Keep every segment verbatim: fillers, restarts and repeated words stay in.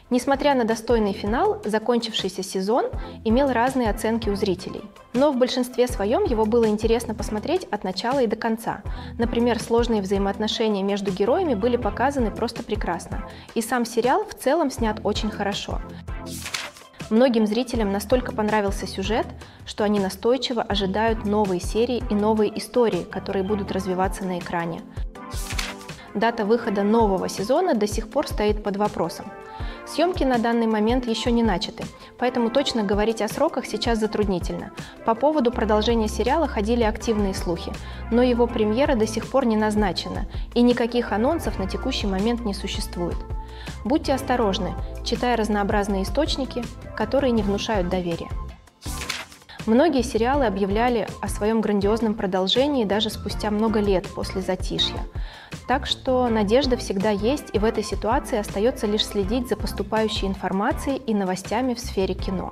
Несмотря на достойный финал, закончившийся сезон имел разные оценки у зрителей. Но в большинстве своем его было интересно посмотреть от начала и до конца. Например, сложные взаимоотношения между героями были показаны просто прекрасно. И сам сериал в целом снят очень хорошо. Многим зрителям настолько понравился сюжет, что они настойчиво ожидают новые серии и новые истории, которые будут развиваться на экране. Дата выхода нового сезона до сих пор стоит под вопросом. Съемки на данный момент еще не начаты, поэтому точно говорить о сроках сейчас затруднительно. По поводу продолжения сериала ходили активные слухи, но его премьера до сих пор не назначена, и никаких анонсов на текущий момент не существует. Будьте осторожны, читая разнообразные источники, которые не внушают доверия. Многие сериалы объявляли о своем грандиозном продолжении даже спустя много лет после затишья. Так что надежда всегда есть, и в этой ситуации остается лишь следить за поступающей информацией и новостями в сфере кино.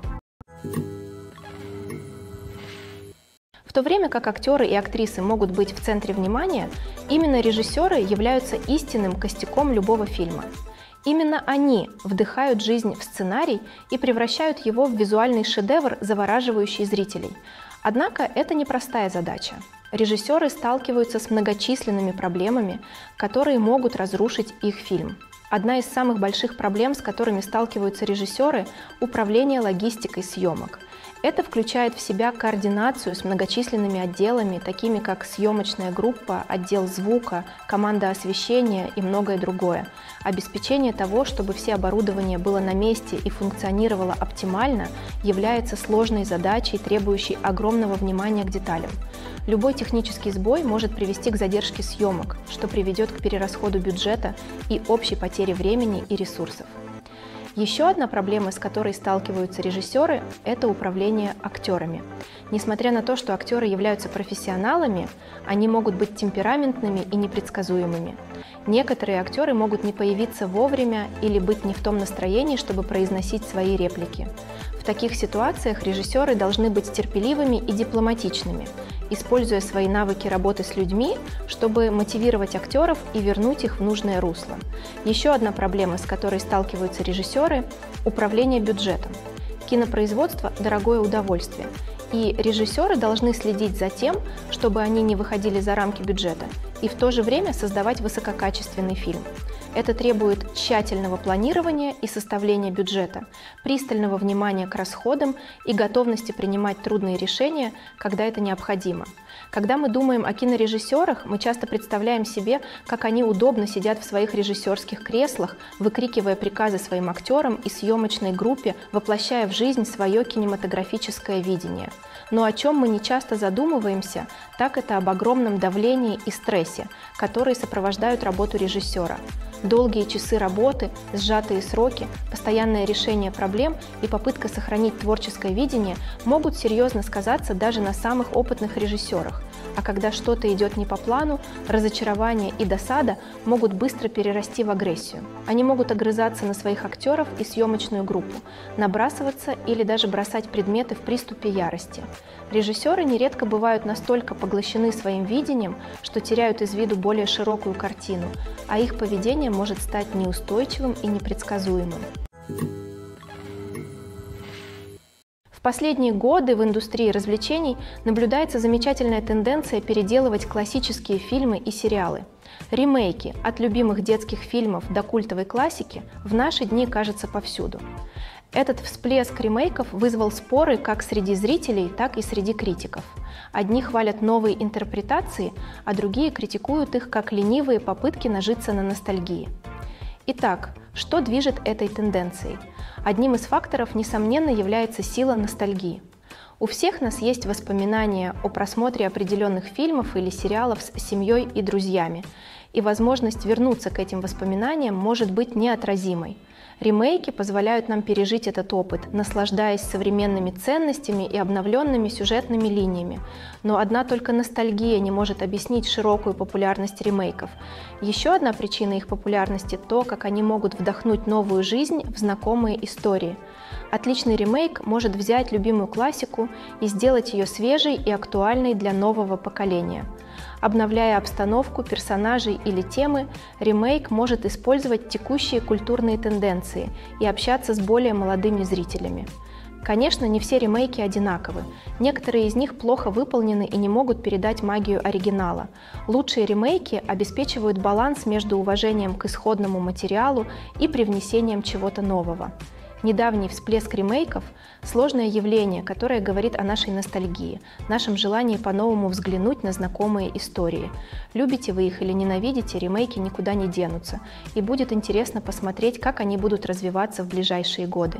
В то время как актеры и актрисы могут быть в центре внимания, именно режиссеры являются истинным костяком любого фильма. Именно они вдыхают жизнь в сценарий и превращают его в визуальный шедевр, завораживающий зрителей. Однако это непростая задача. Режиссеры сталкиваются с многочисленными проблемами, которые могут разрушить их фильм. Одна из самых больших проблем, с которыми сталкиваются режиссеры – управление логистикой съемок. Это включает в себя координацию с многочисленными отделами, такими как съемочная группа, отдел звука, команда освещения и многое другое. Обеспечение того, чтобы все оборудование было на месте и функционировало оптимально, является сложной задачей, требующей огромного внимания к деталям. Любой технический сбой может привести к задержке съемок, что приведет к перерасходу бюджета и общей потере времени и ресурсов. Еще одна проблема, с которой сталкиваются режиссеры, это управление актерами. Несмотря на то, что актеры являются профессионалами, они могут быть темпераментными и непредсказуемыми. Некоторые актеры могут не появиться вовремя или быть не в том настроении, чтобы произносить свои реплики. В таких ситуациях режиссеры должны быть терпеливыми и дипломатичными, используя свои навыки работы с людьми, чтобы мотивировать актеров и вернуть их в нужное русло. Еще одна проблема, с которой сталкиваются режиссеры – управление бюджетом. Кинопроизводство – дорогое удовольствие, и режиссеры должны следить за тем, чтобы они не выходили за рамки бюджета, и в то же время создавать высококачественный фильм. Это требует тщательного планирования и составления бюджета, пристального внимания к расходам и готовности принимать трудные решения, когда это необходимо. Когда мы думаем о кинорежиссерах, мы часто представляем себе, как они удобно сидят в своих режиссерских креслах, выкрикивая приказы своим актерам и съемочной группе, воплощая в жизнь свое кинематографическое видение. Но о чем мы не часто задумываемся, так это об огромном давлении и стрессе, которые сопровождают работу режиссера. Долгие часы работы, сжатые сроки, постоянное решение проблем и попытка сохранить творческое видение могут серьезно сказаться даже на самых опытных режиссерах. А когда что-то идет не по плану, разочарование и досада могут быстро перерасти в агрессию. Они могут огрызаться на своих актеров и съемочную группу, набрасываться или даже бросать предметы в приступе ярости. Режиссеры нередко бывают настолько поглощены своим видением, что теряют из виду более широкую картину, а их поведение может стать неустойчивым и непредсказуемым. В последние годы в индустрии развлечений наблюдается замечательная тенденция переделывать классические фильмы и сериалы. Ремейки от любимых детских фильмов до культовой классики в наши дни кажутся повсюду. Этот всплеск ремейков вызвал споры как среди зрителей, так и среди критиков. Одни хвалят новые интерпретации, а другие критикуют их как ленивые попытки нажиться на ностальгии. Итак, что движет этой тенденцией? Одним из факторов, несомненно, является сила ностальгии. У всех нас есть воспоминания о просмотре определенных фильмов или сериалов с семьей и друзьями, и возможность вернуться к этим воспоминаниям может быть неотразимой. Ремейки позволяют нам пережить этот опыт, наслаждаясь современными ценностями и обновленными сюжетными линиями. Но одна только ностальгия не может объяснить широкую популярность ремейков. Еще одна причина их популярности – то, как они могут вдохнуть новую жизнь в знакомые истории. Отличный ремейк может взять любимую классику и сделать ее свежей и актуальной для нового поколения. Обновляя обстановку, персонажей или темы, ремейк может использовать текущие культурные тенденции и общаться с более молодыми зрителями. Конечно, не все ремейки одинаковы. Некоторые из них плохо выполнены и не могут передать магию оригинала. Лучшие ремейки обеспечивают баланс между уважением к исходному материалу и привнесением чего-то нового. Недавний всплеск ремейков – сложное явление, которое говорит о нашей ностальгии, нашем желании по-новому взглянуть на знакомые истории. Любите вы их или ненавидите, ремейки никуда не денутся, и будет интересно посмотреть, как они будут развиваться в ближайшие годы.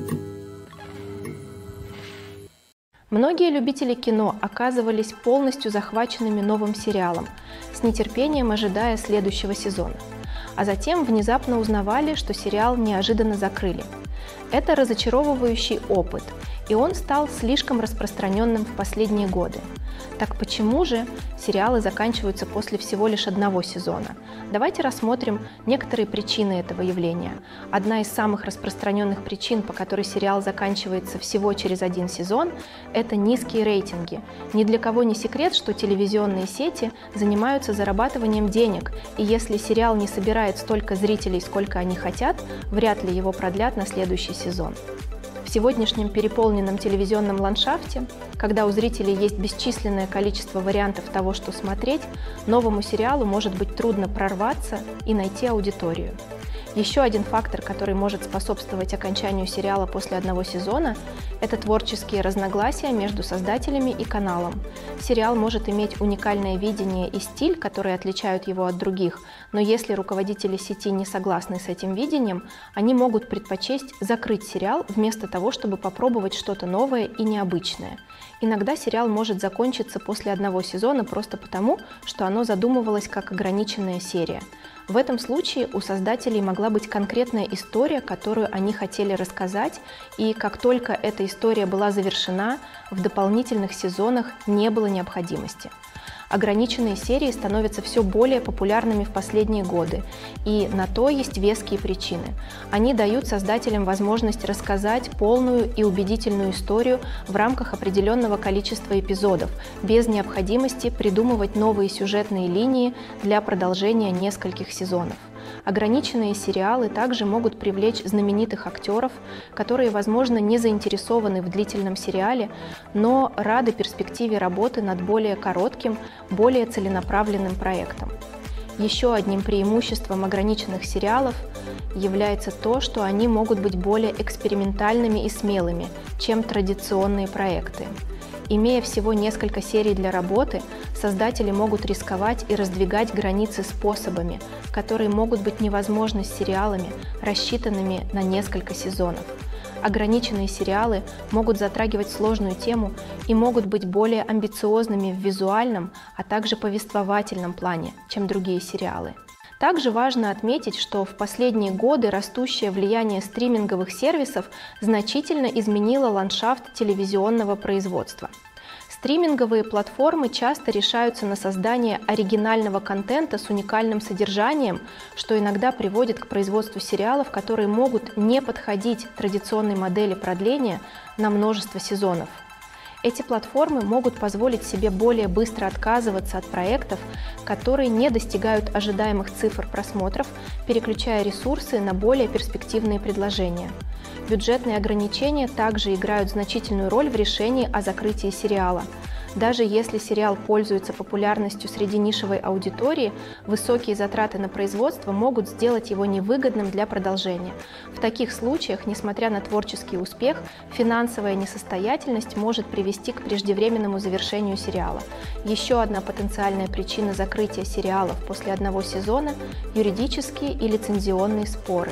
Многие любители кино оказывались полностью захваченными новым сериалом, с нетерпением ожидая следующего сезона. А затем внезапно узнавали, что сериал неожиданно закрыли. Это разочаровывающий опыт, и он стал слишком распространенным в последние годы. Так почему же сериалы заканчиваются после всего лишь одного сезона? Давайте рассмотрим некоторые причины этого явления. Одна из самых распространенных причин, по которой сериал заканчивается всего через один сезон, это низкие рейтинги. Ни для кого не секрет, что телевизионные сети занимаются зарабатыванием денег, и если сериал не собирает столько зрителей, сколько они хотят, вряд ли его продлят на следующий сезон. В сегодняшнем переполненном телевизионном ландшафте, когда у зрителей есть бесчисленное количество вариантов того, что смотреть, новому сериалу может быть трудно прорваться и найти аудиторию. Еще один фактор, который может способствовать окончанию сериала после одного сезона, это творческие разногласия между создателями и каналом. Сериал может иметь уникальное видение и стиль, которые отличают его от других, но если руководители сети не согласны с этим видением, они могут предпочесть закрыть сериал вместо того, чтобы попробовать что-то новое и необычное. Иногда сериал может закончиться после одного сезона просто потому, что оно задумывалось как ограниченная серия. В этом случае у создателей могла быть конкретная история, которую они хотели рассказать, и как только эта история была завершена, в дополнительных сезонах не было необходимости. Ограниченные серии становятся все более популярными в последние годы, и на то есть веские причины. Они дают создателям возможность рассказать полную и убедительную историю в рамках определенного количества эпизодов, без необходимости придумывать новые сюжетные линии для продолжения нескольких сезонов. Ограниченные сериалы также могут привлечь знаменитых актеров, которые, возможно, не заинтересованы в длительном сериале, но рады перспективе работы над более коротким, более целенаправленным проектом. Еще одним преимуществом ограниченных сериалов является то, что они могут быть более экспериментальными и смелыми, чем традиционные проекты. Имея всего несколько серий для работы, создатели могут рисковать и раздвигать границы способами, которые могут быть невозможны с сериалами, рассчитанными на несколько сезонов. Ограниченные сериалы могут затрагивать сложную тему и могут быть более амбициозными в визуальном, а также повествовательном плане, чем другие сериалы. Также важно отметить, что в последние годы растущее влияние стриминговых сервисов значительно изменило ландшафт телевизионного производства. Стриминговые платформы часто решаются на создание оригинального контента с уникальным содержанием, что иногда приводит к производству сериалов, которые могут не подходить традиционной модели продления на множество сезонов. Эти платформы могут позволить себе более быстро отказываться от проектов, которые не достигают ожидаемых цифр просмотров, переключая ресурсы на более перспективные предложения. Бюджетные ограничения также играют значительную роль в решении о закрытии сериала. Даже если сериал пользуется популярностью среди нишевой аудитории, высокие затраты на производство могут сделать его невыгодным для продолжения. В таких случаях, несмотря на творческий успех, финансовая несостоятельность может привести к преждевременному завершению сериала. Еще одна потенциальная причина закрытия сериалов после одного сезона – юридические и лицензионные споры.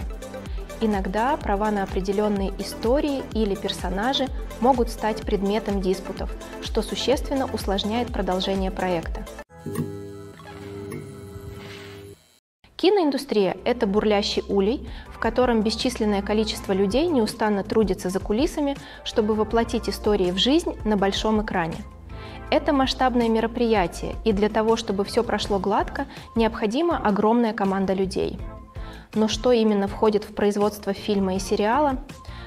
Иногда права на определенные истории или персонажи могут стать предметом диспутов, что существенно усложняет продолжение проекта. Киноиндустрия – это бурлящий улей, в котором бесчисленное количество людей неустанно трудится за кулисами, чтобы воплотить истории в жизнь на большом экране. Это масштабное мероприятие, и для того, чтобы все прошло гладко, необходима огромная команда людей. Но что именно входит в производство фильма и сериала?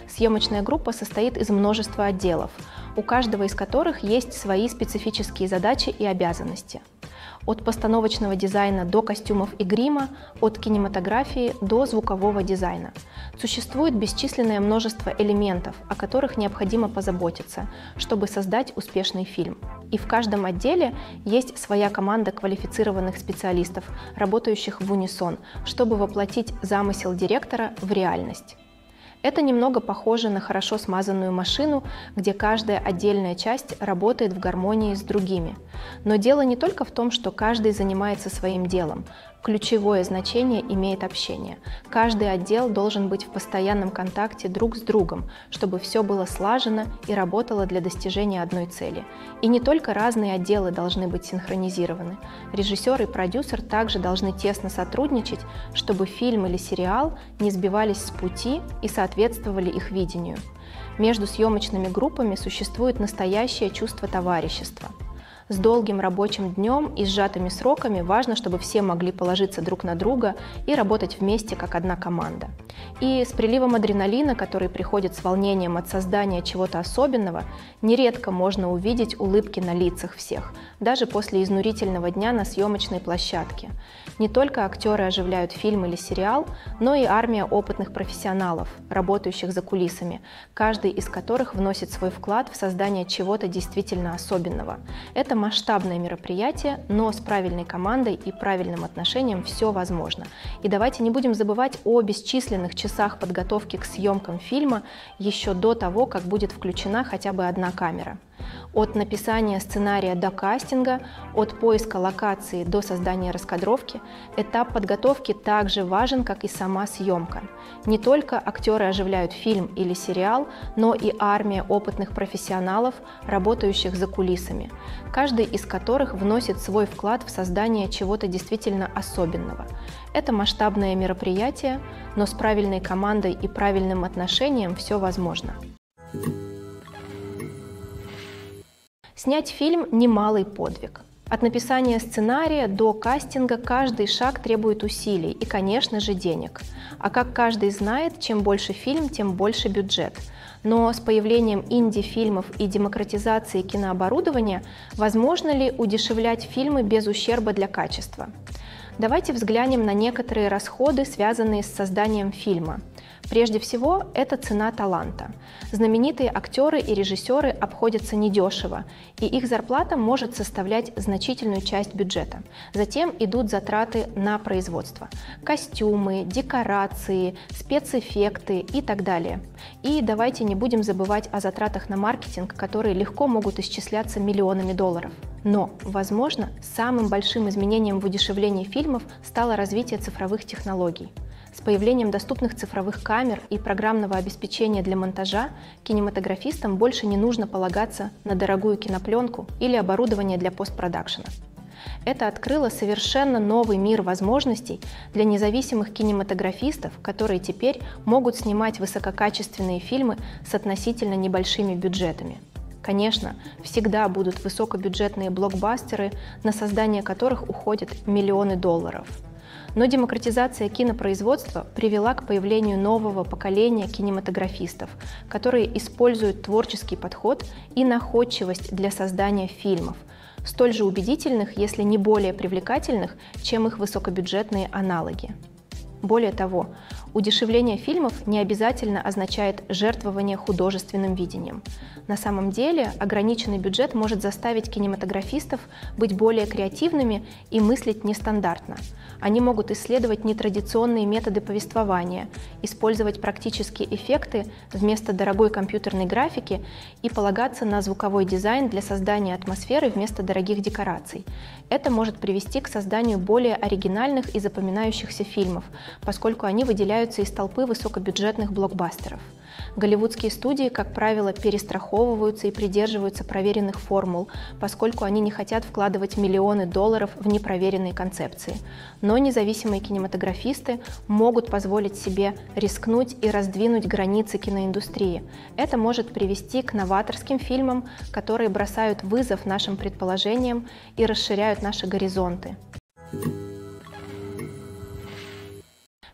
Съемочная группа состоит из множества отделов, у каждого из которых есть свои специфические задачи и обязанности. От постановочного дизайна до костюмов и грима, от кинематографии до звукового дизайна. Существует бесчисленное множество элементов, о которых необходимо позаботиться, чтобы создать успешный фильм. И в каждом отделе есть своя команда квалифицированных специалистов, работающих в унисон, чтобы воплотить замысел директора в реальность. Это немного похоже на хорошо смазанную машину, где каждая отдельная часть работает в гармонии с другими. Но дело не только в том, что каждый занимается своим делом. Ключевое значение имеет общение. Каждый отдел должен быть в постоянном контакте друг с другом, чтобы все было слажено и работало для достижения одной цели. И не только разные отделы должны быть синхронизированы. Режиссер и продюсер также должны тесно сотрудничать, чтобы фильм или сериал не сбивались с пути и соответствовали их видению. Между съемочными группами существует настоящее чувство товарищества. С долгим рабочим днем и сжатыми сроками важно, чтобы все могли положиться друг на друга и работать вместе как одна команда. И с приливом адреналина, который приходит с волнением от создания чего-то особенного, нередко можно увидеть улыбки на лицах всех, даже после изнурительного дня на съемочной площадке. Не только актеры оживляют фильм или сериал, но и армия опытных профессионалов, работающих за кулисами, каждый из которых вносит свой вклад в создание чего-то действительно особенного. Это масштабное мероприятие, но с правильной командой и правильным отношением все возможно. И давайте не будем забывать о бесчисленных часах подготовки к съемкам фильма еще до того, как будет включена хотя бы одна камера. От написания сценария до кастинга, от поиска локации до создания раскадровки, этап подготовки также важен, как и сама съемка. Не только актеры оживляют фильм или сериал, но и армия опытных профессионалов, работающих за кулисами, каждый из которых вносит свой вклад в создание чего-то действительно особенного. Это масштабное мероприятие, но с правильной командой и правильным отношением все возможно. Снять фильм – немалый подвиг. От написания сценария до кастинга каждый шаг требует усилий и, конечно же, денег. А как каждый знает, чем больше фильм, тем больше бюджет. Но с появлением инди-фильмов и демократизацией кинооборудования возможно ли удешевлять фильмы без ущерба для качества? Давайте взглянем на некоторые расходы, связанные с созданием фильма. Прежде всего, это цена таланта. Знаменитые актеры и режиссеры обходятся недешево, и их зарплата может составлять значительную часть бюджета. Затем идут затраты на производство. Костюмы, декорации, спецэффекты и так далее. И давайте не будем забывать о затратах на маркетинг, которые легко могут исчисляться миллионами долларов. Но, возможно, самым большим изменением в удешевлении фильмов стало развитие цифровых технологий. С появлением доступных цифровых камер и программного обеспечения для монтажа кинематографистам больше не нужно полагаться на дорогую кинопленку или оборудование для постпродакшена. Это открыло совершенно новый мир возможностей для независимых кинематографистов, которые теперь могут снимать высококачественные фильмы с относительно небольшими бюджетами. Конечно, всегда будут высокобюджетные блокбастеры, на создание которых уходят миллионы долларов. Но демократизация кинопроизводства привела к появлению нового поколения кинематографистов, которые используют творческий подход и находчивость для создания фильмов, столь же убедительных, если не более привлекательных, чем их высокобюджетные аналоги. Более того, удешевление фильмов не обязательно означает жертвование художественным видением. На самом деле, ограниченный бюджет может заставить кинематографистов быть более креативными и мыслить нестандартно. Они могут исследовать нетрадиционные методы повествования, использовать практические эффекты вместо дорогой компьютерной графики и полагаться на звуковой дизайн для создания атмосферы вместо дорогих декораций. Это может привести к созданию более оригинальных и запоминающихся фильмов, поскольку они выделяются из толпы высокобюджетных блокбастеров. Голливудские студии, как правило, перестраховываются и придерживаются проверенных формул, поскольку они не хотят вкладывать миллионы долларов в непроверенные концепции. Но независимые кинематографисты могут позволить себе рискнуть и раздвинуть границы киноиндустрии. Это может привести к новаторским фильмам, которые бросают вызов нашим предположениям и расширяют наши горизонты.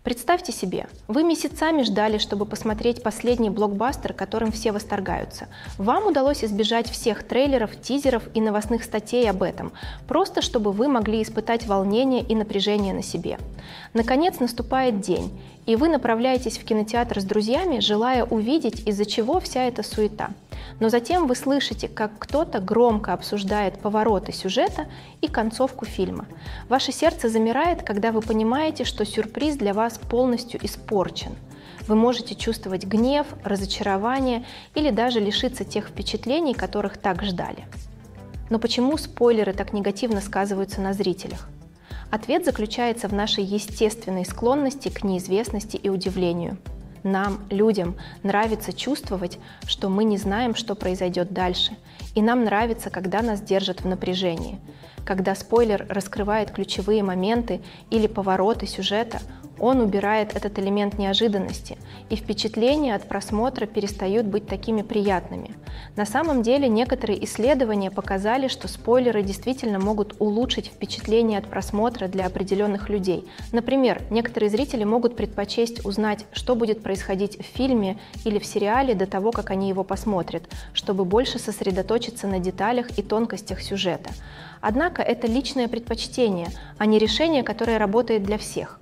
Представьте себе, вы месяцами ждали, чтобы посмотреть последний блокбастер, которым все восторгаются. Вам удалось избежать всех трейлеров, тизеров и новостных статей об этом, просто чтобы вы могли испытать волнение и напряжение на себе. Наконец наступает день, и вы направляетесь в кинотеатр с друзьями, желая увидеть, из-за чего вся эта суета. Но затем вы слышите, как кто-то громко обсуждает повороты сюжета и концовку фильма. Ваше сердце замирает, когда вы понимаете, что сюрприз для вас полностью испорчен. Вы можете чувствовать гнев, разочарование или даже лишиться тех впечатлений, которых так ждали. Но почему спойлеры так негативно сказываются на зрителях? Ответ заключается в нашей естественной склонности к неизвестности и удивлению. Нам, людям, нравится чувствовать, что мы не знаем, что произойдет дальше, и нам нравится, когда нас держат в напряжении. Когда спойлер раскрывает ключевые моменты или повороты сюжета, он убирает этот элемент неожиданности, и впечатления от просмотра перестают быть такими приятными. На самом деле, некоторые исследования показали, что спойлеры действительно могут улучшить впечатление от просмотра для определенных людей. Например, некоторые зрители могут предпочесть узнать, что будет происходить в фильме или в сериале до того, как они его посмотрят, чтобы больше сосредоточиться на деталях и тонкостях сюжета. Однако это личное предпочтение, а не решение, которое работает для всех.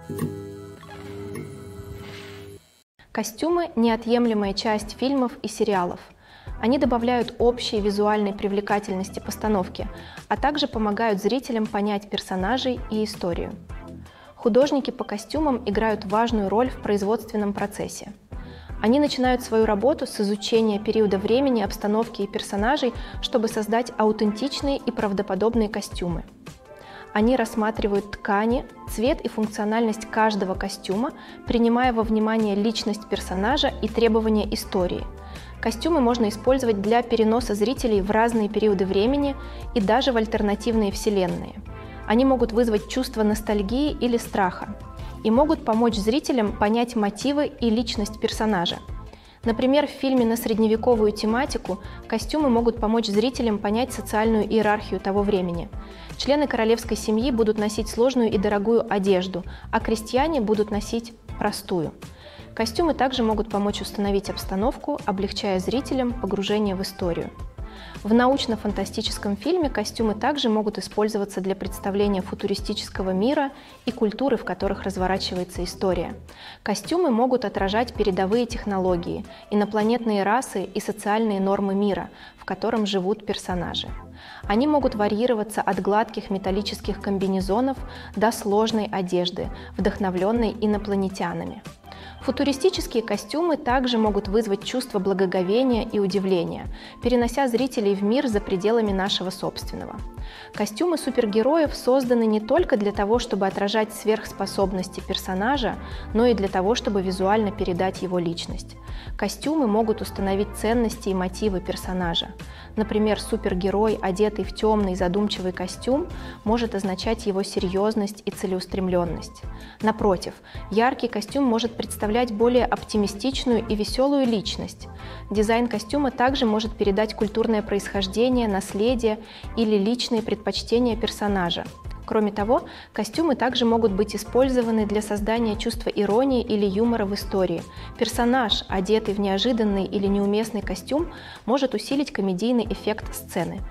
Костюмы – неотъемлемая часть фильмов и сериалов. Они добавляют общей визуальной привлекательности постановки, а также помогают зрителям понять персонажей и историю. Художники по костюмам играют важную роль в производственном процессе. Они начинают свою работу с изучения периода времени, обстановки и персонажей, чтобы создать аутентичные и правдоподобные костюмы. Они рассматривают ткани, цвет и функциональность каждого костюма, принимая во внимание личность персонажа и требования истории. Костюмы можно использовать для переноса зрителей в разные периоды времени и даже в альтернативные вселенные. Они могут вызвать чувство ностальгии или страха и могут помочь зрителям понять мотивы и личность персонажа. Например, в фильме на средневековую тематику костюмы могут помочь зрителям понять социальную иерархию того времени. Члены королевской семьи будут носить сложную и дорогую одежду, а крестьяне будут носить простую. Костюмы также могут помочь установить обстановку, облегчая зрителям погружение в историю. В научно-фантастическом фильме костюмы также могут использоваться для представления футуристического мира и культуры, в которых разворачивается история. Костюмы могут отражать передовые технологии, инопланетные расы и социальные нормы мира, в котором живут персонажи. Они могут варьироваться от гладких металлических комбинезонов до сложной одежды, вдохновленной инопланетянами. Футуристические костюмы также могут вызвать чувство благоговения и удивления, перенося зрителей в мир за пределами нашего собственного. Костюмы супергероев созданы не только для того, чтобы отражать сверхспособности персонажа, но и для того, чтобы визуально передать его личность. Костюмы могут установить ценности и мотивы персонажа. Например, супергерой, одетый в темный задумчивый костюм, может означать его серьезность и целеустремленность. Напротив, яркий костюм может представлять более оптимистичную и веселую личность. Дизайн костюма также может передать культурное происхождение, наследие или личные предпочтения персонажа. Кроме того, костюмы также могут быть использованы для создания чувства иронии или юмора в истории. Персонаж, одетый в неожиданный или неуместный костюм, может усилить комедийный эффект сцены.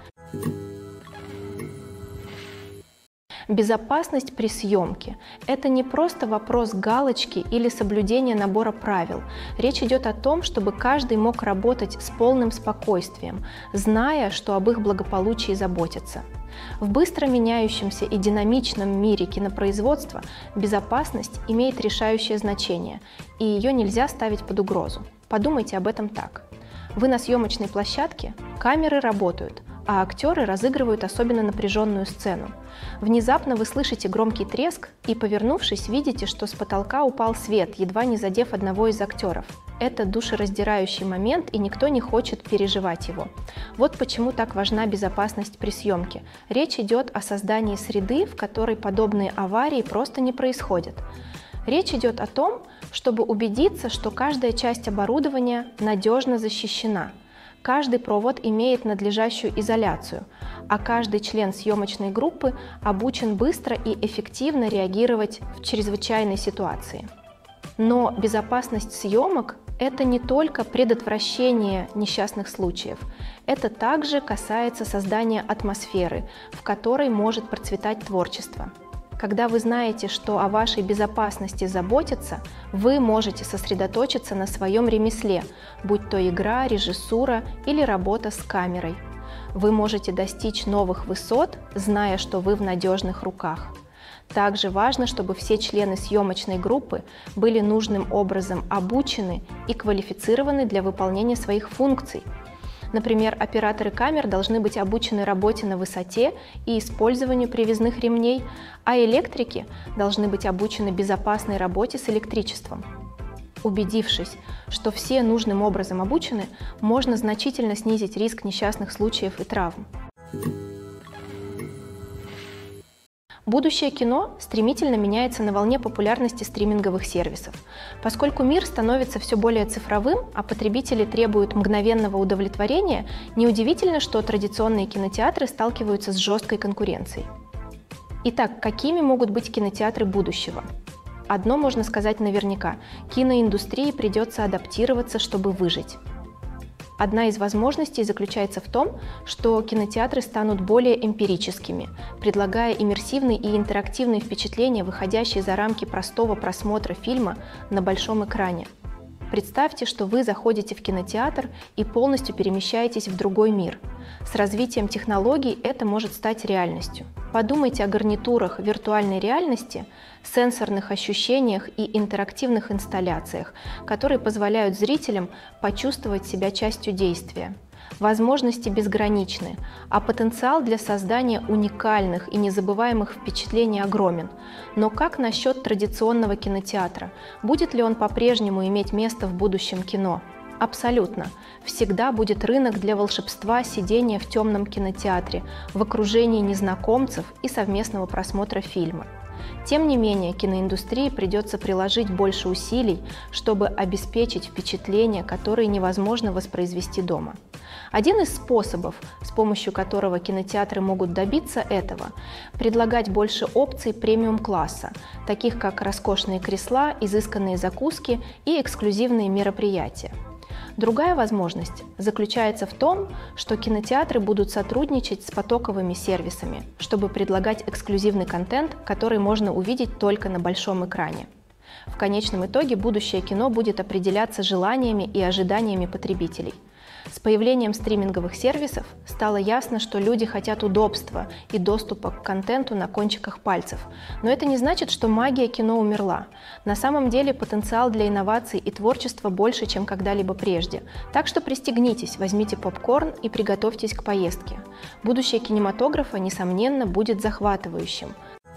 Безопасность при съемке – это не просто вопрос галочки или соблюдения набора правил. Речь идет о том, чтобы каждый мог работать с полным спокойствием, зная, что об их благополучии заботятся. В быстро меняющемся и динамичном мире кинопроизводства безопасность имеет решающее значение, и ее нельзя ставить под угрозу. Подумайте об этом так. Вы на съемочной площадке, камеры работают, а актеры разыгрывают особенно напряженную сцену. Внезапно вы слышите громкий треск и, повернувшись, видите, что с потолка упал свет, едва не задев одного из актеров. Это душераздирающий момент, и никто не хочет переживать его. Вот почему так важна безопасность при съемке. Речь идет о создании среды, в которой подобные аварии просто не происходят. Речь идет о том, чтобы убедиться, что каждая часть оборудования надежно защищена. Каждый провод имеет надлежащую изоляцию, а каждый член съемочной группы обучен быстро и эффективно реагировать в чрезвычайной ситуации. Но безопасность съемок – это не только предотвращение несчастных случаев, это также касается создания атмосферы, в которой может процветать творчество. Когда вы знаете, что о вашей безопасности заботятся, вы можете сосредоточиться на своем ремесле, будь то игра, режиссура или работа с камерой. Вы можете достичь новых высот, зная, что вы в надежных руках. Также важно, чтобы все члены съемочной группы были нужным образом обучены и квалифицированы для выполнения своих функций. Например, операторы камер должны быть обучены работе на высоте и использованию привязных ремней, а электрики должны быть обучены безопасной работе с электричеством. Убедившись, что все нужным образом обучены, можно значительно снизить риск несчастных случаев и травм. Будущее кино стремительно меняется на волне популярности стриминговых сервисов. Поскольку мир становится все более цифровым, а потребители требуют мгновенного удовлетворения, неудивительно, что традиционные кинотеатры сталкиваются с жесткой конкуренцией. Итак, какими могут быть кинотеатры будущего? Одно можно сказать наверняка – киноиндустрии придется адаптироваться, чтобы выжить. Одна из возможностей заключается в том, что кинотеатры станут более эмпирическими, предлагая иммерсивные и интерактивные впечатления, выходящие за рамки простого просмотра фильма на большом экране. Представьте, что вы заходите в кинотеатр и полностью перемещаетесь в другой мир. С развитием технологий это может стать реальностью. Подумайте о гарнитурах виртуальной реальности, сенсорных ощущениях и интерактивных инсталляциях, которые позволяют зрителям почувствовать себя частью действия. Возможности безграничны, а потенциал для создания уникальных и незабываемых впечатлений огромен. Но как насчет традиционного кинотеатра? Будет ли он по-прежнему иметь место в будущем кино? Абсолютно. Всегда будет рынок для волшебства сидения в темном кинотеатре, в окружении незнакомцев и совместного просмотра фильма. Тем не менее, киноиндустрии придется приложить больше усилий, чтобы обеспечить впечатления, которые невозможно воспроизвести дома. Один из способов, с помощью которого кинотеатры могут добиться этого, предлагать больше опций премиум-класса, таких как роскошные кресла, изысканные закуски и эксклюзивные мероприятия. Другая возможность заключается в том, что кинотеатры будут сотрудничать с потоковыми сервисами, чтобы предлагать эксклюзивный контент, который можно увидеть только на большом экране. В конечном итоге будущее кино будет определяться желаниями и ожиданиями потребителей. С появлением стриминговых сервисов стало ясно, что люди хотят удобства и доступа к контенту на кончиках пальцев. Но это не значит, что магия кино умерла. На самом деле потенциал для инноваций и творчества больше, чем когда-либо прежде. Так что пристегнитесь, возьмите попкорн и приготовьтесь к поездке. Будущее кинематографа, несомненно, будет захватывающим.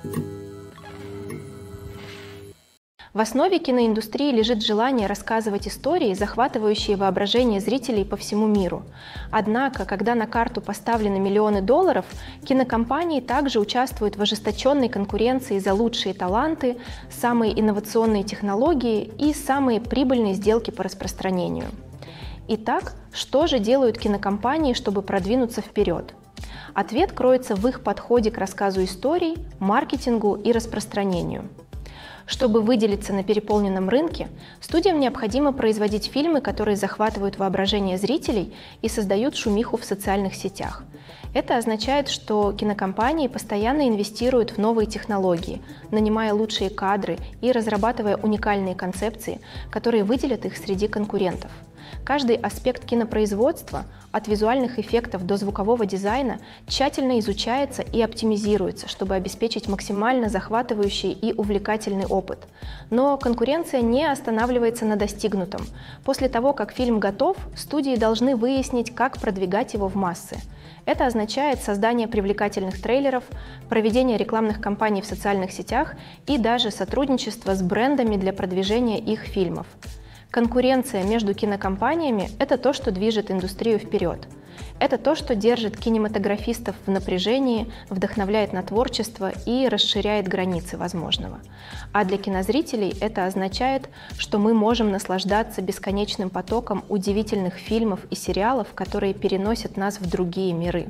В основе киноиндустрии лежит желание рассказывать истории, захватывающие воображение зрителей по всему миру. Однако, когда на карту поставлены миллионы долларов, кинокомпании также участвуют в ожесточенной конкуренции за лучшие таланты, самые инновационные технологии и самые прибыльные сделки по распространению. Итак, что же делают кинокомпании, чтобы продвинуться вперед? Ответ кроется в их подходе к рассказу историй, маркетингу и распространению. Чтобы выделиться на переполненном рынке, студиям необходимо производить фильмы, которые захватывают воображение зрителей и создают шумиху в социальных сетях. Это означает, что кинокомпании постоянно инвестируют в новые технологии, нанимая лучшие кадры и разрабатывая уникальные концепции, которые выделят их среди конкурентов. Каждый аспект кинопроизводства, от визуальных эффектов до звукового дизайна, тщательно изучается и оптимизируется, чтобы обеспечить максимально захватывающий и увлекательный опыт. Но конкуренция не останавливается на достигнутом. После того, как фильм готов, студии должны выяснить, как продвигать его в массы. Это означает создание привлекательных трейлеров, проведение рекламных кампаний в социальных сетях и даже сотрудничество с брендами для продвижения их фильмов. Конкуренция между кинокомпаниями – это то, что движет индустрию вперед. Это то, что держит кинематографистов в напряжении, вдохновляет на творчество и расширяет границы возможного. А для кинозрителей это означает, что мы можем наслаждаться бесконечным потоком удивительных фильмов и сериалов, которые переносят нас в другие миры.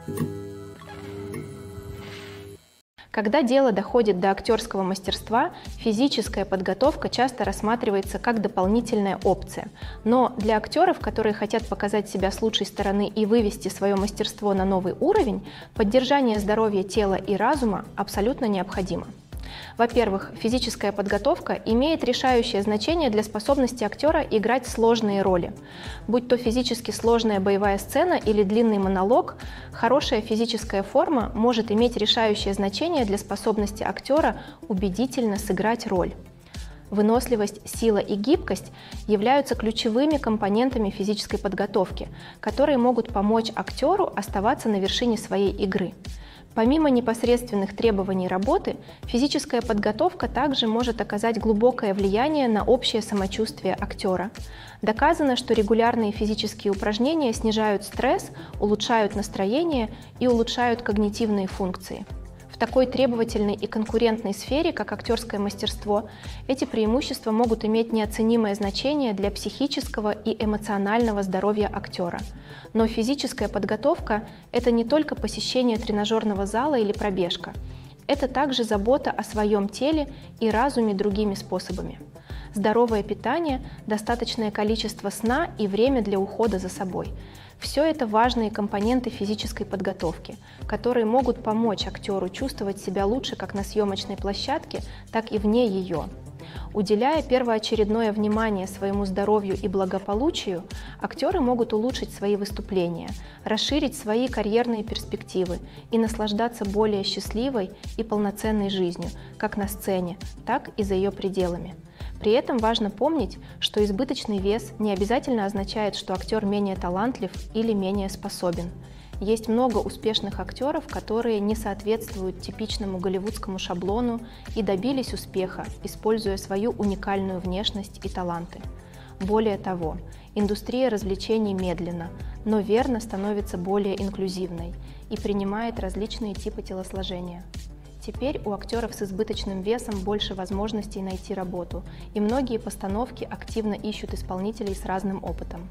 Когда дело доходит до актерского мастерства, физическая подготовка часто рассматривается как дополнительная опция. Но для актеров, которые хотят показать себя с лучшей стороны и вывести свое мастерство на новый уровень, поддержание здоровья тела и разума абсолютно необходимо. Во-первых, физическая подготовка имеет решающее значение для способности актера играть сложные роли. Будь то физически сложная боевая сцена или длинный монолог, хорошая физическая форма может иметь решающее значение для способности актера убедительно сыграть роль. Выносливость, сила и гибкость являются ключевыми компонентами физической подготовки, которые могут помочь актеру оставаться на вершине своей игры. Помимо непосредственных требований работы, физическая подготовка также может оказать глубокое влияние на общее самочувствие актера. Доказано, что регулярные физические упражнения снижают стресс, улучшают настроение и улучшают когнитивные функции. В такой требовательной и конкурентной сфере, как актерское мастерство, эти преимущества могут иметь неоценимое значение для психического и эмоционального здоровья актера. Но физическая подготовка – это не только посещение тренажерного зала или пробежка. Это также забота о своем теле и разуме другими способами. Здоровое питание, достаточное количество сна и время для ухода за собой – все это важные компоненты физической подготовки, которые могут помочь актеру чувствовать себя лучше как на съемочной площадке, так и вне ее. Уделяя первоочередное внимание своему здоровью и благополучию, актеры могут улучшить свои выступления, расширить свои карьерные перспективы и наслаждаться более счастливой и полноценной жизнью, как на сцене, так и за ее пределами. При этом важно помнить, что избыточный вес не обязательно означает, что актер менее талантлив или менее способен. Есть много успешных актеров, которые не соответствуют типичному голливудскому шаблону и добились успеха, используя свою уникальную внешность и таланты. Более того, индустрия развлечений медленно, но верно становится более инклюзивной и принимает различные типы телосложения. Теперь у актеров с избыточным весом больше возможностей найти работу, и многие постановки активно ищут исполнителей с разным опытом.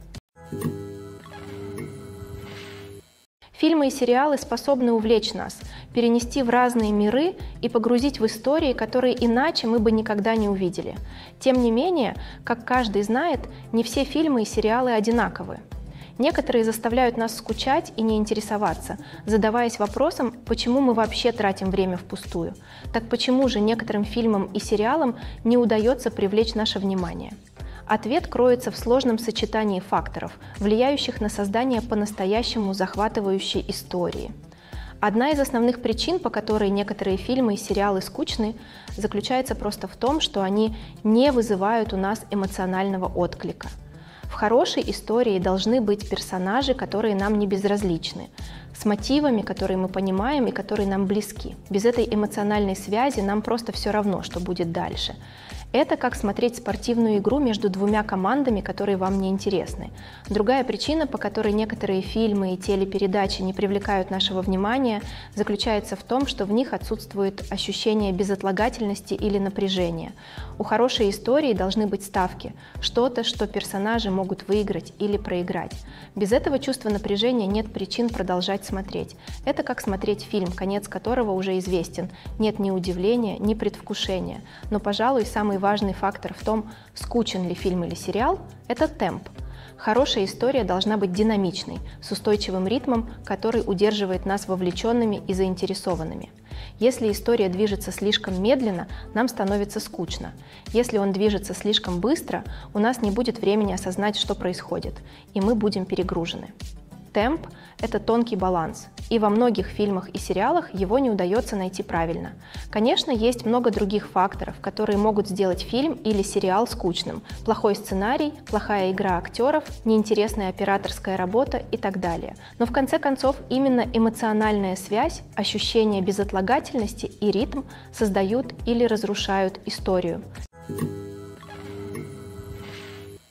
Фильмы и сериалы способны увлечь нас, перенести в разные миры и погрузить в истории, которые иначе мы бы никогда не увидели. Тем не менее, как каждый знает, не все фильмы и сериалы одинаковы. Некоторые заставляют нас скучать и не интересоваться, задаваясь вопросом, почему мы вообще тратим время впустую. Так почему же некоторым фильмам и сериалам не удается привлечь наше внимание? Ответ кроется в сложном сочетании факторов, влияющих на создание по-настоящему захватывающей истории. Одна из основных причин, по которой некоторые фильмы и сериалы скучны, заключается просто в том, что они не вызывают у нас эмоционального отклика. В хорошей истории должны быть персонажи, которые нам не безразличны, с мотивами, которые мы понимаем и которые нам близки. Без этой эмоциональной связи нам просто все равно, что будет дальше. Это как смотреть спортивную игру между двумя командами, которые вам не интересны. Другая причина, по которой некоторые фильмы и телепередачи не привлекают нашего внимания, заключается в том, что в них отсутствует ощущение безотлагательности или напряжения. У хорошей истории должны быть ставки, что-то, что персонажи могут выиграть или проиграть. Без этого чувства напряжения нет причин продолжать смотреть. Это как смотреть фильм, конец которого уже известен. Нет ни удивления, ни предвкушения. Но, пожалуй, самый важный фактор в том, скучен ли фильм или сериал, это темп. Хорошая история должна быть динамичной, с устойчивым ритмом, который удерживает нас вовлеченными и заинтересованными. Если история движется слишком медленно, нам становится скучно. Если он движется слишком быстро, у нас не будет времени осознать, что происходит, и мы будем перегружены. Темп – это тонкий баланс, и во многих фильмах и сериалах его не удается найти правильно. Конечно, есть много других факторов, которые могут сделать фильм или сериал скучным. Плохой сценарий, плохая игра актеров, неинтересная операторская работа и так далее. Но в конце концов именно эмоциональная связь, ощущение безотлагательности и ритм создают или разрушают историю.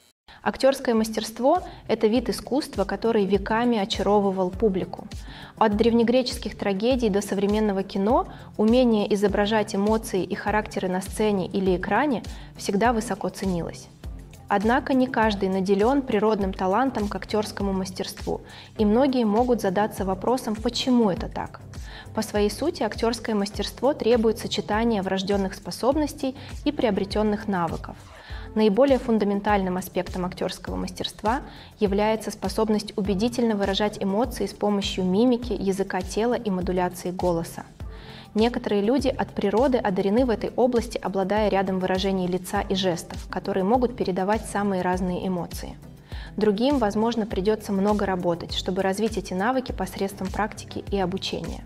Актерское мастерство – это вид искусства, который веками очаровывал публику. От древнегреческих трагедий до современного кино умение изображать эмоции и характеры на сцене или экране всегда высоко ценилось. Однако не каждый наделен природным талантом к актерскому мастерству, и многие могут задаться вопросом, почему это так. По своей сути, актерское мастерство требует сочетания врожденных способностей и приобретенных навыков. Наиболее фундаментальным аспектом актерского мастерства является способность убедительно выражать эмоции с помощью мимики, языка тела и модуляции голоса. Некоторые люди от природы одарены в этой области, обладая рядом выражений лица и жестов, которые могут передавать самые разные эмоции. Другим, возможно, придется много работать, чтобы развить эти навыки посредством практики и обучения.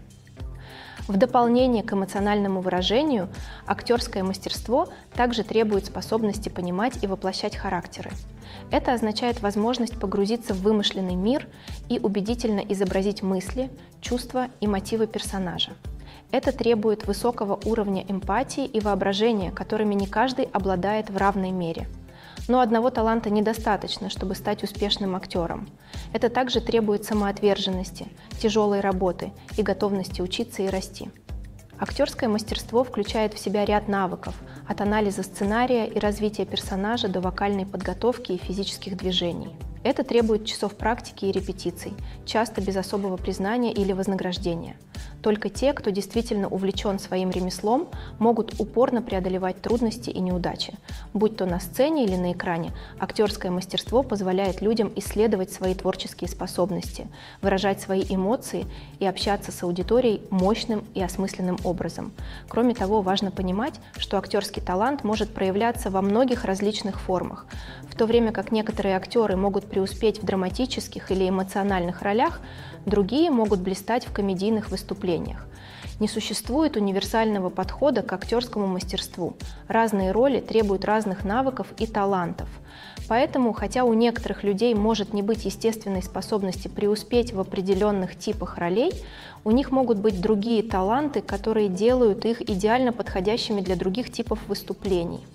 В дополнение к эмоциональному выражению, актерское мастерство также требует способности понимать и воплощать характеры. Это означает возможность погрузиться в вымышленный мир и убедительно изобразить мысли, чувства и мотивы персонажа. Это требует высокого уровня эмпатии и воображения, которыми не каждый обладает в равной мере. Но одного таланта недостаточно, чтобы стать успешным актером. Это также требует самоотверженности, тяжелой работы и готовности учиться и расти. Актерское мастерство включает в себя ряд навыков, от анализа сценария и развития персонажа до вокальной подготовки и физических движений. Это требует часов практики и репетиций, часто без особого признания или вознаграждения. Только те, кто действительно увлечен своим ремеслом, могут упорно преодолевать трудности и неудачи. Будь то на сцене или на экране, актерское мастерство позволяет людям исследовать свои творческие способности, выражать свои эмоции и общаться с аудиторией мощным и осмысленным образом. Кроме того, важно понимать, что актерский талант может проявляться во многих различных формах. В то время как некоторые актеры могут преуспеть в драматических или эмоциональных ролях, другие могут блистать в комедийных выступлениях. Не существует универсального подхода к актерскому мастерству. Разные роли требуют разных навыков и талантов. Поэтому, хотя у некоторых людей может не быть естественной способности преуспеть в определенных типах ролей, у них могут быть другие таланты, которые делают их идеально подходящими для других типов выступлений.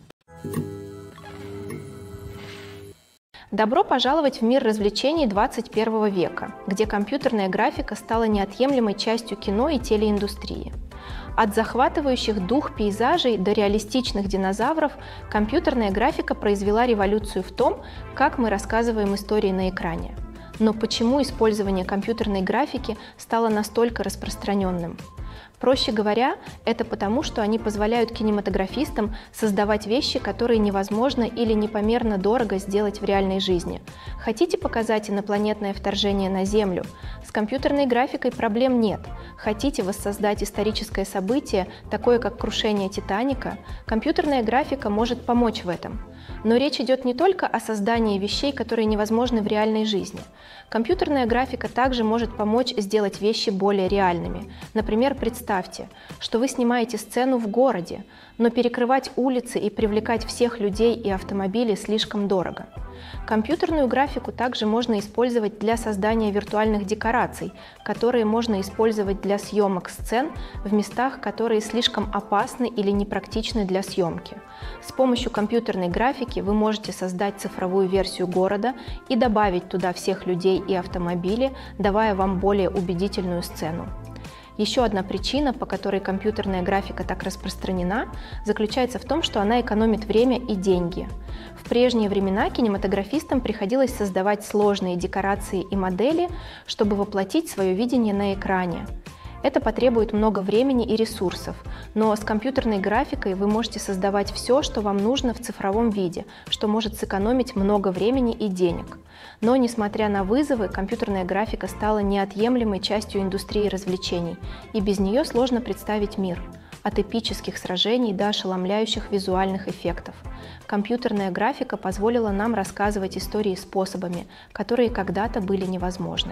Добро пожаловать в мир развлечений двадцать первого века, где компьютерная графика стала неотъемлемой частью кино и телеиндустрии. От захватывающих дух пейзажей до реалистичных динозавров компьютерная графика произвела революцию в том, как мы рассказываем истории на экране. Но почему использование компьютерной графики стало настолько распространенным? Проще говоря, это потому, что они позволяют кинематографистам создавать вещи, которые невозможно или непомерно дорого сделать в реальной жизни. Хотите показать инопланетное вторжение на Землю? С компьютерной графикой проблем нет. Хотите воссоздать историческое событие, такое как крушение Титаника? Компьютерная графика может помочь в этом. Но речь идет не только о создании вещей, которые невозможны в реальной жизни. Компьютерная графика также может помочь сделать вещи более реальными. Например, представьте, что вы снимаете сцену в городе, но перекрывать улицы и привлекать всех людей и автомобили слишком дорого. Компьютерную графику также можно использовать для создания виртуальных декораций, которые можно использовать для съемок сцен в местах, которые слишком опасны или непрактичны для съемки. С помощью компьютерной графики вы можете создать цифровую версию города и добавить туда всех людей и автомобили, давая вам более убедительную сцену. Еще одна причина, по которой компьютерная графика так распространена, заключается в том, что она экономит время и деньги. В прежние времена кинематографистам приходилось создавать сложные декорации и модели, чтобы воплотить свое видение на экране. Это потребует много времени и ресурсов, но с компьютерной графикой вы можете создавать все, что вам нужно в цифровом виде, что может сэкономить много времени и денег. Но, несмотря на вызовы, компьютерная графика стала неотъемлемой частью индустрии развлечений, и без нее сложно представить мир. От эпических сражений до ошеломляющих визуальных эффектов. Компьютерная графика позволила нам рассказывать истории способами, которые когда-то были невозможны.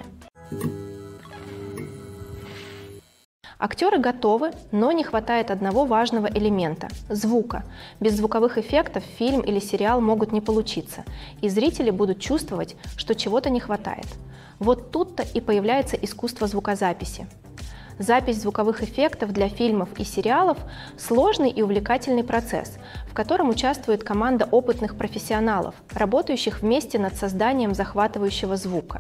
Актеры готовы, но не хватает одного важного элемента – звука. Без звуковых эффектов фильм или сериал могут не получиться, и зрители будут чувствовать, что чего-то не хватает. Вот тут-то и появляется искусство звукозаписи. Запись звуковых эффектов для фильмов и сериалов – сложный и увлекательный процесс, в котором участвует команда опытных профессионалов, работающих вместе над созданием захватывающего звука.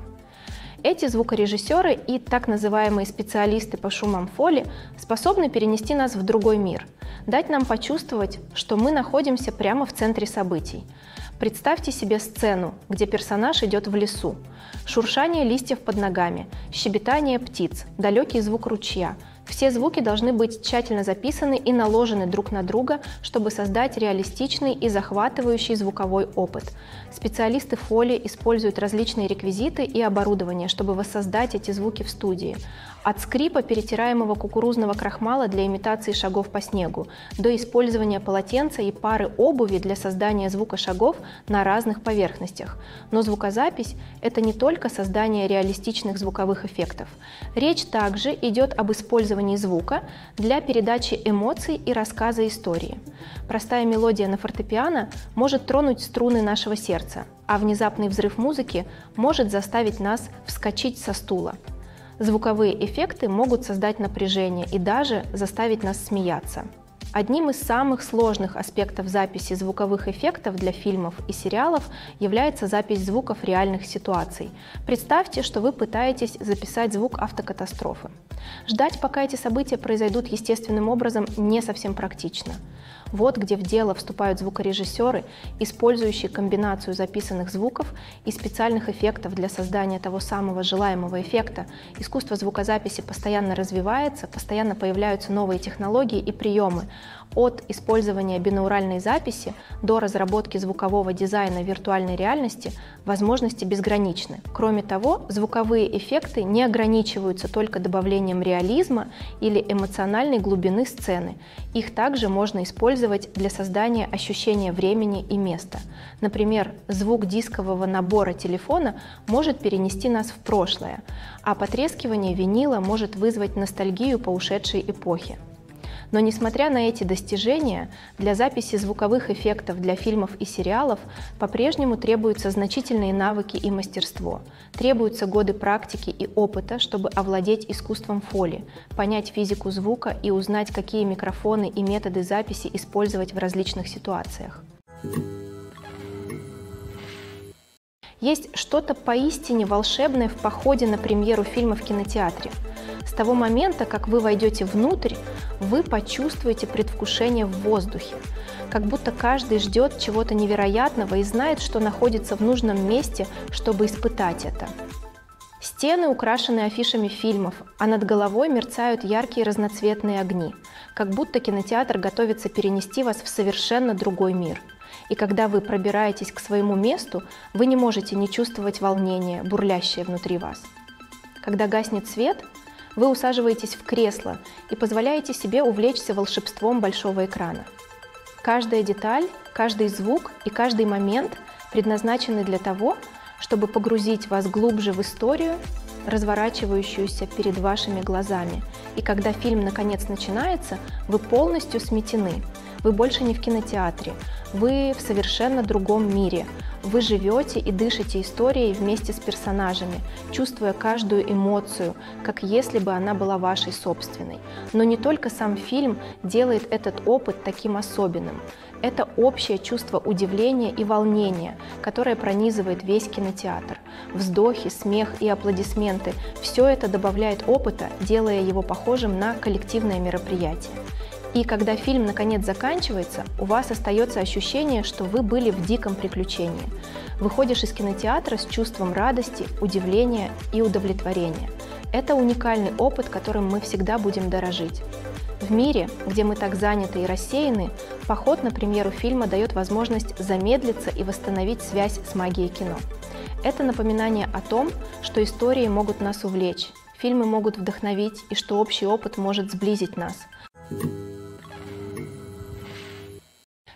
Эти звукорежиссеры и так называемые специалисты по шумам фоли способны перенести нас в другой мир, дать нам почувствовать, что мы находимся прямо в центре событий. Представьте себе сцену, где персонаж идет в лесу. Шуршание листьев под ногами, щебетание птиц, далекий звук ручья. Все звуки должны быть тщательно записаны и наложены друг на друга, чтобы создать реалистичный и захватывающий звуковой опыт. Специалисты фоли используют различные реквизиты и оборудование, чтобы воссоздать эти звуки в студии. От скрипа перетираемого кукурузного крахмала для имитации шагов по снегу до использования полотенца и пары обуви для создания звука шагов на разных поверхностях. Но звукозапись – это не только создание реалистичных звуковых эффектов. Речь также идет об использовании звука для передачи эмоций и рассказа истории. Простая мелодия на фортепиано может тронуть струны нашего сердца, а внезапный взрыв музыки может заставить нас вскочить со стула. Звуковые эффекты могут создать напряжение и даже заставить нас смеяться. Одним из самых сложных аспектов записи звуковых эффектов для фильмов и сериалов является запись звуков реальных ситуаций. Представьте, что вы пытаетесь записать звук автокатастрофы. Ждать, пока эти события произойдут естественным образом, не совсем практично. Вот где в дело вступают звукорежиссеры, использующие комбинацию записанных звуков и специальных эффектов для создания того самого желаемого эффекта. Искусство звукозаписи постоянно развивается, постоянно появляются новые технологии и приемы. От использования бинауральной записи до разработки звукового дизайна виртуальной реальности возможности безграничны. Кроме того, звуковые эффекты не ограничиваются только добавлением реализма или эмоциональной глубины сцены. Их также можно использовать для создания ощущения времени и места. Например, звук дискового набора телефона может перенести нас в прошлое, а потрескивание винила может вызвать ностальгию по ушедшей эпохе. Но несмотря на эти достижения, для записи звуковых эффектов для фильмов и сериалов по-прежнему требуются значительные навыки и мастерство. Требуются годы практики и опыта, чтобы овладеть искусством фоли, понять физику звука и узнать, какие микрофоны и методы записи использовать в различных ситуациях. Есть что-то поистине волшебное в походе на премьеру фильма в кинотеатре. С того момента, как вы войдете внутрь, вы почувствуете предвкушение в воздухе, как будто каждый ждет чего-то невероятного и знает, что находится в нужном месте, чтобы испытать это. Стены украшены афишами фильмов, а над головой мерцают яркие разноцветные огни, как будто кинотеатр готовится перенести вас в совершенно другой мир. И когда вы пробираетесь к своему месту, вы не можете не чувствовать волнения, бурлящее внутри вас. Когда гаснет свет, вы усаживаетесь в кресло и позволяете себе увлечься волшебством большого экрана. Каждая деталь, каждый звук и каждый момент предназначены для того, чтобы погрузить вас глубже в историю, разворачивающуюся перед вашими глазами. И когда фильм наконец начинается, вы полностью сметены. Вы больше не в кинотеатре, вы в совершенно другом мире. Вы живете и дышите историей вместе с персонажами, чувствуя каждую эмоцию, как если бы она была вашей собственной. Но не только сам фильм делает этот опыт таким особенным. Это общее чувство удивления и волнения, которое пронизывает весь кинотеатр. Вздохи, смех и аплодисменты – все это добавляет опыта, делая его похожим на коллективное мероприятие. И когда фильм наконец заканчивается, у вас остается ощущение, что вы были в диком приключении. Выходишь из кинотеатра с чувством радости, удивления и удовлетворения. Это уникальный опыт, которым мы всегда будем дорожить. В мире, где мы так заняты и рассеяны, поход на премьеру фильма дает возможность замедлиться и восстановить связь с магией кино. Это напоминание о том, что истории могут нас увлечь, фильмы могут вдохновить и что общий опыт может сблизить нас.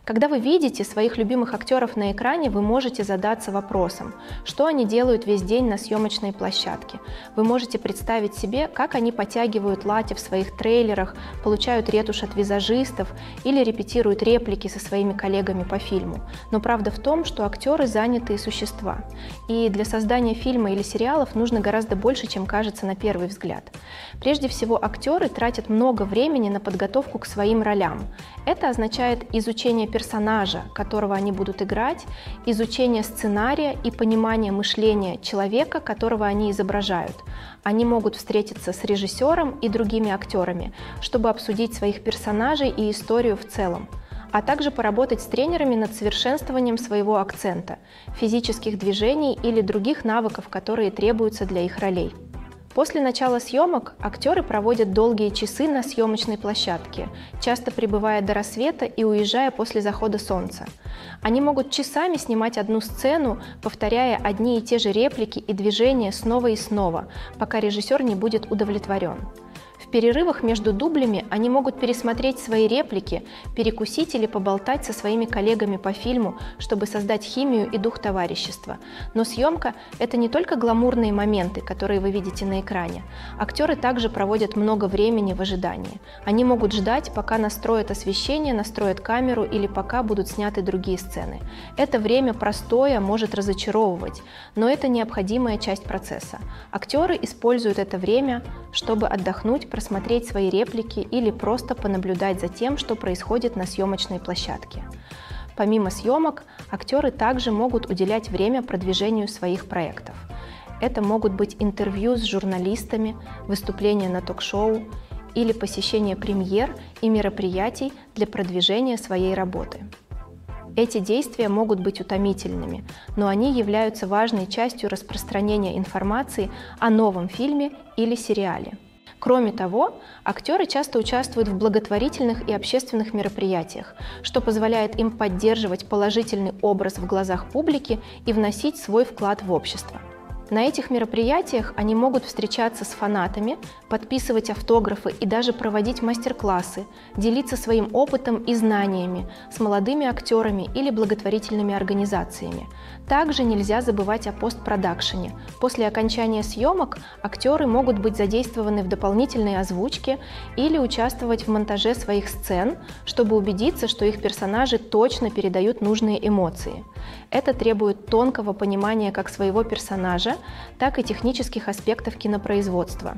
Когда вы видите своих любимых актеров на экране, вы можете задаться вопросом, что они делают весь день на съемочной площадке. Вы можете представить себе, как они подтягивают лати в своих трейлерах, получают ретушь от визажистов или репетируют реплики со своими коллегами по фильму. Но правда в том, что актеры занятые существа. И для создания фильма или сериалов нужно гораздо больше, чем кажется на первый взгляд. Прежде всего, актеры тратят много времени на подготовку к своим ролям. Это означает изучение персонажа, которого они будут играть, изучение сценария и понимание мышления человека, которого они изображают. Они могут встретиться с режиссером и другими актерами, чтобы обсудить своих персонажей и историю в целом, а также поработать с тренерами над совершенствованием своего акцента, физических движений или других навыков, которые требуются для их ролей. После начала съемок актеры проводят долгие часы на съемочной площадке, часто пребывая до рассвета и уезжая после захода солнца. Они могут часами снимать одну сцену, повторяя одни и те же реплики и движения снова и снова, пока режиссер не будет удовлетворен. В перерывах между дублями они могут пересмотреть свои реплики, перекусить или поболтать со своими коллегами по фильму, чтобы создать химию и дух товарищества. Но съемка – это не только гламурные моменты, которые вы видите на экране. Актеры также проводят много времени в ожидании. Они могут ждать, пока настроят освещение, настроят камеру или пока будут сняты другие сцены. Это время простое может разочаровывать, но это необходимая часть процесса. Актеры используют это время, чтобы отдохнуть, просмотреть свои реплики или просто понаблюдать за тем, что происходит на съемочной площадке. Помимо съемок, актеры также могут уделять время продвижению своих проектов. Это могут быть интервью с журналистами, выступления на ток-шоу или посещение премьер и мероприятий для продвижения своей работы. Эти действия могут быть утомительными, но они являются важной частью распространения информации о новом фильме или сериале. Кроме того, актеры часто участвуют в благотворительных и общественных мероприятиях, что позволяет им поддерживать положительный образ в глазах публики и вносить свой вклад в общество. На этих мероприятиях они могут встречаться с фанатами, подписывать автографы и даже проводить мастер-классы, делиться своим опытом и знаниями с молодыми актерами или благотворительными организациями. Также нельзя забывать о постпродакшене. После окончания съемок актеры могут быть задействованы в дополнительной озвучке или участвовать в монтаже своих сцен, чтобы убедиться, что их персонажи точно передают нужные эмоции. Это требует тонкого понимания как своего персонажа, так и технических аспектов кинопроизводства.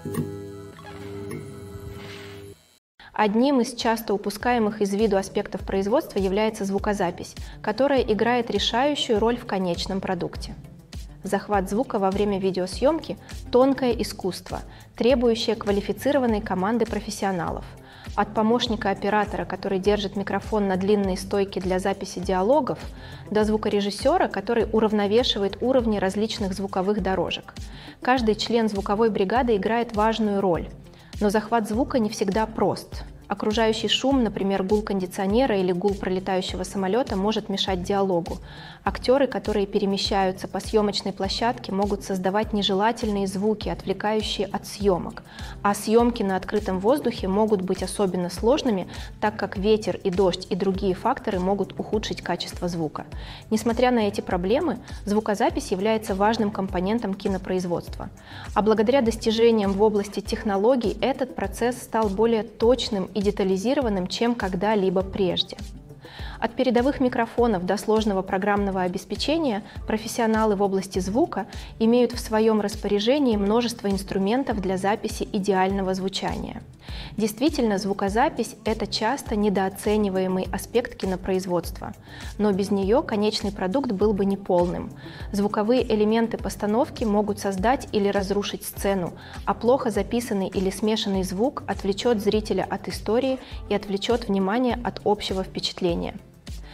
Одним из часто упускаемых из виду аспектов производства является звукозапись, которая играет решающую роль в конечном продукте. Захват звука во время видеосъемки – тонкое искусство, требующее квалифицированной команды профессионалов. От помощника оператора, который держит микрофон на длинной стойке для записи диалогов, до звукорежиссера, который уравновешивает уровни различных звуковых дорожек. Каждый член звуковой бригады играет важную роль, но захват звука не всегда прост. Окружающий шум, например, гул кондиционера или гул пролетающего самолета, может мешать диалогу. Актеры, которые перемещаются по съемочной площадке, могут создавать нежелательные звуки, отвлекающие от съемок. А съемки на открытом воздухе могут быть особенно сложными, так как ветер и дождь и другие факторы могут ухудшить качество звука. Несмотря на эти проблемы, звукозапись является важным компонентом кинопроизводства. А благодаря достижениям в области технологий этот процесс стал более точным и детализированным, чем когда-либо прежде. От передовых микрофонов до сложного программного обеспечения профессионалы в области звука имеют в своем распоряжении множество инструментов для записи идеального звучания. Действительно, звукозапись – это часто недооцениваемый аспект кинопроизводства, но без нее конечный продукт был бы неполным. Звуковые элементы постановки могут создать или разрушить сцену, а плохо записанный или смешанный звук отвлечет зрителя от истории и отвлечет внимание от общего впечатления.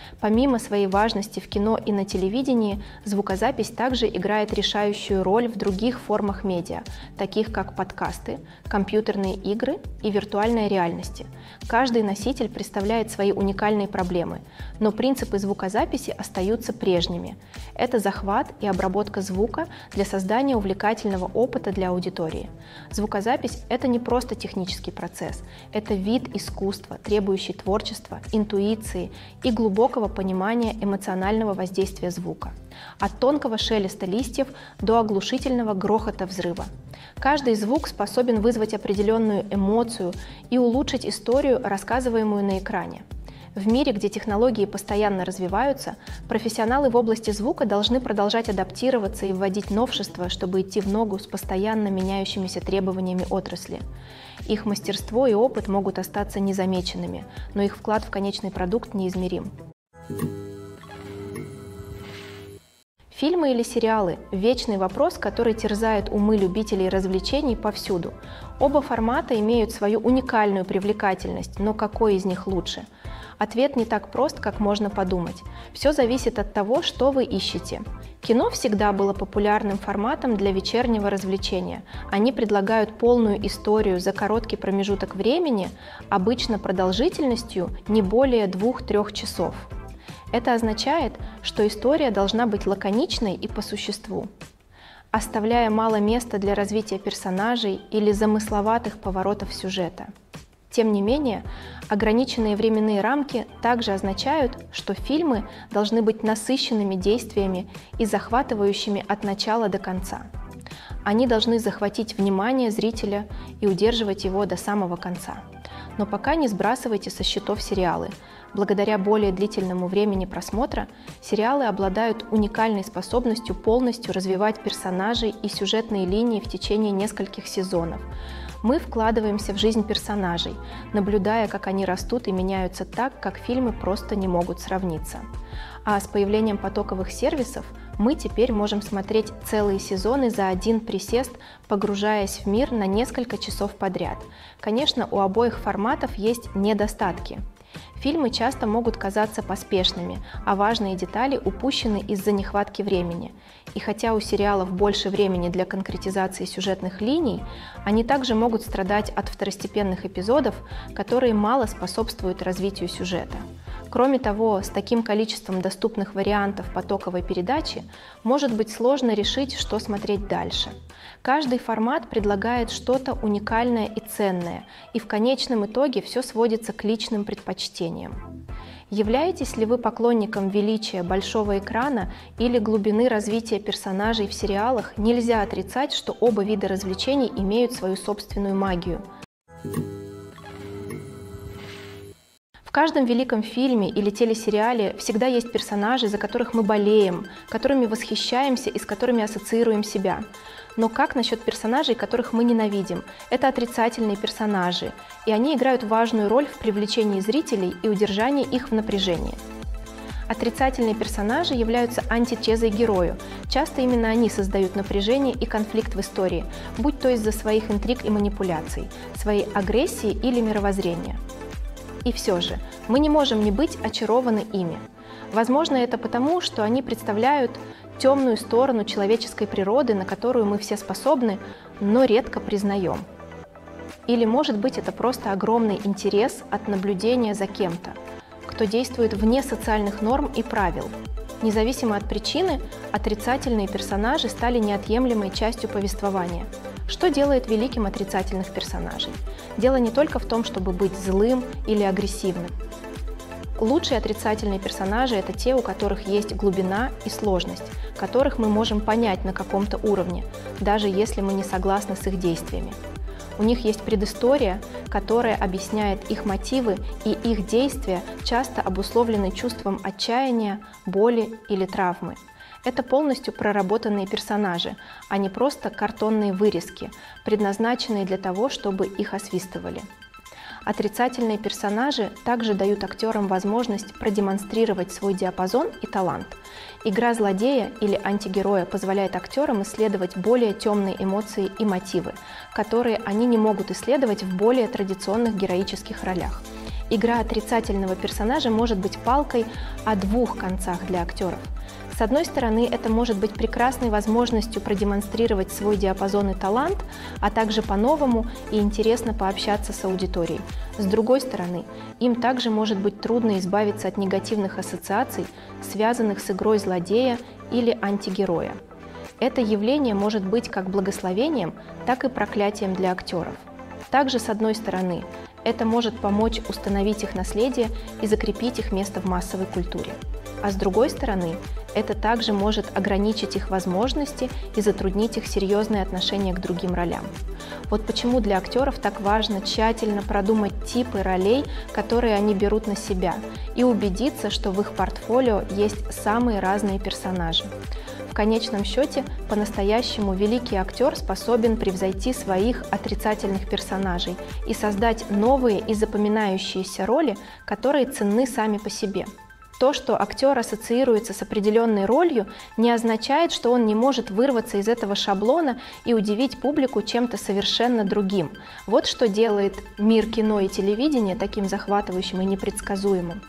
Помимо своей важности в кино и на телевидении, звукозапись также играет решающую роль в других формах медиа, таких как подкасты, компьютерные игры и виртуальная реальность. Каждый носитель представляет свои уникальные проблемы, но принципы звукозаписи остаются прежними. Это захват и обработка звука для создания увлекательного опыта для аудитории. Звукозапись – это не просто технический процесс, это вид искусства, требующий творчества, интуиции и глубокого понимания эмоционального воздействия звука. От тонкого шелеста листьев до оглушительного грохота взрыва. Каждый звук способен вызвать определенную эмоцию и улучшить историю, рассказываемую на экране. В мире, где технологии постоянно развиваются, профессионалы в области звука должны продолжать адаптироваться и вводить новшества, чтобы идти в ногу с постоянно меняющимися требованиями отрасли. Их мастерство и опыт могут остаться незамеченными, но их вклад в конечный продукт неизмерим. Фильмы или сериалы – вечный вопрос, который терзает умы любителей развлечений повсюду. Оба формата имеют свою уникальную привлекательность, но какой из них лучше? Ответ не так прост, как можно подумать. Все зависит от того, что вы ищете. Кино всегда было популярным форматом для вечернего развлечения. Они предлагают полную историю за короткий промежуток времени, обычно продолжительностью не более двух-трех часов. Это означает, что история должна быть лаконичной и по существу, оставляя мало места для развития персонажей или замысловатых поворотов сюжета. Тем не менее, ограниченные временные рамки также означают, что фильмы должны быть насыщенными действиями и захватывающими от начала до конца. Они должны захватить внимание зрителя и удерживать его до самого конца. Но пока не сбрасывайте со счетов сериалы. Благодаря более длительному времени просмотра, сериалы обладают уникальной способностью полностью развивать персонажей и сюжетные линии в течение нескольких сезонов. Мы вкладываемся в жизнь персонажей, наблюдая, как они растут и меняются так, как фильмы просто не могут сравниться. А с появлением потоковых сервисов мы теперь можем смотреть целые сезоны за один присест, погружаясь в мир на несколько часов подряд. Конечно, у обоих форматов есть недостатки. Фильмы часто могут казаться поспешными, а важные детали упущены из-за нехватки времени. И хотя у сериалов больше времени для конкретизации сюжетных линий, они также могут страдать от второстепенных эпизодов, которые мало способствуют развитию сюжета. Кроме того, с таким количеством доступных вариантов потоковой передачи может быть сложно решить, что смотреть дальше. Каждый формат предлагает что-то уникальное и ценное, и в конечном итоге все сводится к личным предпочтениям. Являетесь ли вы поклонником величия большого экрана или глубины развития персонажей в сериалах, нельзя отрицать, что оба вида развлечений имеют свою собственную магию. В каждом великом фильме или телесериале всегда есть персонажи, за которых мы болеем, которыми восхищаемся и с которыми ассоциируем себя. Но как насчет персонажей, которых мы ненавидим? Это отрицательные персонажи, и они играют важную роль в привлечении зрителей и удержании их в напряжении. Отрицательные персонажи являются антитезой герою. Часто именно они создают напряжение и конфликт в истории, будь то из-за своих интриг и манипуляций, своей агрессии или мировоззрения. И все же, мы не можем не быть очарованы ими. Возможно, это потому, что они представляют темную сторону человеческой природы, на которую мы все способны, но редко признаем. Или, может быть, это просто огромный интерес от наблюдения за кем-то, кто действует вне социальных норм и правил. Независимо от причины, отрицательные персонажи стали неотъемлемой частью повествования. Что делает великим отрицательных персонажей? Дело не только в том, чтобы быть злым или агрессивным. Лучшие отрицательные персонажи – это те, у которых есть глубина и сложность, которых мы можем понять на каком-то уровне, даже если мы не согласны с их действиями. У них есть предыстория, которая объясняет их мотивы, и их действия часто обусловлены чувством отчаяния, боли или травмы. Это полностью проработанные персонажи, а не просто картонные вырезки, предназначенные для того, чтобы их освистывали. Отрицательные персонажи также дают актерам возможность продемонстрировать свой диапазон и талант. Игра злодея или антигероя позволяет актерам исследовать более темные эмоции и мотивы, которые они не могут исследовать в более традиционных героических ролях. Игра отрицательного персонажа может быть палкой о двух концах для актеров. С одной стороны, это может быть прекрасной возможностью продемонстрировать свой диапазон и талант, а также по-новому и интересно пообщаться с аудиторией. С другой стороны, им также может быть трудно избавиться от негативных ассоциаций, связанных с игрой злодея или антигероя. Это явление может быть как благословением, так и проклятием для актеров. Также, с одной стороны, это может помочь установить их наследие и закрепить их место в массовой культуре. А с другой стороны, это также может ограничить их возможности и затруднить их серьезное отношение к другим ролям. Вот почему для актеров так важно тщательно продумать типы ролей, которые они берут на себя, и убедиться, что в их портфолио есть самые разные персонажи. В конечном счете, по-настоящему великий актер способен превзойти своих отрицательных персонажей и создать новые и запоминающиеся роли, которые ценны сами по себе. То, что актер ассоциируется с определенной ролью, не означает, что он не может вырваться из этого шаблона и удивить публику чем-то совершенно другим. Вот что делает мир кино и телевидения таким захватывающим и непредсказуемым.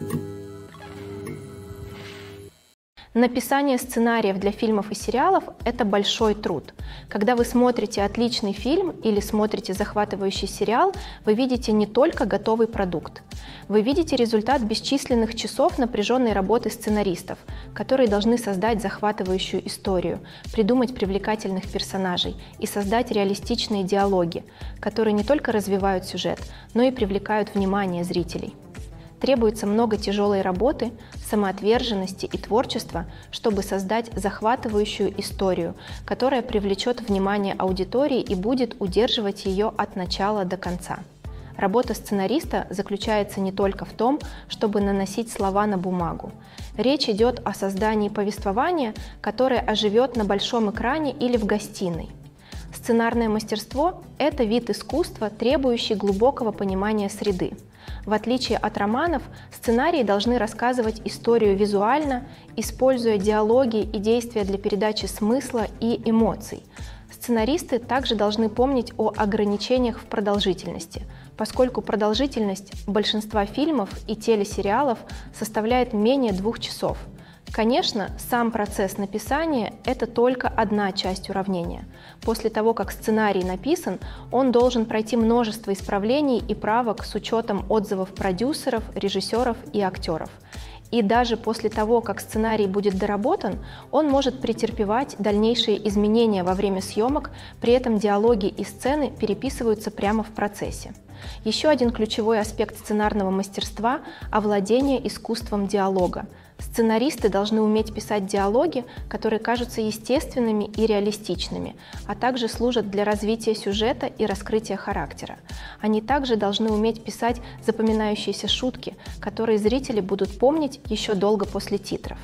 Написание сценариев для фильмов и сериалов – это большой труд. Когда вы смотрите отличный фильм или смотрите захватывающий сериал, вы видите не только готовый продукт. Вы видите результат бесчисленных часов напряженной работы сценаристов, которые должны создать захватывающую историю, придумать привлекательных персонажей и создать реалистичные диалоги, которые не только развивают сюжет, но и привлекают внимание зрителей. Требуется много тяжелой работы, самоотверженности и творчества, чтобы создать захватывающую историю, которая привлечет внимание аудитории и будет удерживать ее от начала до конца. Работа сценариста заключается не только в том, чтобы наносить слова на бумагу. Речь идет о создании повествования, которое оживет на большом экране или в гостиной. Сценарное мастерство – это вид искусства, требующий глубокого понимания среды. В отличие от романов, сценарии должны рассказывать историю визуально, используя диалоги и действия для передачи смысла и эмоций. Сценаристы также должны помнить о ограничениях в продолжительности, поскольку продолжительность большинства фильмов и телесериалов составляет менее двух часов. Конечно, сам процесс написания – это только одна часть уравнения. После того, как сценарий написан, он должен пройти множество исправлений и правок с учетом отзывов продюсеров, режиссеров и актеров. И даже после того, как сценарий будет доработан, он может претерпевать дальнейшие изменения во время съемок, при этом диалоги и сцены переписываются прямо в процессе. Еще один ключевой аспект сценарного мастерства – овладение искусством диалога. Сценаристы должны уметь писать диалоги, которые кажутся естественными и реалистичными, а также служат для развития сюжета и раскрытия характера. Они также должны уметь писать запоминающиеся шутки, которые зрители будут помнить еще долго после титров.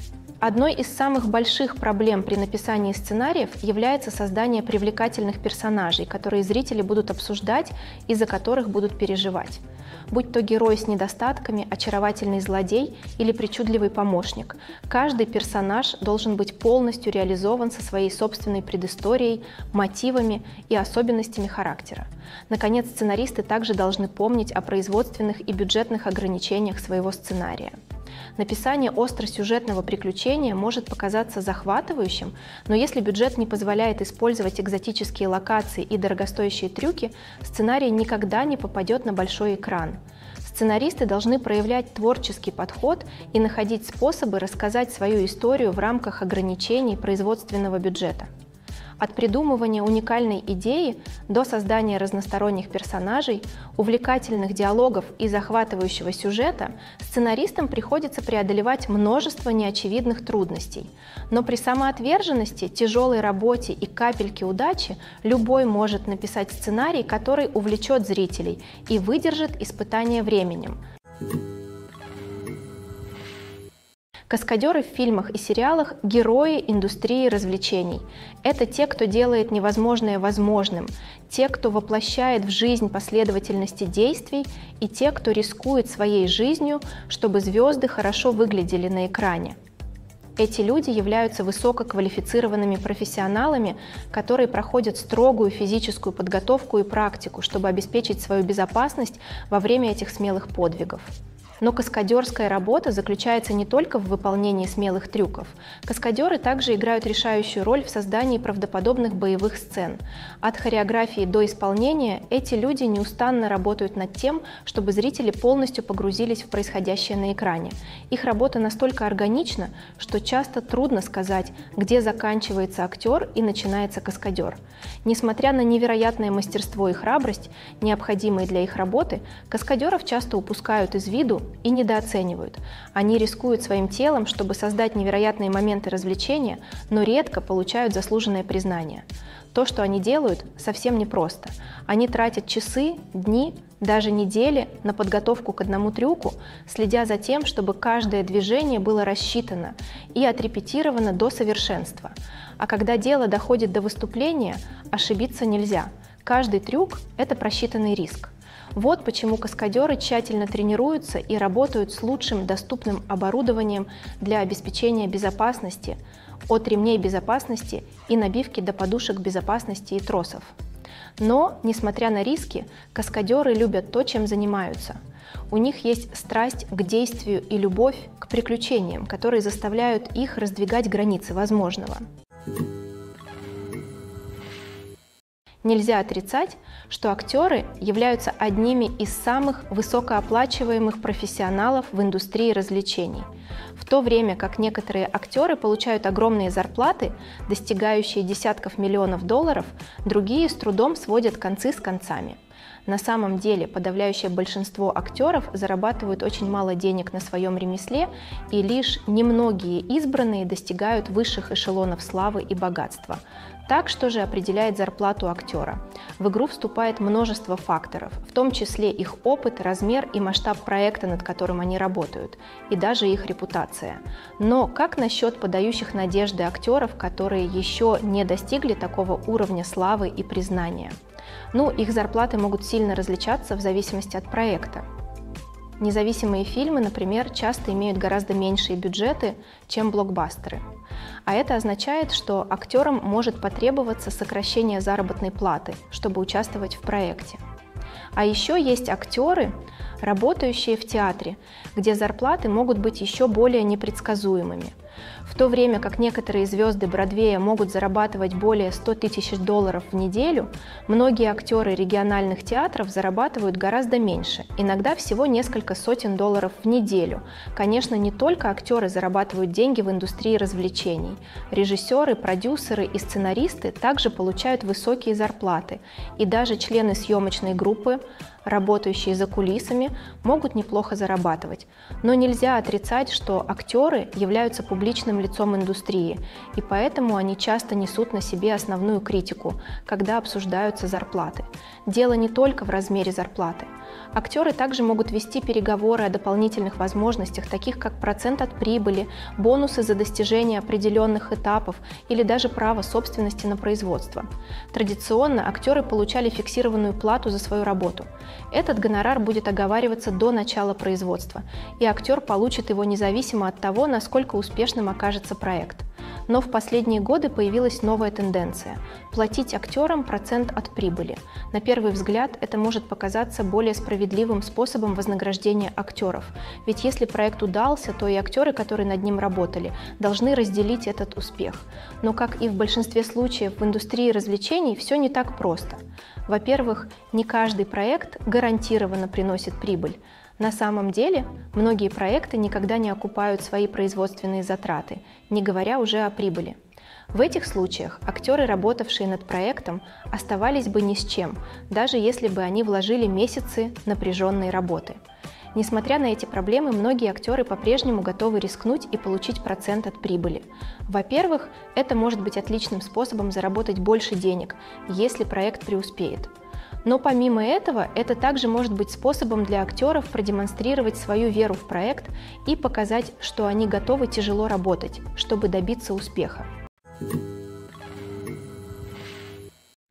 Одной из самых больших проблем при написании сценариев является создание привлекательных персонажей, которые зрители будут обсуждать и за которых будут переживать. Будь то герой с недостатками, очаровательный злодей или причудливый помощник, каждый персонаж должен быть полностью реализован со своей собственной предысторией, мотивами и особенностями характера. Наконец, сценаристы также должны помнить о производственных и бюджетных ограничениях своего сценария. Написание остросюжетного приключения может показаться захватывающим, но если бюджет не позволяет использовать экзотические локации и дорогостоящие трюки, сценарий никогда не попадет на большой экран. Сценаристы должны проявлять творческий подход и находить способы рассказать свою историю в рамках ограничений производственного бюджета. От придумывания уникальной идеи до создания разносторонних персонажей, увлекательных диалогов и захватывающего сюжета сценаристам приходится преодолевать множество неочевидных трудностей. Но при самоотверженности, тяжелой работе и капельке удачи любой может написать сценарий, который увлечет зрителей и выдержит испытание временем. Каскадеры в фильмах и сериалах – герои индустрии развлечений. Это те, кто делает невозможное возможным, те, кто воплощает в жизнь последовательности действий, и те, кто рискует своей жизнью, чтобы звезды хорошо выглядели на экране. Эти люди являются высококвалифицированными профессионалами, которые проходят строгую физическую подготовку и практику, чтобы обеспечить свою безопасность во время этих смелых подвигов. Но каскадерская работа заключается не только в выполнении смелых трюков. Каскадеры также играют решающую роль в создании правдоподобных боевых сцен. От хореографии до исполнения эти люди неустанно работают над тем, чтобы зрители полностью погрузились в происходящее на экране. Их работа настолько органична, что часто трудно сказать, где заканчивается актер и начинается каскадер. Несмотря на невероятное мастерство и храбрость, необходимые для их работы, каскадеров часто упускают из виду и недооценивают. Они рискуют своим телом, чтобы создать невероятные моменты развлечения, но редко получают заслуженное признание. То, что они делают, совсем непросто. Они тратят часы, дни, даже недели на подготовку к одному трюку, следя за тем, чтобы каждое движение было рассчитано и отрепетировано до совершенства. А когда дело доходит до выступления, ошибиться нельзя. Каждый трюк – это просчитанный риск. Вот почему каскадеры тщательно тренируются и работают с лучшим доступным оборудованием для обеспечения безопасности, от ремней безопасности и набивки до подушек безопасности и тросов. Но, несмотря на риски, каскадеры любят то, чем занимаются. У них есть страсть к действию и любовь к приключениям, которые заставляют их раздвигать границы возможного. Нельзя отрицать, что актеры являются одними из самых высокооплачиваемых профессионалов в индустрии развлечений. В то время как некоторые актеры получают огромные зарплаты, достигающие десятков миллионов долларов, другие с трудом сводят концы с концами. На самом деле подавляющее большинство актеров зарабатывают очень мало денег на своем ремесле, и лишь немногие избранные достигают высших эшелонов славы и богатства. Так, что же определяет зарплату актера? В игру вступает множество факторов, в том числе их опыт, размер и масштаб проекта, над которым они работают, и даже их репутация. Но как насчет подающих надежды актеров, которые еще не достигли такого уровня славы и признания? Ну, их зарплаты могут сильно различаться в зависимости от проекта. Независимые фильмы, например, часто имеют гораздо меньшие бюджеты, чем блокбастеры. А это означает, что актерам может потребоваться сокращение заработной платы, чтобы участвовать в проекте. А еще есть актеры, работающие в театре, где зарплаты могут быть еще более непредсказуемыми. В то время как некоторые звезды Бродвея могут зарабатывать более ста тысяч долларов в неделю, многие актеры региональных театров зарабатывают гораздо меньше, иногда всего несколько сотен долларов в неделю. Конечно, не только актеры зарабатывают деньги в индустрии развлечений. Режиссеры, продюсеры и сценаристы также получают высокие зарплаты, и даже члены съемочной группы, работающие за кулисами, могут неплохо зарабатывать. Но нельзя отрицать, что актеры являются публичным лицом индустрии, и поэтому они часто несут на себе основную критику, когда обсуждаются зарплаты. Дело не только в размере зарплаты. Актеры также могут вести переговоры о дополнительных возможностях, таких как процент от прибыли, бонусы за достижение определенных этапов или даже право собственности на производство. Традиционно актеры получали фиксированную плату за свою работу. Этот гонорар будет оговариваться до начала производства, и актер получит его независимо от того, насколько успешным окажется проект. Но в последние годы появилась новая тенденция – платить актерам процент от прибыли. На первый взгляд это может показаться более справедливым способом вознаграждения актеров, ведь если проект удался, то и актеры, которые над ним работали, должны разделить этот успех. Но, как и в большинстве случаев в индустрии развлечений, все не так просто. Во-первых, не каждый проект гарантированно приносит прибыль. На самом деле, многие проекты никогда не окупают свои производственные затраты, не говоря уже о прибыли. В этих случаях актеры, работавшие над проектом, оставались бы ни с чем, даже если бы они вложили месяцы напряженной работы. Несмотря на эти проблемы, многие актеры по-прежнему готовы рискнуть и получить процент от прибыли. Во-первых, это может быть отличным способом заработать больше денег, если проект преуспеет. Но помимо этого, это также может быть способом для актеров продемонстрировать свою веру в проект и показать, что они готовы тяжело работать, чтобы добиться успеха.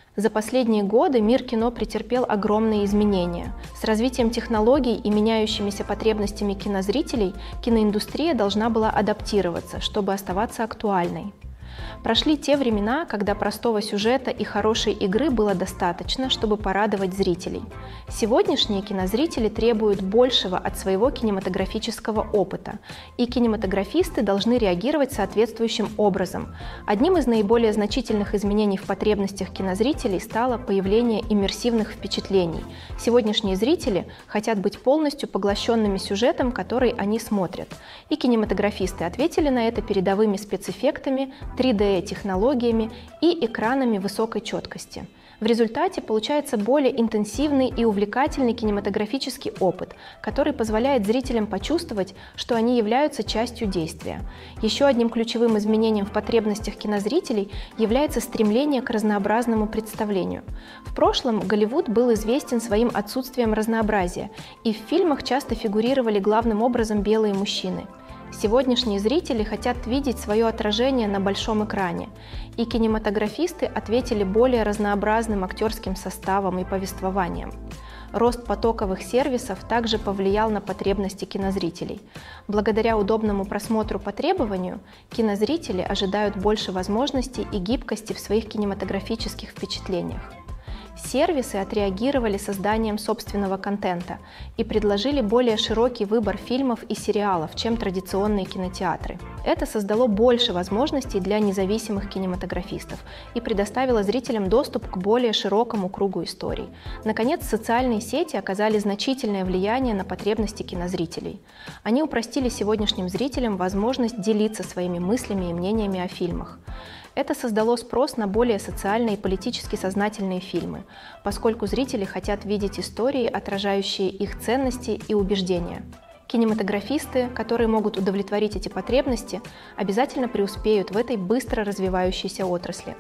За последние годы мир кино претерпел огромные изменения. С развитием технологий и меняющимися потребностями кинозрителей киноиндустрия должна была адаптироваться, чтобы оставаться актуальной. Прошли те времена, когда простого сюжета и хорошей игры было достаточно, чтобы порадовать зрителей. Сегодняшние кинозрители требуют большего от своего кинематографического опыта, и кинематографисты должны реагировать соответствующим образом. Одним из наиболее значительных изменений в потребностях кинозрителей стало появление иммерсивных впечатлений. Сегодняшние зрители хотят быть полностью поглощенными сюжетом, который они смотрят. И кинематографисты ответили на это передовыми спецэффектами, три дэ-технологиями и экранами высокой четкости. В результате получается более интенсивный и увлекательный кинематографический опыт, который позволяет зрителям почувствовать, что они являются частью действия. Еще одним ключевым изменением в потребностях кинозрителей является стремление к разнообразному представлению. В прошлом Голливуд был известен своим отсутствием разнообразия, и в фильмах часто фигурировали главным образом белые мужчины. Сегодняшние зрители хотят видеть свое отражение на большом экране, и кинематографисты ответили более разнообразным актерским составом и повествованием. Рост потоковых сервисов также повлиял на потребности кинозрителей. Благодаря удобному просмотру по требованию, кинозрители ожидают больше возможностей и гибкости в своих кинематографических впечатлениях. Сервисы отреагировали созданием собственного контента и предложили более широкий выбор фильмов и сериалов, чем традиционные кинотеатры. Это создало больше возможностей для независимых кинематографистов и предоставило зрителям доступ к более широкому кругу историй. Наконец, социальные сети оказали значительное влияние на потребности кинозрителей. Они упростили сегодняшним зрителям возможность делиться своими мыслями и мнениями о фильмах. Это создало спрос на более социально и политически сознательные фильмы, поскольку зрители хотят видеть истории, отражающие их ценности и убеждения. Кинематографисты, которые могут удовлетворить эти потребности, обязательно преуспеют в этой быстро развивающейся отрасли.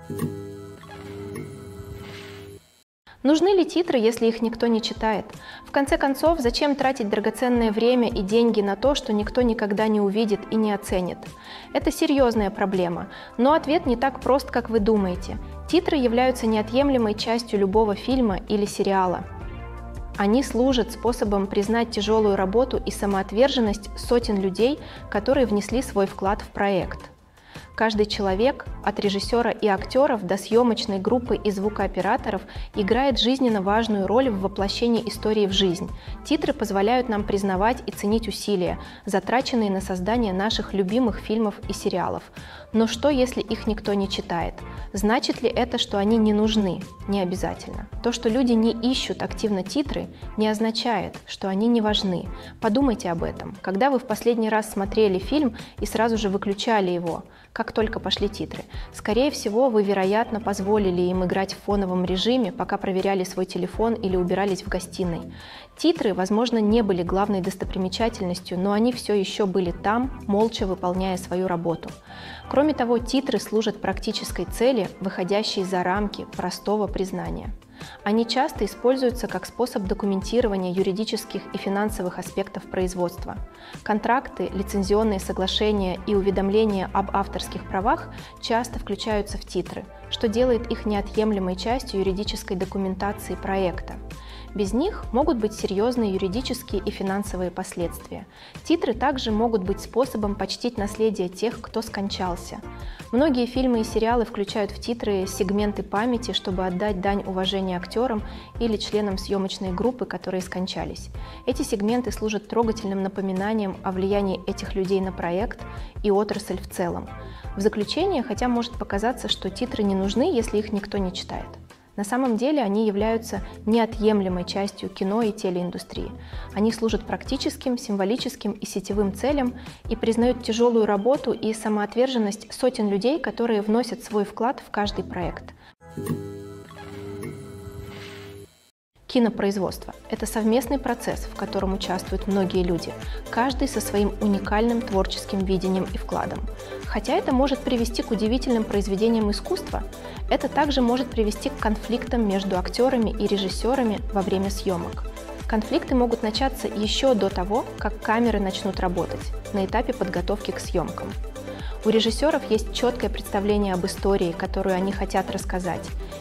Нужны ли титры, если их никто не читает? В конце концов, зачем тратить драгоценное время и деньги на то, что никто никогда не увидит и не оценит? Это серьезная проблема, но ответ не так прост, как вы думаете. Титры являются неотъемлемой частью любого фильма или сериала. Они служат способом признать тяжелую работу и самоотверженность сотен людей, которые внесли свой вклад в проект. Каждый человек, от режиссера и актеров до съемочной группы и звукооператоров, играет жизненно важную роль в воплощении истории в жизнь. Титры позволяют нам признавать и ценить усилия, затраченные на создание наших любимых фильмов и сериалов. Но что, если их никто не читает? Значит ли это, что они не нужны? Не обязательно. То, что люди не ищут активно титры, не означает, что они не важны. Подумайте об этом. Когда вы в последний раз смотрели фильм и сразу же выключали его, как только пошли титры, скорее всего, вы, вероятно, позволили им играть в фоновом режиме, пока проверяли свой телефон или убирались в гостиной. Титры, возможно, не были главной достопримечательностью, но они все еще были там, молча выполняя свою работу. Кроме того, титры служат практической цели, выходящей за рамки простого признания. Они часто используются как способ документирования юридических и финансовых аспектов производства. Контракты, лицензионные соглашения и уведомления об авторских правах часто включаются в титры, что делает их неотъемлемой частью юридической документации проекта. Без них могут быть серьезные юридические и финансовые последствия. Титры также могут быть способом почтить наследие тех, кто скончался. Многие фильмы и сериалы включают в титры сегменты памяти, чтобы отдать дань уважения актерам или членам съемочной группы, которые скончались. Эти сегменты служат трогательным напоминанием о влиянии этих людей на проект и отрасль в целом. В заключение, хотя может показаться, что титры не нужны, если их никто не читает. На самом деле они являются неотъемлемой частью кино и телеиндустрии. Они служат практическим, символическим и сетевым целям и признают тяжелую работу и самоотверженность сотен людей, которые вносят свой вклад в каждый проект. Кинопроизводство – это совместный процесс, в котором участвуют многие люди, каждый со своим уникальным творческим видением и вкладом. Хотя это может привести к удивительным произведениям искусства, это также может привести к конфликтам между актерами и режиссерами во время съемок. Конфликты могут начаться еще до того, как камеры начнут работать, на этапе подготовки к съемкам. У режиссеров есть четкое представление об истории, которую они хотят рассказать,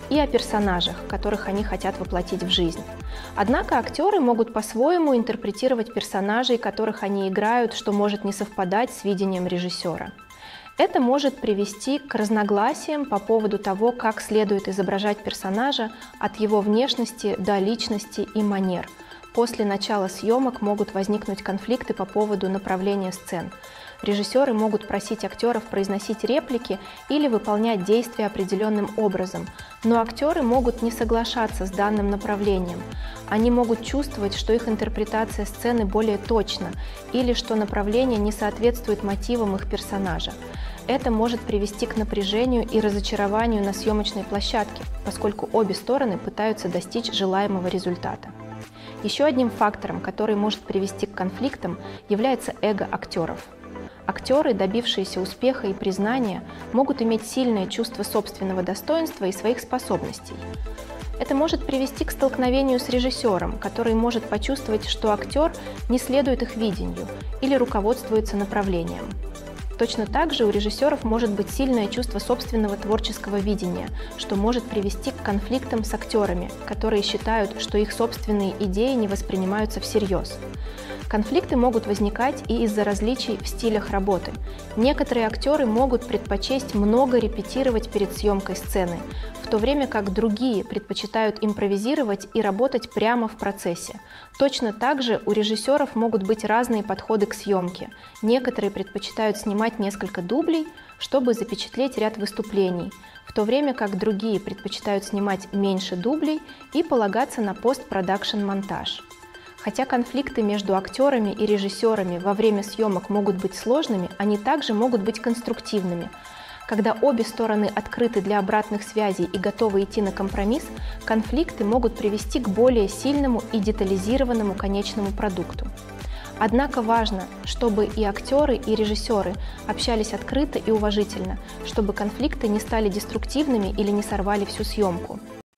и о персонажах, которых они хотят воплотить в жизнь. Однако актеры могут по-своему интерпретировать персонажей, которых они играют, что может не совпадать с видением режиссера. Это может привести к разногласиям по поводу того, как следует изображать персонажа от его внешности до личности и манер. После начала съемок могут возникнуть конфликты по поводу направления сцен. Режиссеры могут просить актеров произносить реплики или выполнять действия определенным образом, но актеры могут не соглашаться с данным направлением. Они могут чувствовать, что их интерпретация сцены более точна или что направление не соответствует мотивам их персонажа. Это может привести к напряжению и разочарованию на съемочной площадке, поскольку обе стороны пытаются достичь желаемого результата. Еще одним фактором, который может привести к конфликтам, является эго актеров. Актеры, добившиеся успеха и признания, могут иметь сильное чувство собственного достоинства и своих способностей. Это может привести к столкновению с режиссером, который может почувствовать, что актер не следует их видению или руководствуется направлением. Точно так же у режиссеров может быть сильное чувство собственного творческого видения, что может привести к конфликтам с актерами, которые считают, что их собственные идеи не воспринимаются всерьез. Конфликты могут возникать и из-за различий в стилях работы. Некоторые актеры могут предпочесть много репетировать перед съемкой сцены, в то время как другие предпочитают импровизировать и работать прямо в процессе. Точно так же у режиссеров могут быть разные подходы к съемке. Некоторые предпочитают снимать несколько дублей, чтобы запечатлеть ряд выступлений, в то время как другие предпочитают снимать меньше дублей и полагаться на постпродакшн-монтаж. Хотя конфликты между актерами и режиссерами во время съемок могут быть сложными, они также могут быть конструктивными. Когда обе стороны открыты для обратных связей и готовы идти на компромисс, конфликты могут привести к более сильному и детализированному конечному продукту. Однако важно, чтобы и актеры, и режиссеры общались открыто и уважительно, чтобы конфликты не стали деструктивными или не сорвали всю съемку.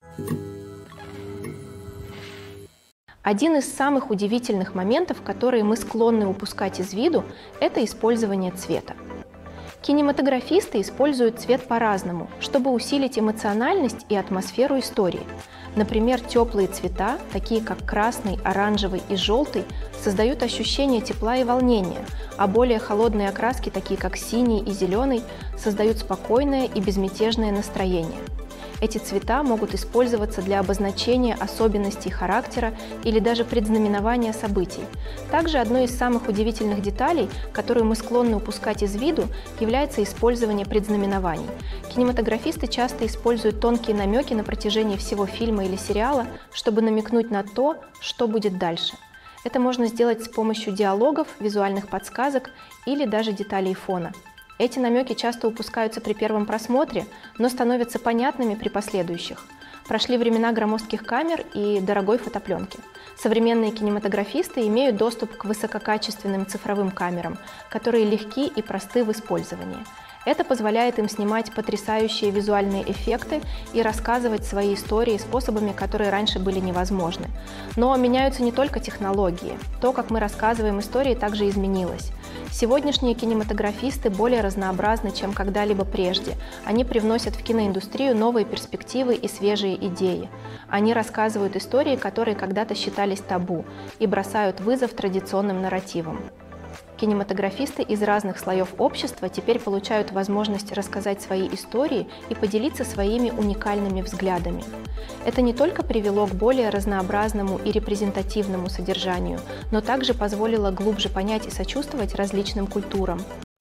Один из самых удивительных моментов, которые мы склонны упускать из виду, это использование цвета. Кинематографисты используют цвет по-разному, чтобы усилить эмоциональность и атмосферу истории. Например, теплые цвета, такие как красный, оранжевый и желтый, создают ощущение тепла и волнения, а более холодные окраски, такие как синий и зеленый, создают спокойное и безмятежное настроение. Эти цвета могут использоваться для обозначения особенностей характера или даже предзнаменования событий. Также одной из самых удивительных деталей, которую мы склонны упускать из виду, является использование предзнаменований. Кинематографисты часто используют тонкие намеки на протяжении всего фильма или сериала, чтобы намекнуть на то, что будет дальше. Это можно сделать с помощью диалогов, визуальных подсказок или даже деталей фона. Эти намеки часто упускаются при первом просмотре, но становятся понятными при последующих. Прошли времена громоздких камер и дорогой фотопленки. Современные кинематографисты имеют доступ к высококачественным цифровым камерам, которые легки и просты в использовании. Это позволяет им снимать потрясающие визуальные эффекты и рассказывать свои истории способами, которые раньше были невозможны. Но меняются не только технологии. То, как мы рассказываем истории, также изменилось. Сегодняшние кинематографисты более разнообразны, чем когда-либо прежде. Они привносят в киноиндустрию новые перспективы и свежие идеи. Они рассказывают истории, которые когда-то считались табу, и бросают вызов традиционным нарративам. Кинематографисты из разных слоев общества теперь получают возможность рассказать свои истории и поделиться своими уникальными взглядами. Это не только привело к более разнообразному и репрезентативному содержанию, но также позволило глубже понять и сочувствовать различным культурам.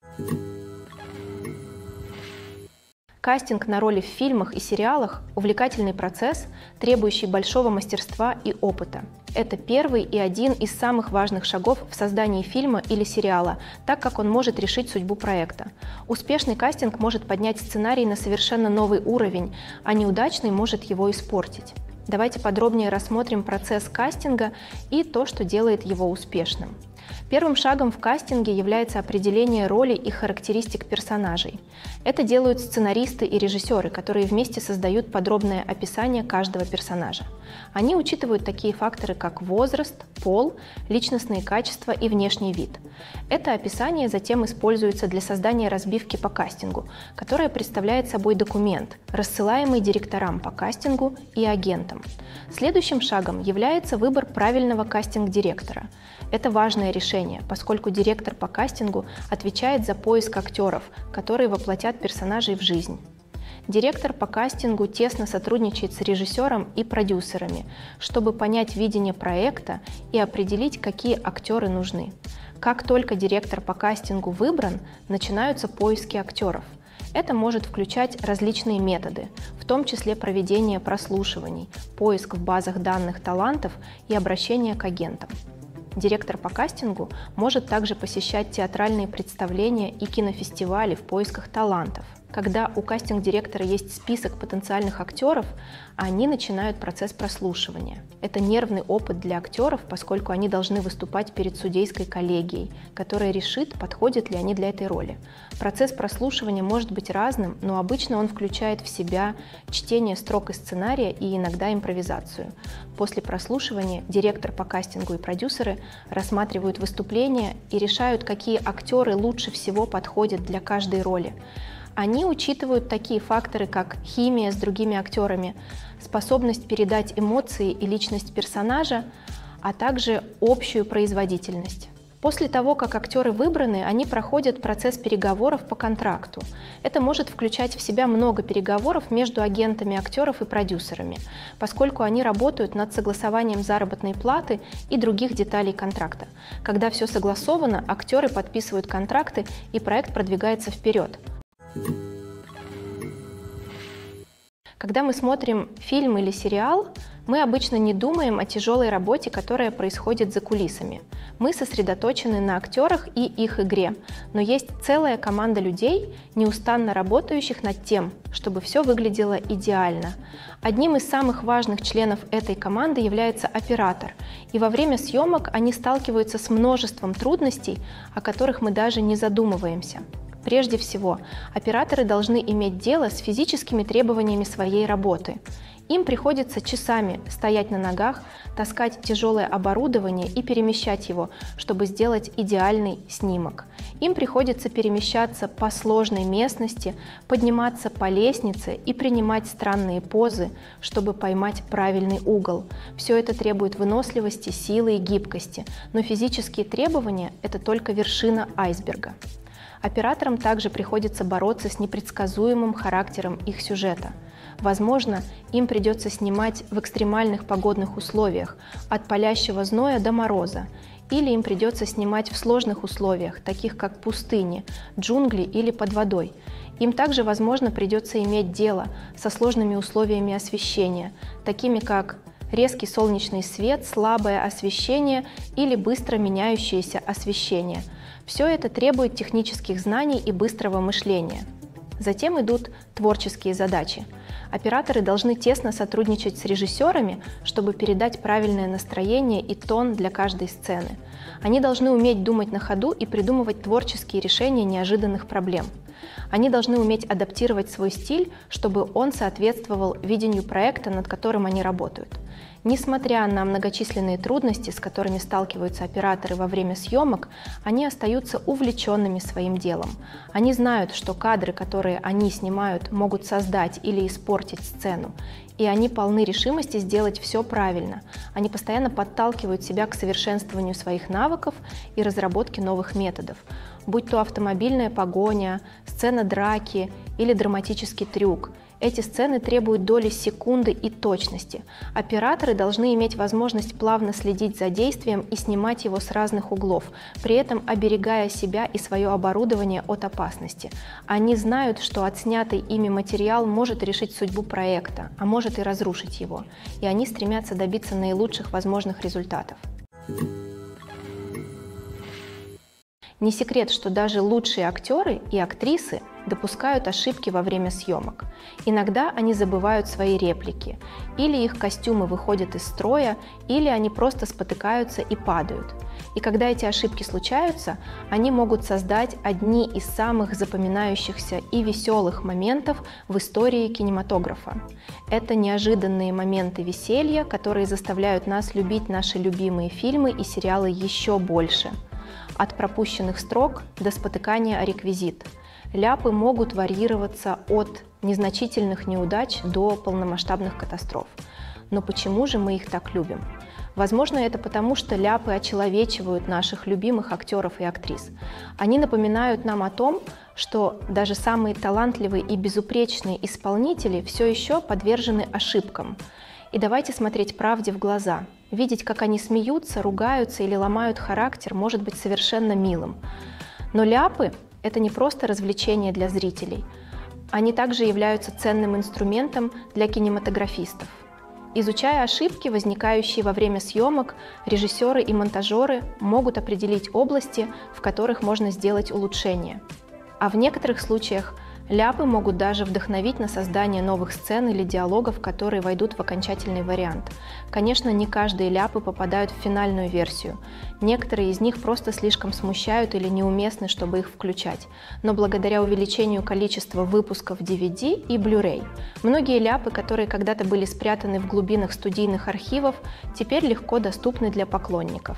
Кастинг на роли в фильмах и сериалах – увлекательный процесс, требующий большого мастерства и опыта. Это первый и один из самых важных шагов в создании фильма или сериала, так как он может решить судьбу проекта. Успешный кастинг может поднять сценарий на совершенно новый уровень, а неудачный может его испортить. Давайте подробнее рассмотрим процесс кастинга и то, что делает его успешным. Первым шагом в кастинге является определение роли и характеристик персонажей. Это делают сценаристы и режиссеры, которые вместе создают подробное описание каждого персонажа. Они учитывают такие факторы, как возраст, пол, личностные качества и внешний вид. Это описание затем используется для создания разбивки по кастингу, которая представляет собой документ, рассылаемый директорам по кастингу и агентам. Следующим шагом является выбор правильного кастинг-директора. Это важное решение, поскольку директор по кастингу отвечает за поиск актеров, которые воплотят персонажей в жизнь. Директор по кастингу тесно сотрудничает с режиссером и продюсерами, чтобы понять видение проекта и определить, какие актеры нужны. Как только директор по кастингу выбран, начинаются поиски актеров. Это может включать различные методы, в том числе проведение прослушиваний, поиск в базах данных талантов и обращение к агентам. Директор по кастингу может также посещать театральные представления и кинофестивали в поисках талантов. Когда у кастинг-директора есть список потенциальных актеров, они начинают процесс прослушивания. Это нервный опыт для актеров, поскольку они должны выступать перед судейской коллегией, которая решит, подходят ли они для этой роли. Процесс прослушивания может быть разным, но обычно он включает в себя чтение строк из сценария и иногда импровизацию. После прослушивания директор по кастингу и продюсеры рассматривают выступления и решают, какие актеры лучше всего подходят для каждой роли. Они учитывают такие факторы, как химия с другими актерами, способность передать эмоции и личность персонажа, а также общую производительность. После того, как актеры выбраны, они проходят процесс переговоров по контракту. Это может включать в себя много переговоров между агентами актеров и продюсерами, поскольку они работают над согласованием заработной платы и других деталей контракта. Когда все согласовано, актеры подписывают контракты, и проект продвигается вперед. Когда мы смотрим фильм или сериал, мы обычно не думаем о тяжелой работе, которая происходит за кулисами. Мы сосредоточены на актерах и их игре, но есть целая команда людей, неустанно работающих над тем, чтобы все выглядело идеально. Одним из самых важных членов этой команды является оператор, и во время съемок они сталкиваются с множеством трудностей, о которых мы даже не задумываемся. Прежде всего, операторы должны иметь дело с физическими требованиями своей работы. Им приходится часами стоять на ногах, таскать тяжелое оборудование и перемещать его, чтобы сделать идеальный снимок. Им приходится перемещаться по сложной местности, подниматься по лестнице и принимать странные позы, чтобы поймать правильный угол. Все это требует выносливости, силы и гибкости, но физические требования – это только вершина айсберга. Операторам также приходится бороться с непредсказуемым характером их сюжета. Возможно, им придется снимать в экстремальных погодных условиях, от палящего зноя до мороза, или им придется снимать в сложных условиях, таких как пустыни, джунгли или под водой. Им также, возможно, придется иметь дело со сложными условиями освещения, такими как резкий солнечный свет, слабое освещение или быстро меняющееся освещение. Все это требует технических знаний и быстрого мышления. Затем идут творческие задачи. Операторы должны тесно сотрудничать с режиссерами, чтобы передать правильное настроение и тон для каждой сцены. Они должны уметь думать на ходу и придумывать творческие решения неожиданных проблем. Они должны уметь адаптировать свой стиль, чтобы он соответствовал видению проекта, над которым они работают. Несмотря на многочисленные трудности, с которыми сталкиваются операторы во время съемок, они остаются увлеченными своим делом. Они знают, что кадры, которые они снимают, могут создать или испортить сцену, и они полны решимости сделать все правильно. Они постоянно подталкивают себя к совершенствованию своих навыков и разработке новых методов, будь то автомобильная погоня, сцена драки или драматический трюк. Эти сцены требуют доли секунды и точности. Операторы должны иметь возможность плавно следить за действием и снимать его с разных углов, при этом оберегая себя и свое оборудование от опасности. Они знают, что отснятый ими материал может решить судьбу проекта, а может и разрушить его, и они стремятся добиться наилучших возможных результатов. Не секрет, что даже лучшие актеры и актрисы допускают ошибки во время съемок. Иногда они забывают свои реплики, или их костюмы выходят из строя, или они просто спотыкаются и падают. И когда эти ошибки случаются, они могут создать одни из самых запоминающихся и веселых моментов в истории кинематографа. Это неожиданные моменты веселья, которые заставляют нас любить наши любимые фильмы и сериалы еще больше. От пропущенных строк до спотыкания о реквизит. Ляпы могут варьироваться от незначительных неудач до полномасштабных катастроф. Но почему же мы их так любим? Возможно, это потому, что ляпы очеловечивают наших любимых актеров и актрис. Они напоминают нам о том, что даже самые талантливые и безупречные исполнители все еще подвержены ошибкам. И давайте смотреть правде в глаза. Видеть, как они смеются, ругаются или ломают характер, может быть совершенно милым. Но ляпы – это не просто развлечение для зрителей. Они также являются ценным инструментом для кинематографистов. Изучая ошибки, возникающие во время съемок, режиссеры и монтажеры могут определить области, в которых можно сделать улучшения. А в некоторых случаях ляпы могут даже вдохновить на создание новых сцен или диалогов, которые войдут в окончательный вариант. Конечно, не каждые ляпы попадают в финальную версию. Некоторые из них просто слишком смущают или неуместны, чтобы их включать. Но благодаря увеличению количества выпусков ди ви ди и Blu-ray, многие ляпы, которые когда-то были спрятаны в глубинах студийных архивов, теперь легко доступны для поклонников.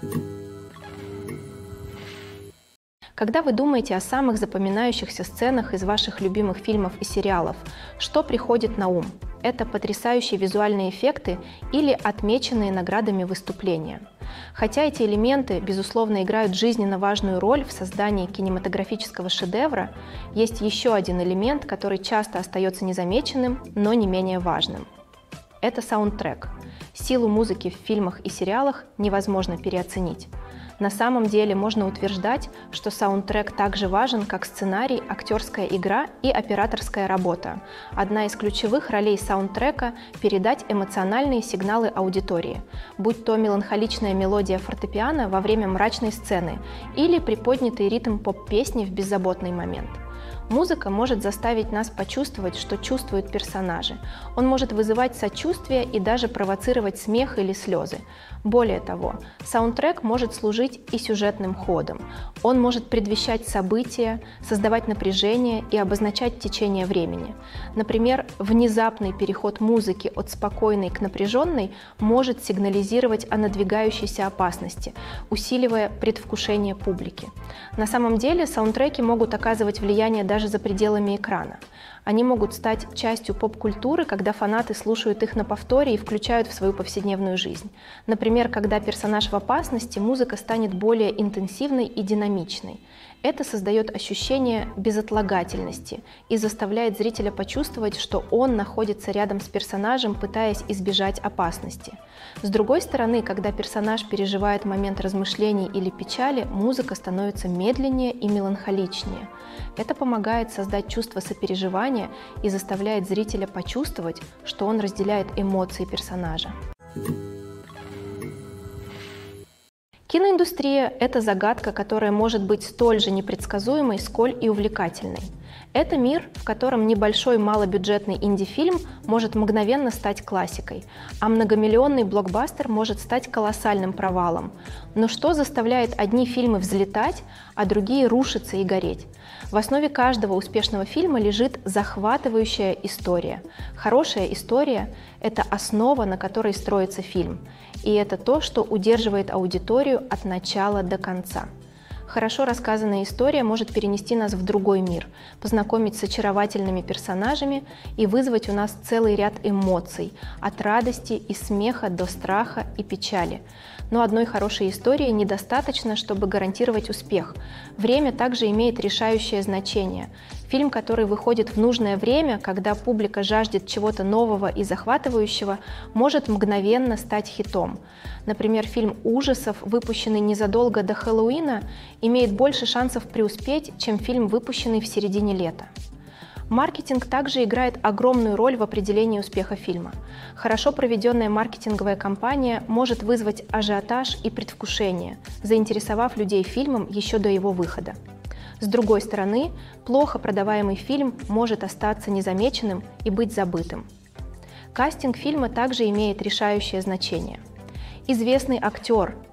Когда вы думаете о самых запоминающихся сценах из ваших любимых фильмов и сериалов, что приходит на ум? Это потрясающие визуальные эффекты или отмеченные наградами выступления. Хотя эти элементы, безусловно, играют жизненно важную роль в создании кинематографического шедевра, есть еще один элемент, который часто остается незамеченным, но не менее важным. Это саундтрек. Силу музыки в фильмах и сериалах невозможно переоценить. На самом деле можно утверждать, что саундтрек также важен, как сценарий, актерская игра и операторская работа. Одна из ключевых ролей саундтрека – передать эмоциональные сигналы аудитории, будь то меланхоличная мелодия фортепиано во время мрачной сцены или приподнятый ритм поп-песни в беззаботный момент. Музыка может заставить нас почувствовать, что чувствуют персонажи. Он может вызывать сочувствие и даже провоцировать смех или слезы. Более того, саундтрек может служить и сюжетным ходом. Он может предвещать события, создавать напряжение и обозначать течение времени. Например, внезапный переход музыки от спокойной к напряженной может сигнализировать о надвигающейся опасности, усиливая предвкушение публики. На самом деле саундтреки могут оказывать влияние даже за пределами экрана. Они могут стать частью поп-культуры, когда фанаты слушают их на повторе и включают в свою повседневную жизнь. Например, когда персонаж в опасности, музыка станет более интенсивной и динамичной. Это создает ощущение безотлагательности и заставляет зрителя почувствовать, что он находится рядом с персонажем, пытаясь избежать опасности. С другой стороны, когда персонаж переживает момент размышлений или печали, музыка становится медленнее и меланхоличнее. Это помогает создать чувство сопереживания и заставляет зрителя почувствовать, что он разделяет эмоции персонажа. Киноиндустрия – это загадка, которая может быть столь же непредсказуемой, сколь и увлекательной. Это мир, в котором небольшой малобюджетный инди-фильм может мгновенно стать классикой, а многомиллионный блокбастер может стать колоссальным провалом. Но что заставляет одни фильмы взлетать, а другие рушиться и гореть? В основе каждого успешного фильма лежит захватывающая история. Хорошая история – это основа, на которой строится фильм. И это то, что удерживает аудиторию от начала до конца. Хорошо рассказанная история может перенести нас в другой мир, познакомить с очаровательными персонажами и вызвать у нас целый ряд эмоций, от радости и смеха до страха и печали. Но одной хорошей истории недостаточно, чтобы гарантировать успех. Время также имеет решающее значение. Фильм, который выходит в нужное время, когда публика жаждет чего-то нового и захватывающего, может мгновенно стать хитом. Например, фильм ужасов, выпущенный незадолго до Хэллоуина, имеет больше шансов преуспеть, чем фильм, выпущенный в середине лета. Маркетинг также играет огромную роль в определении успеха фильма. Хорошо проведенная маркетинговая кампания может вызвать ажиотаж и предвкушение, заинтересовав людей фильмом еще до его выхода. С другой стороны, плохо продаваемый фильм может остаться незамеченным и быть забытым. Кастинг фильма также имеет решающее значение. Известный актер,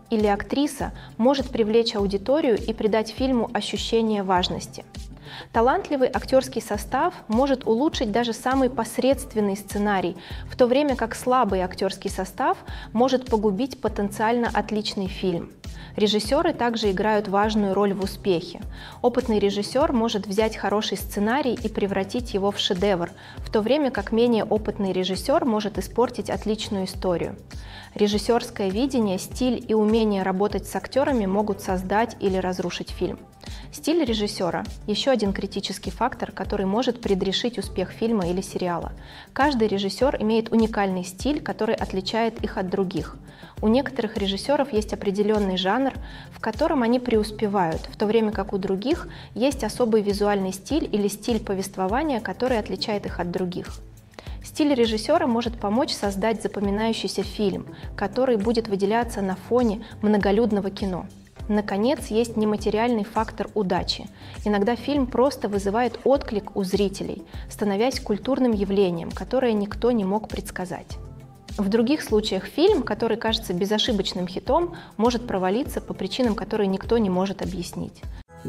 или актриса может привлечь аудиторию и придать фильму ощущение важности. Талантливый актерский состав может улучшить даже самый посредственный сценарий, в то время как слабый актерский состав может погубить потенциально отличный фильм. Режиссеры также играют важную роль в успехе. Опытный режиссер может взять хороший сценарий и превратить его в шедевр, в то время как менее опытный режиссер может испортить отличную историю. Режиссерское видение, стиль и умение работать с актерами могут создать или разрушить фильм. Стиль режиссера – еще один критический фактор, который может предрешить успех фильма или сериала. Каждый режиссер имеет уникальный стиль, который отличает их от других. У некоторых режиссеров есть определенный жанр, в котором они преуспевают, в то время как у других есть особый визуальный стиль или стиль повествования, который отличает их от других. Стиль режиссера может помочь создать запоминающийся фильм, который будет выделяться на фоне многолюдного кино. Наконец, есть нематериальный фактор удачи. Иногда фильм просто вызывает отклик у зрителей, становясь культурным явлением, которое никто не мог предсказать. В других случаях фильм, который кажется безошибочным хитом, может провалиться по причинам, которые никто не может объяснить.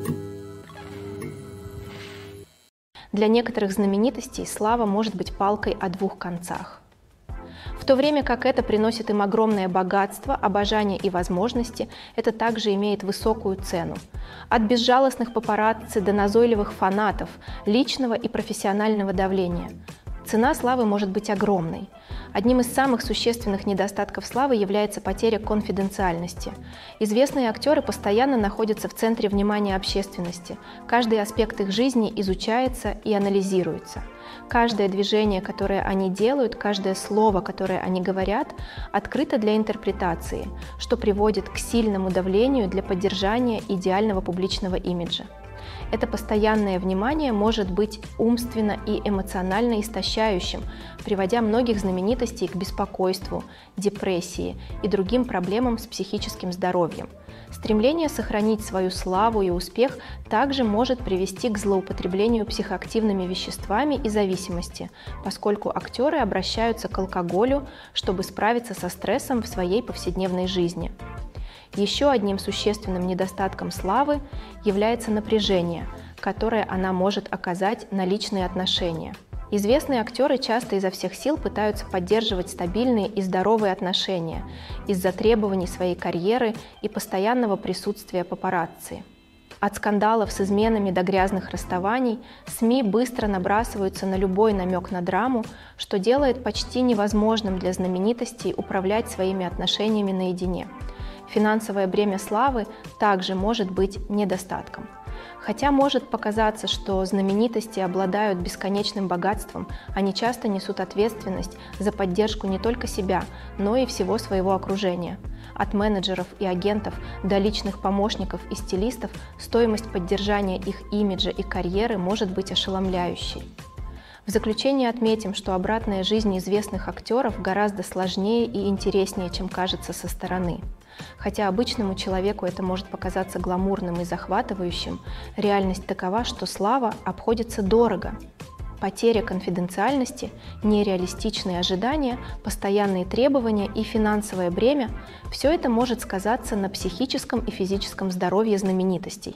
Для некоторых знаменитостей слава может быть палкой о двух концах. В то время как это приносит им огромное богатство, обожание и возможности, это также имеет высокую цену. От безжалостных папарацци до назойливых фанатов, личного и профессионального давления. Цена славы может быть огромной. Одним из самых существенных недостатков славы является потеря конфиденциальности. Известные актеры постоянно находятся в центре внимания общественности. Каждый аспект их жизни изучается и анализируется. Каждое движение, которое они делают, каждое слово, которое они говорят, открыто для интерпретации, что приводит к сильному давлению для поддержания идеального публичного имиджа. Это постоянное внимание может быть умственно и эмоционально истощающим, приводя многих знаменитостей к беспокойству, депрессии и другим проблемам с психическим здоровьем. Стремление сохранить свою славу и успех также может привести к злоупотреблению психоактивными веществами и зависимости, поскольку актеры обращаются к алкоголю, чтобы справиться со стрессом в своей повседневной жизни. Еще одним существенным недостатком славы является напряжение, которое она может оказать на личные отношения. Известные актеры часто изо всех сил пытаются поддерживать стабильные и здоровые отношения из-за требований своей карьеры и постоянного присутствия папарацци. От скандалов с изменами до грязных расставаний СМИ быстро набрасываются на любой намек на драму, что делает почти невозможным для знаменитостей управлять своими отношениями наедине. Финансовое бремя славы также может быть недостатком. Хотя может показаться, что знаменитости обладают бесконечным богатством, они часто несут ответственность за поддержку не только себя, но и всего своего окружения. От менеджеров и агентов до личных помощников и стилистов стоимость поддержания их имиджа и карьеры может быть ошеломляющей. В заключение отметим, что обратная жизнь известных актеров гораздо сложнее и интереснее, чем кажется со стороны. Хотя обычному человеку это может показаться гламурным и захватывающим, реальность такова, что слава обходится дорого. Потеря конфиденциальности, нереалистичные ожидания, постоянные требования и финансовое бремя – все это может сказаться на психическом и физическом здоровье знаменитостей.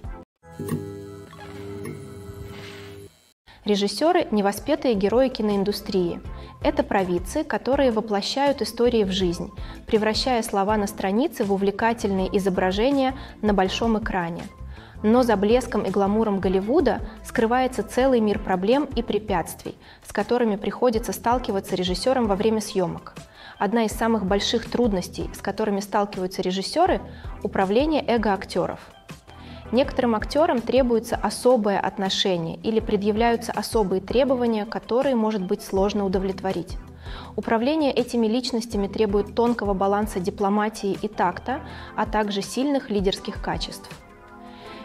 Режиссеры – невоспетые герои киноиндустрии. Это провидцы, которые воплощают истории в жизнь, превращая слова на странице в увлекательные изображения на большом экране. Но за блеском и гламуром Голливуда скрывается целый мир проблем и препятствий, с которыми приходится сталкиваться режиссерам во время съемок. Одна из самых больших трудностей, с которыми сталкиваются режиссеры – управление эго актеров. Некоторым актерам требуется особое отношение или предъявляются особые требования, которые может быть сложно удовлетворить. Управление этими личностями требует тонкого баланса дипломатии и такта, а также сильных лидерских качеств.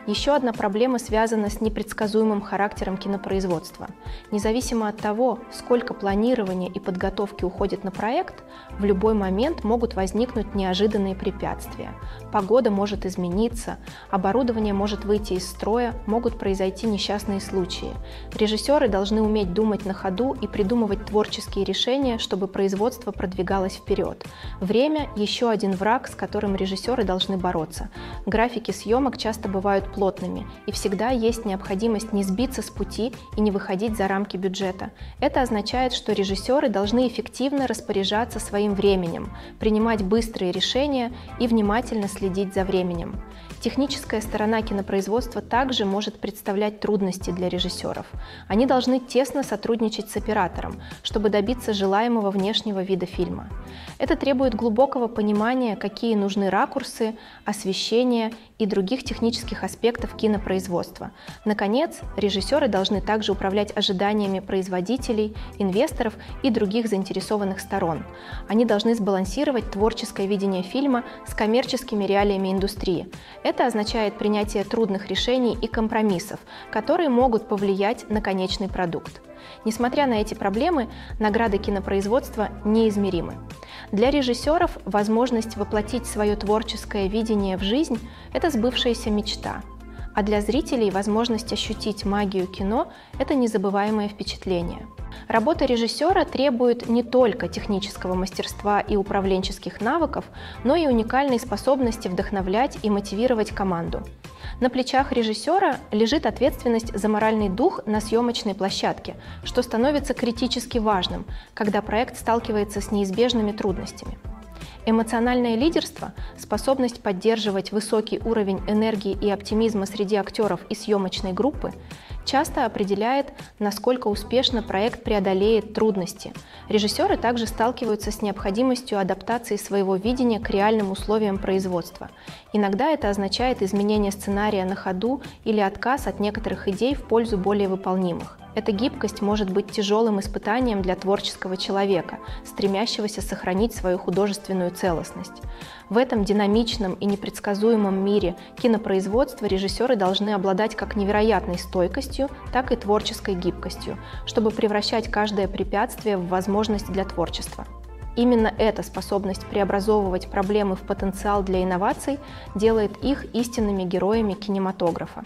Еще одна проблема связана с непредсказуемым характером кинопроизводства. Независимо от того, сколько планирования и подготовки уходит на проект, в любой момент могут возникнуть неожиданные препятствия. Погода может измениться, оборудование может выйти из строя, могут произойти несчастные случаи. Режиссеры должны уметь думать на ходу и придумывать творческие решения, чтобы производство продвигалось вперед. Время – еще один враг, с которым режиссеры должны бороться. Графики съемок часто бывают плотными, и всегда есть необходимость не сбиться с пути и не выходить за рамки бюджета. Это означает, что режиссеры должны эффективно распоряжаться своим временем, принимать быстрые решения и внимательно следить за временем. Техническая сторона кинопроизводства также может представлять трудности для режиссеров. Они должны тесно сотрудничать с оператором, чтобы добиться желаемого внешнего вида фильма. Это требует глубокого понимания, какие нужны ракурсы, освещение и других технических аспектов кинопроизводства. Наконец, режиссеры должны также управлять ожиданиями производителей, инвесторов и других заинтересованных сторон. Они должны сбалансировать творческое видение фильма с коммерческими реалиями индустрии. Это означает принятие трудных решений и компромиссов, которые могут повлиять на конечный продукт. Несмотря на эти проблемы, награды кинопроизводства неизмеримы. Для режиссеров возможность воплотить свое творческое видение в жизнь – это сбывшаяся мечта. А для зрителей возможность ощутить магию кино – это незабываемое впечатление. Работа режиссера требует не только технического мастерства и управленческих навыков, но и уникальной способности вдохновлять и мотивировать команду. На плечах режиссера лежит ответственность за моральный дух на съемочной площадке, что становится критически важным, когда проект сталкивается с неизбежными трудностями. Эмоциональное лидерство, способность поддерживать высокий уровень энергии и оптимизма среди актеров и съемочной группы, часто определяет, насколько успешно проект преодолеет трудности. Режиссеры также сталкиваются с необходимостью адаптации своего видения к реальным условиям производства. Иногда это означает изменение сценария на ходу или отказ от некоторых идей в пользу более выполнимых. Эта гибкость может быть тяжелым испытанием для творческого человека, стремящегося сохранить свою художественную целостность. В этом динамичном и непредсказуемом мире кинопроизводства режиссеры должны обладать как невероятной стойкостью, так и творческой гибкостью, чтобы превращать каждое препятствие в возможность для творчества. Именно эта способность преобразовывать проблемы в потенциал для инноваций делает их истинными героями кинематографа.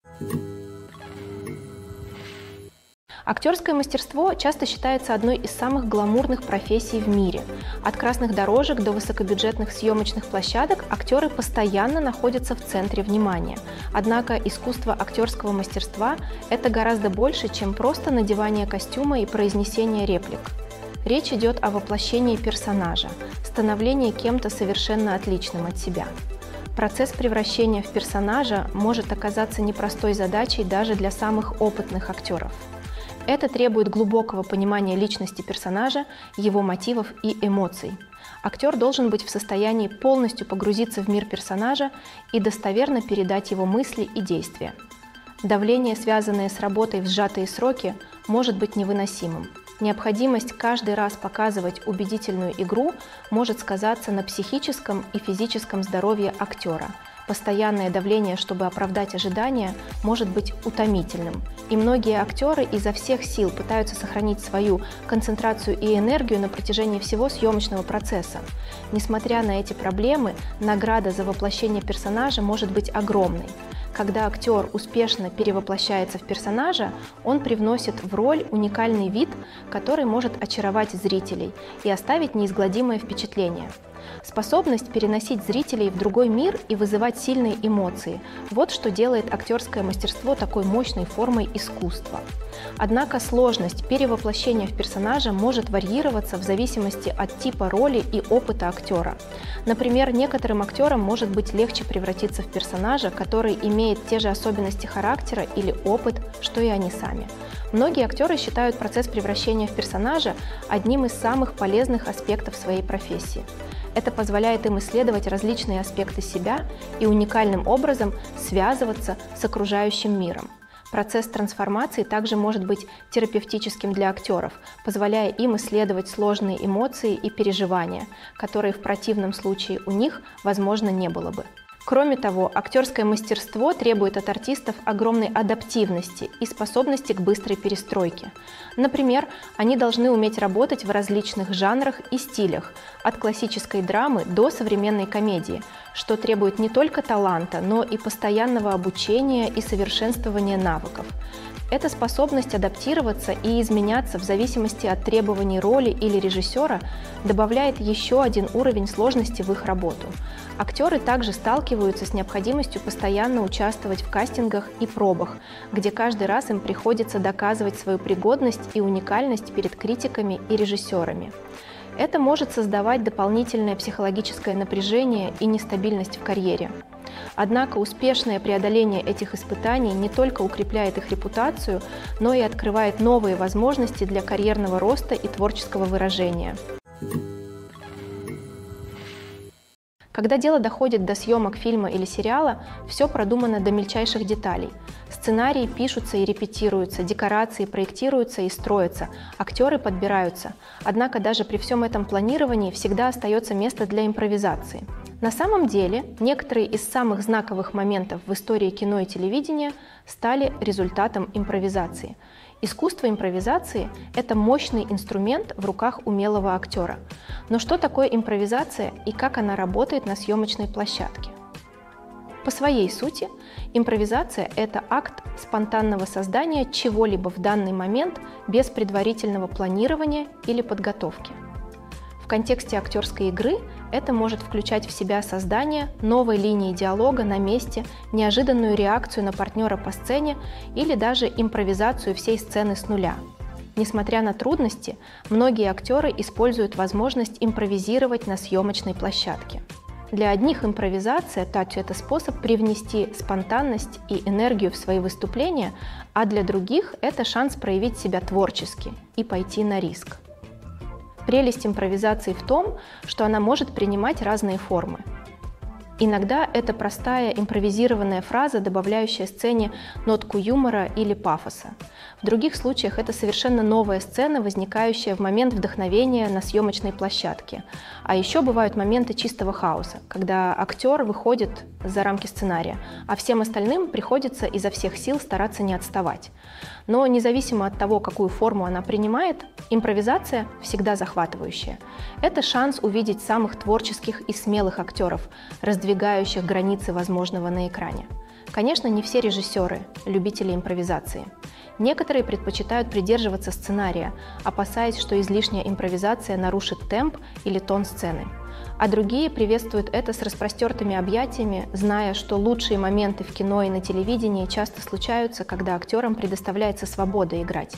Актерское мастерство часто считается одной из самых гламурных профессий в мире. От красных дорожек до высокобюджетных съемочных площадок актеры постоянно находятся в центре внимания. Однако искусство актерского мастерства – это гораздо больше, чем просто надевание костюма и произнесение реплик. Речь идет о воплощении персонажа, становлении кем-то совершенно отличным от себя. Процесс превращения в персонажа может оказаться непростой задачей даже для самых опытных актеров. Это требует глубокого понимания личности персонажа, его мотивов и эмоций. Актер должен быть в состоянии полностью погрузиться в мир персонажа и достоверно передать его мысли и действия. Давление, связанное с работой в сжатые сроки, может быть невыносимым. Необходимость каждый раз показывать убедительную игру может сказаться на психическом и физическом здоровье актера. Постоянное давление, чтобы оправдать ожидания, может быть утомительным. И многие актеры изо всех сил пытаются сохранить свою концентрацию и энергию на протяжении всего съемочного процесса. Несмотря на эти проблемы, награда за воплощение персонажа может быть огромной. Когда актер успешно перевоплощается в персонажа, он привносит в роль уникальный вид, который может очаровать зрителей и оставить неизгладимое впечатление. Способность переносить зрителей в другой мир и вызывать сильные эмоции – вот что делает актерское мастерство такой мощной формой искусства. Однако сложность перевоплощения в персонажа может варьироваться в зависимости от типа роли и опыта актера. Например, некоторым актерам может быть легче превратиться в персонажа, который имеет те же особенности характера или опыт, что и они сами. Многие актеры считают процесс превращения в персонажа одним из самых полезных аспектов своей профессии. Это позволяет им исследовать различные аспекты себя и уникальным образом связываться с окружающим миром. Процесс трансформации также может быть терапевтическим для актеров, позволяя им исследовать сложные эмоции и переживания, которые в противном случае у них, возможно, не было бы. Кроме того, актерское мастерство требует от артистов огромной адаптивности и способности к быстрой перестройке. Например, они должны уметь работать в различных жанрах и стилях, от классической драмы до современной комедии, что требует не только таланта, но и постоянного обучения и совершенствования навыков. Эта способность адаптироваться и изменяться в зависимости от требований роли или режиссера добавляет еще один уровень сложности в их работу. Актеры также сталкиваются с необходимостью постоянно участвовать в кастингах и пробах, где каждый раз им приходится доказывать свою пригодность и уникальность перед критиками и режиссерами. Это может создавать дополнительное психологическое напряжение и нестабильность в карьере. Однако успешное преодоление этих испытаний не только укрепляет их репутацию, но и открывает новые возможности для карьерного роста и творческого выражения. Когда дело доходит до съемок фильма или сериала, все продумано до мельчайших деталей. Сценарии пишутся и репетируются, декорации проектируются и строятся, актеры подбираются. Однако даже при всем этом планировании всегда остается место для импровизации. На самом деле, некоторые из самых знаковых моментов в истории кино и телевидения стали результатом импровизации. Искусство импровизации – это мощный инструмент в руках умелого актера. Но что такое импровизация и как она работает на съемочной площадке? По своей сути, импровизация – это акт спонтанного создания чего-либо в данный момент без предварительного планирования или подготовки. В контексте актерской игры это может включать в себя создание новой линии диалога на месте, неожиданную реакцию на партнера по сцене или даже импровизацию всей сцены с нуля. Несмотря на трудности, многие актеры используют возможность импровизировать на съемочной площадке. Для одних импровизация – это способ привнести спонтанность и энергию в свои выступления, а для других – это шанс проявить себя творчески и пойти на риск. Прелесть импровизации в том, что она может принимать разные формы. Иногда это простая импровизированная фраза, добавляющая сцене нотку юмора или пафоса. В других случаях это совершенно новая сцена, возникающая в момент вдохновения на съемочной площадке. А еще бывают моменты чистого хаоса, когда актер выходит за рамки сценария, а всем остальным приходится изо всех сил стараться не отставать. Но независимо от того, какую форму она принимает, импровизация всегда захватывающая. Это шанс увидеть самых творческих и смелых актеров, раздвигающих границы возможного на экране. Конечно, не все режиссеры – любители импровизации. Некоторые предпочитают придерживаться сценария, опасаясь, что излишняя импровизация нарушит темп или тон сцены. А другие приветствуют это с распростертыми объятиями, зная, что лучшие моменты в кино и на телевидении часто случаются, когда актерам предоставляется свобода играть.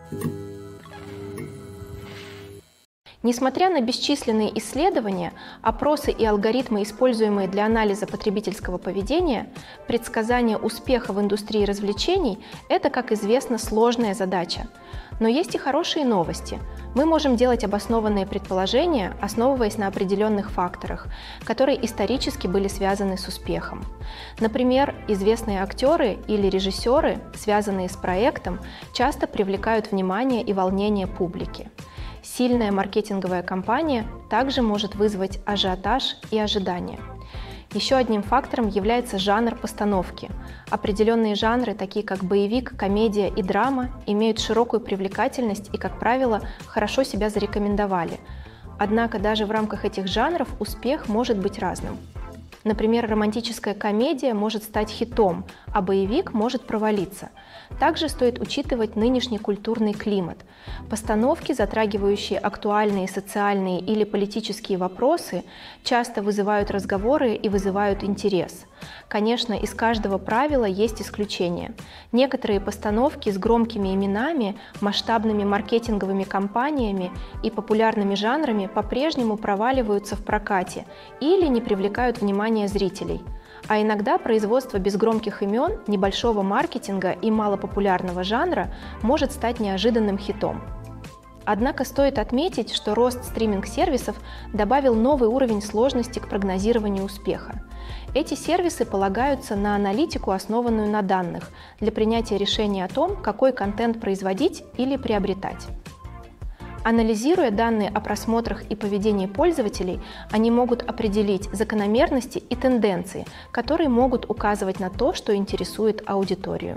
Несмотря на бесчисленные исследования, опросы и алгоритмы, используемые для анализа потребительского поведения, предсказание успеха в индустрии развлечений – это, как известно, сложная задача. Но есть и хорошие новости. Мы можем делать обоснованные предположения, основываясь на определенных факторах, которые исторически были связаны с успехом. Например, известные актеры или режиссеры, связанные с проектом, часто привлекают внимание и волнение публики. Сильная маркетинговая кампания также может вызвать ажиотаж и ожидания. Еще одним фактором является жанр постановки. Определенные жанры, такие как боевик, комедия и драма, имеют широкую привлекательность и, как правило, хорошо себя зарекомендовали. Однако даже в рамках этих жанров успех может быть разным. Например, романтическая комедия может стать хитом, а боевик может провалиться. Также стоит учитывать нынешний культурный климат. Постановки, затрагивающие актуальные социальные или политические вопросы, часто вызывают разговоры и вызывают интерес. Конечно, из каждого правила есть исключения. Некоторые постановки с громкими именами, масштабными маркетинговыми кампаниями и популярными жанрами по-прежнему проваливаются в прокате или не привлекают внимания зрителей. А иногда производство без громких имен, небольшого маркетинга и малопопулярного жанра может стать неожиданным хитом. Однако стоит отметить, что рост стриминг-сервисов добавил новый уровень сложности к прогнозированию успеха. Эти сервисы полагаются на аналитику, основанную на данных, для принятия решения о том, какой контент производить или приобретать. Анализируя данные о просмотрах и поведении пользователей, они могут определить закономерности и тенденции, которые могут указывать на то, что интересует аудиторию.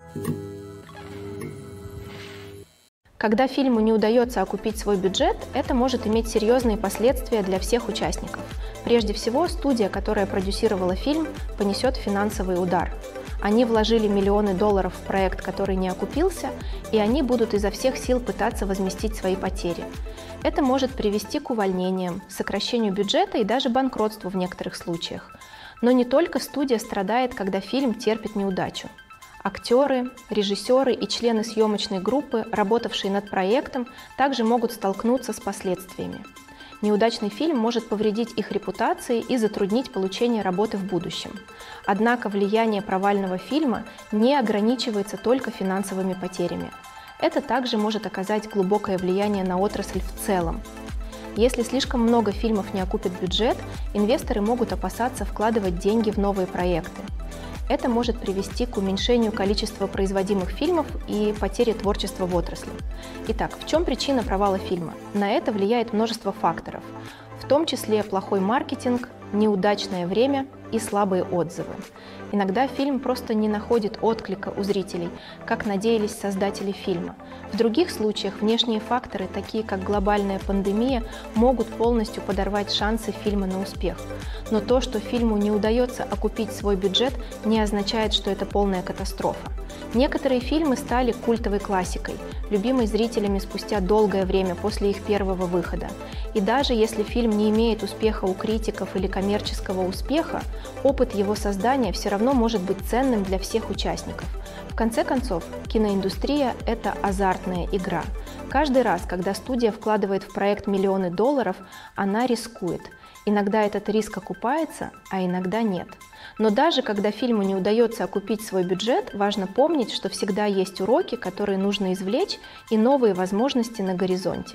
Когда фильму не удается окупить свой бюджет, это может иметь серьезные последствия для всех участников. Прежде всего, студия, которая продюсировала фильм, понесет финансовый удар. Они вложили миллионы долларов в проект, который не окупился, и они будут изо всех сил пытаться возместить свои потери. Это может привести к увольнениям, сокращению бюджета и даже банкротству в некоторых случаях. Но не только студия страдает, когда фильм терпит неудачу. Актеры, режиссеры и члены съемочной группы, работавшие над проектом, также могут столкнуться с последствиями. Неудачный фильм может повредить их репутации и затруднить получение работы в будущем. Однако влияние провального фильма не ограничивается только финансовыми потерями. Это также может оказать глубокое влияние на отрасль в целом. Если слишком много фильмов не окупит бюджет, инвесторы могут опасаться вкладывать деньги в новые проекты. Это может привести к уменьшению количества производимых фильмов и потере творчества в отрасли. Итак, в чем причина провала фильма? На это влияет множество факторов, в том числе плохой маркетинг, неудачное время и слабые отзывы. Иногда фильм просто не находит отклика у зрителей, как надеялись создатели фильма. В других случаях внешние факторы, такие как глобальная пандемия, могут полностью подорвать шансы фильма на успех. Но то, что фильму не удается окупить свой бюджет, не означает, что это полная катастрофа. Некоторые фильмы стали культовой классикой, любимой зрителями спустя долгое время после их первого выхода. И даже если фильм не имеет успеха у критиков или коммерческого успеха, опыт его создания все равно может быть ценным для всех участников. В конце концов, киноиндустрия – это азартная игра. Каждый раз, когда студия вкладывает в проект миллионы долларов, она рискует. Иногда этот риск окупается, а иногда нет. Но даже когда фильму не удается окупить свой бюджет, важно помнить, что всегда есть уроки, которые нужно извлечь, и новые возможности на горизонте.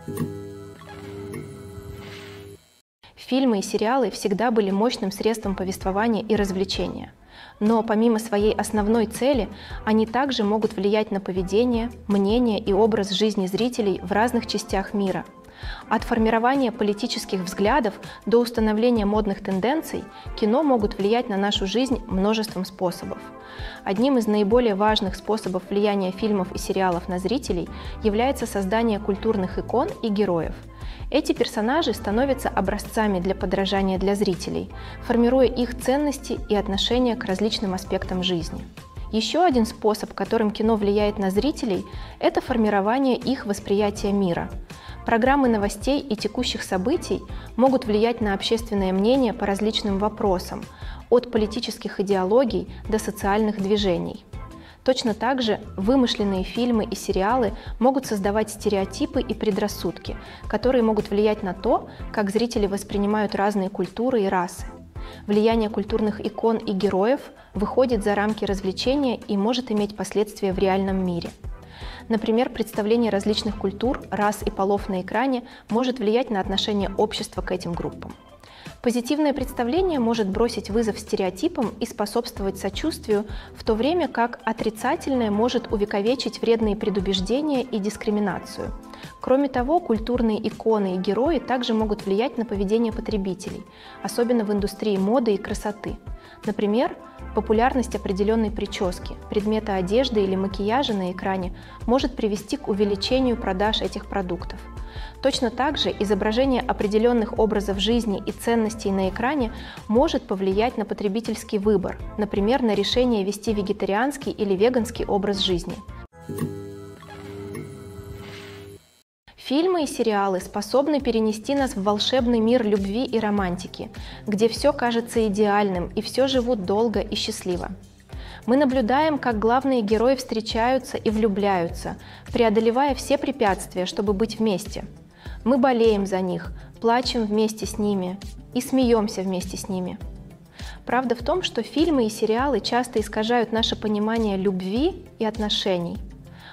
Фильмы и сериалы всегда были мощным средством повествования и развлечения. Но помимо своей основной цели, они также могут влиять на поведение, мнение и образ жизни зрителей в разных частях мира. От формирования политических взглядов до установления модных тенденций кино могут влиять на нашу жизнь множеством способов. Одним из наиболее важных способов влияния фильмов и сериалов на зрителей является создание культурных икон и героев. Эти персонажи становятся образцами для подражания для зрителей, формируя их ценности и отношения к различным аспектам жизни. Еще один способ, которым кино влияет на зрителей, это формирование их восприятия мира. Программы новостей и текущих событий могут влиять на общественное мнение по различным вопросам, от политических идеологий до социальных движений. Точно так же вымышленные фильмы и сериалы могут создавать стереотипы и предрассудки, которые могут влиять на то, как зрители воспринимают разные культуры и расы. Влияние культурных икон и героев выходит за рамки развлечения и может иметь последствия в реальном мире. Например, представление различных культур, рас и полов на экране может влиять на отношение общества к этим группам. Позитивное представление может бросить вызов стереотипам и способствовать сочувствию, в то время как отрицательное может увековечить вредные предубеждения и дискриминацию. Кроме того, культурные иконы и герои также могут влиять на поведение потребителей, особенно в индустрии моды и красоты. Например, популярность определенной прически, предмета одежды или макияжа на экране может привести к увеличению продаж этих продуктов. Точно так же изображение определенных образов жизни и ценностей на экране может повлиять на потребительский выбор, например, на решение вести вегетарианский или веганский образ жизни. Фильмы и сериалы способны перенести нас в волшебный мир любви и романтики, где все кажется идеальным и все живут долго и счастливо. Мы наблюдаем, как главные герои встречаются и влюбляются, преодолевая все препятствия, чтобы быть вместе. Мы болеем за них, плачем вместе с ними и смеемся вместе с ними. Правда в том, что фильмы и сериалы часто искажают наше понимание любви и отношений.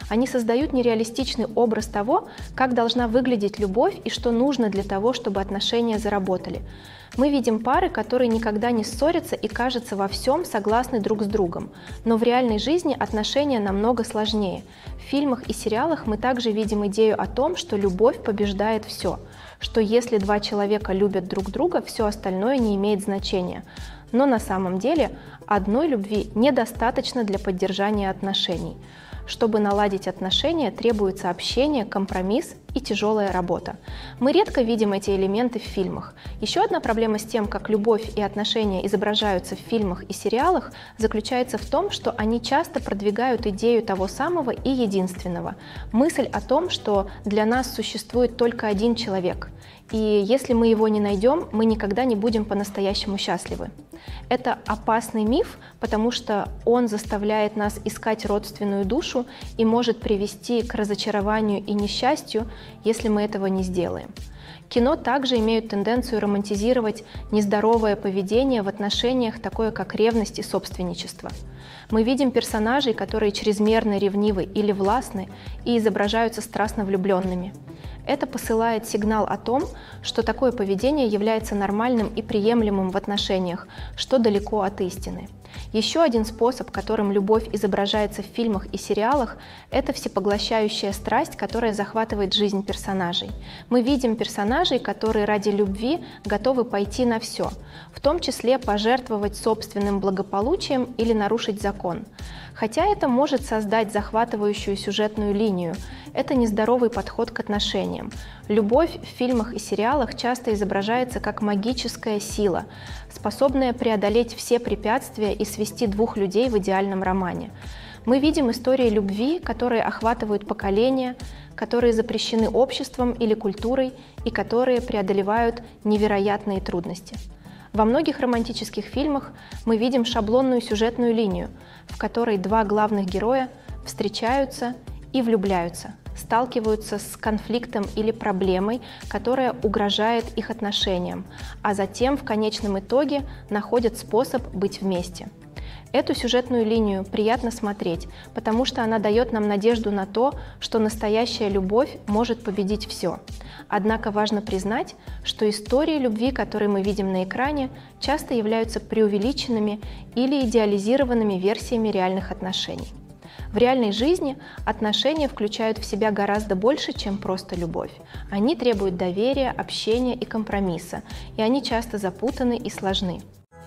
Они создают нереалистичный образ того, как должна выглядеть любовь и что нужно для того, чтобы отношения заработали. Мы видим пары, которые никогда не ссорятся и, кажется, во всем согласны друг с другом. Но в реальной жизни отношения намного сложнее. В фильмах и сериалах мы также видим идею о том, что любовь побеждает все, что если два человека любят друг друга, все остальное не имеет значения. Но на самом деле одной любви недостаточно для поддержания отношений. Чтобы наладить отношения, требуется общение, компромисс и тяжелая работа. Мы редко видим эти элементы в фильмах. Еще одна проблема с тем, как любовь и отношения изображаются в фильмах и сериалах, заключается в том, что они часто продвигают идею того самого и единственного. Мысль о том, что для нас существует только один человек, и если мы его не найдем, мы никогда не будем по-настоящему счастливы. Это опасный миф, потому что он заставляет нас искать родственную душу и может привести к разочарованию и несчастью, если мы этого не сделаем. Кино также имеют тенденцию романтизировать нездоровое поведение в отношениях, такое как ревность и собственничество. Мы видим персонажей, которые чрезмерно ревнивы или властны и изображаются страстно влюбленными. Это посылает сигнал о том, что такое поведение является нормальным и приемлемым в отношениях, что далеко от истины. Еще один способ, которым любовь изображается в фильмах и сериалах, это всепоглощающая страсть, которая захватывает жизнь персонажей. Мы видим персонажей, которые ради любви готовы пойти на все, в том числе пожертвовать собственным благополучием или нарушить закон. Хотя это может создать захватывающую сюжетную линию, это нездоровый подход к отношениям. Любовь в фильмах и сериалах часто изображается как магическая сила, способная преодолеть все препятствия и свести двух людей в идеальном романе. Мы видим истории любви, которые охватывают поколения, которые запрещены обществом или культурой и которые преодолевают невероятные трудности. Во многих романтических фильмах мы видим шаблонную сюжетную линию, в которой два главных героя встречаются и влюбляются, сталкиваются с конфликтом или проблемой, которая угрожает их отношениям, а затем в конечном итоге находят способ быть вместе. Эту сюжетную линию приятно смотреть, потому что она дает нам надежду на то, что настоящая любовь может победить все. Однако важно признать, что истории любви, которые мы видим на экране, часто являются преувеличенными или идеализированными версиями реальных отношений. В реальной жизни отношения включают в себя гораздо больше, чем просто любовь. Они требуют доверия, общения и компромисса, и они часто запутаны и сложны.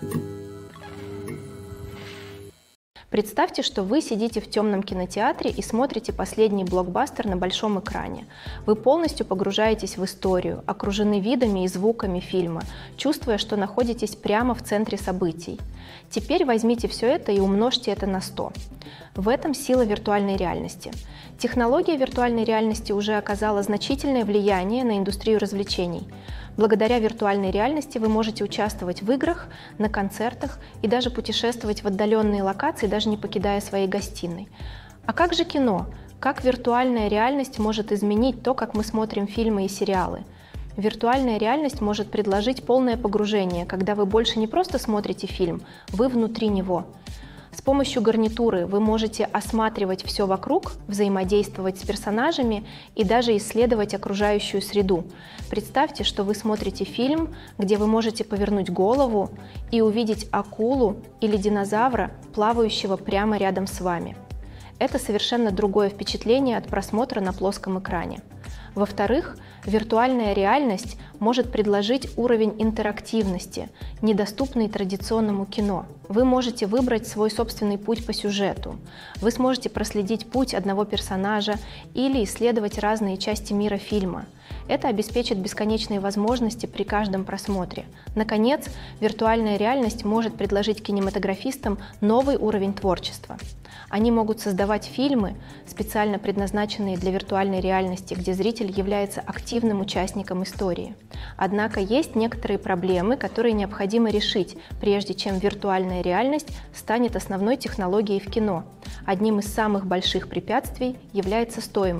Представьте, что вы сидите в темном кинотеатре и смотрите последний блокбастер на большом экране. Вы полностью погружаетесь в историю, окружены видами и звуками фильма, чувствуя, что находитесь прямо в центре событий. Теперь возьмите все это и умножьте это на сто. В этом сила виртуальной реальности. Технология виртуальной реальности уже оказала значительное влияние на индустрию развлечений. Благодаря виртуальной реальности вы можете участвовать в играх, на концертах и даже путешествовать в отдаленные локации, даже не покидая своей гостиной. А как же кино? Как виртуальная реальность может изменить то, как мы смотрим фильмы и сериалы? Виртуальная реальность может предложить полное погружение, когда вы больше не просто смотрите фильм, вы внутри него. С помощью гарнитуры вы можете осматривать все вокруг, взаимодействовать с персонажами и даже исследовать окружающую среду. Представьте, что вы смотрите фильм, где вы можете повернуть голову и увидеть акулу или динозавра, плавающего прямо рядом с вами. Это совершенно другое впечатление от просмотра на плоском экране. Во-вторых, виртуальная реальность может предложить уровень интерактивности, недоступный традиционному кино. Вы можете выбрать свой собственный путь по сюжету. Вы сможете проследить путь одного персонажа или исследовать разные части мира фильма. Это обеспечит бесконечные возможности при каждом просмотре. Наконец, виртуальная реальность может предложить кинематографистам новый уровень творчества. Они могут создавать фильмы, специально предназначенные для виртуальной реальности, где зритель является активным участником истории. Однако есть некоторые проблемы, которые необходимо решить, прежде чем виртуальная реальность станет основной технологией в кино. Одним из самых больших препятствий является стоимость.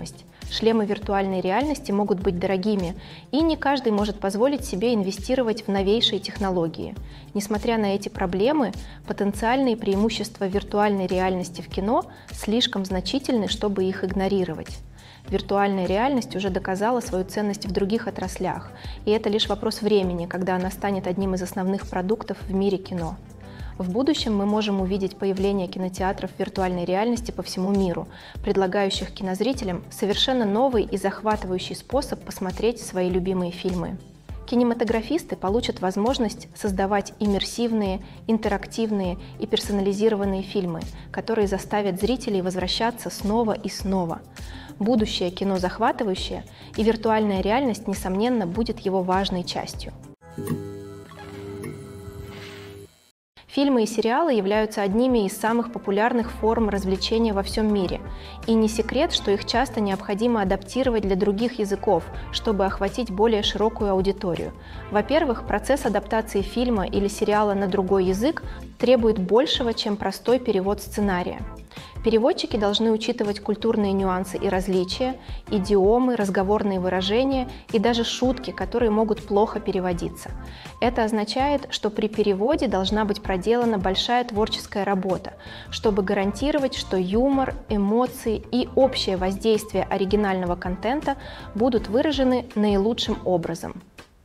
шлемы виртуальной реальности могут быть дорогими, и не каждый может позволить себе инвестировать в новейшие технологии. Несмотря на эти проблемы, потенциальные преимущества виртуальной реальности в кино слишком значительны, чтобы их игнорировать. Виртуальная реальность уже доказала свою ценность в других отраслях, и это лишь вопрос времени, когда она станет одним из основных продуктов в мире кино. В будущем мы можем увидеть появление кинотеатров виртуальной реальности по всему миру, предлагающих кинозрителям совершенно новый и захватывающий способ посмотреть свои любимые фильмы. Кинематографисты получат возможность создавать иммерсивные, интерактивные и персонализированные фильмы, которые заставят зрителей возвращаться снова и снова. Будущее кино захватывающее, и виртуальная реальность, несомненно, будет его важной частью. Фильмы и сериалы являются одними из самых популярных форм развлечения во всем мире. И не секрет, что их часто необходимо адаптировать для других языков, чтобы охватить более широкую аудиторию. Во-первых, процесс адаптации фильма или сериала на другой язык требует большего, чем простой перевод сценария. Переводчики должны учитывать культурные нюансы и различия, идиомы, разговорные выражения и даже шутки, которые могут плохо переводиться. Это означает, что при переводе должна быть проделана большая творческая работа, чтобы гарантировать, что юмор, эмоции и общее воздействие оригинального контента будут выражены наилучшим образом.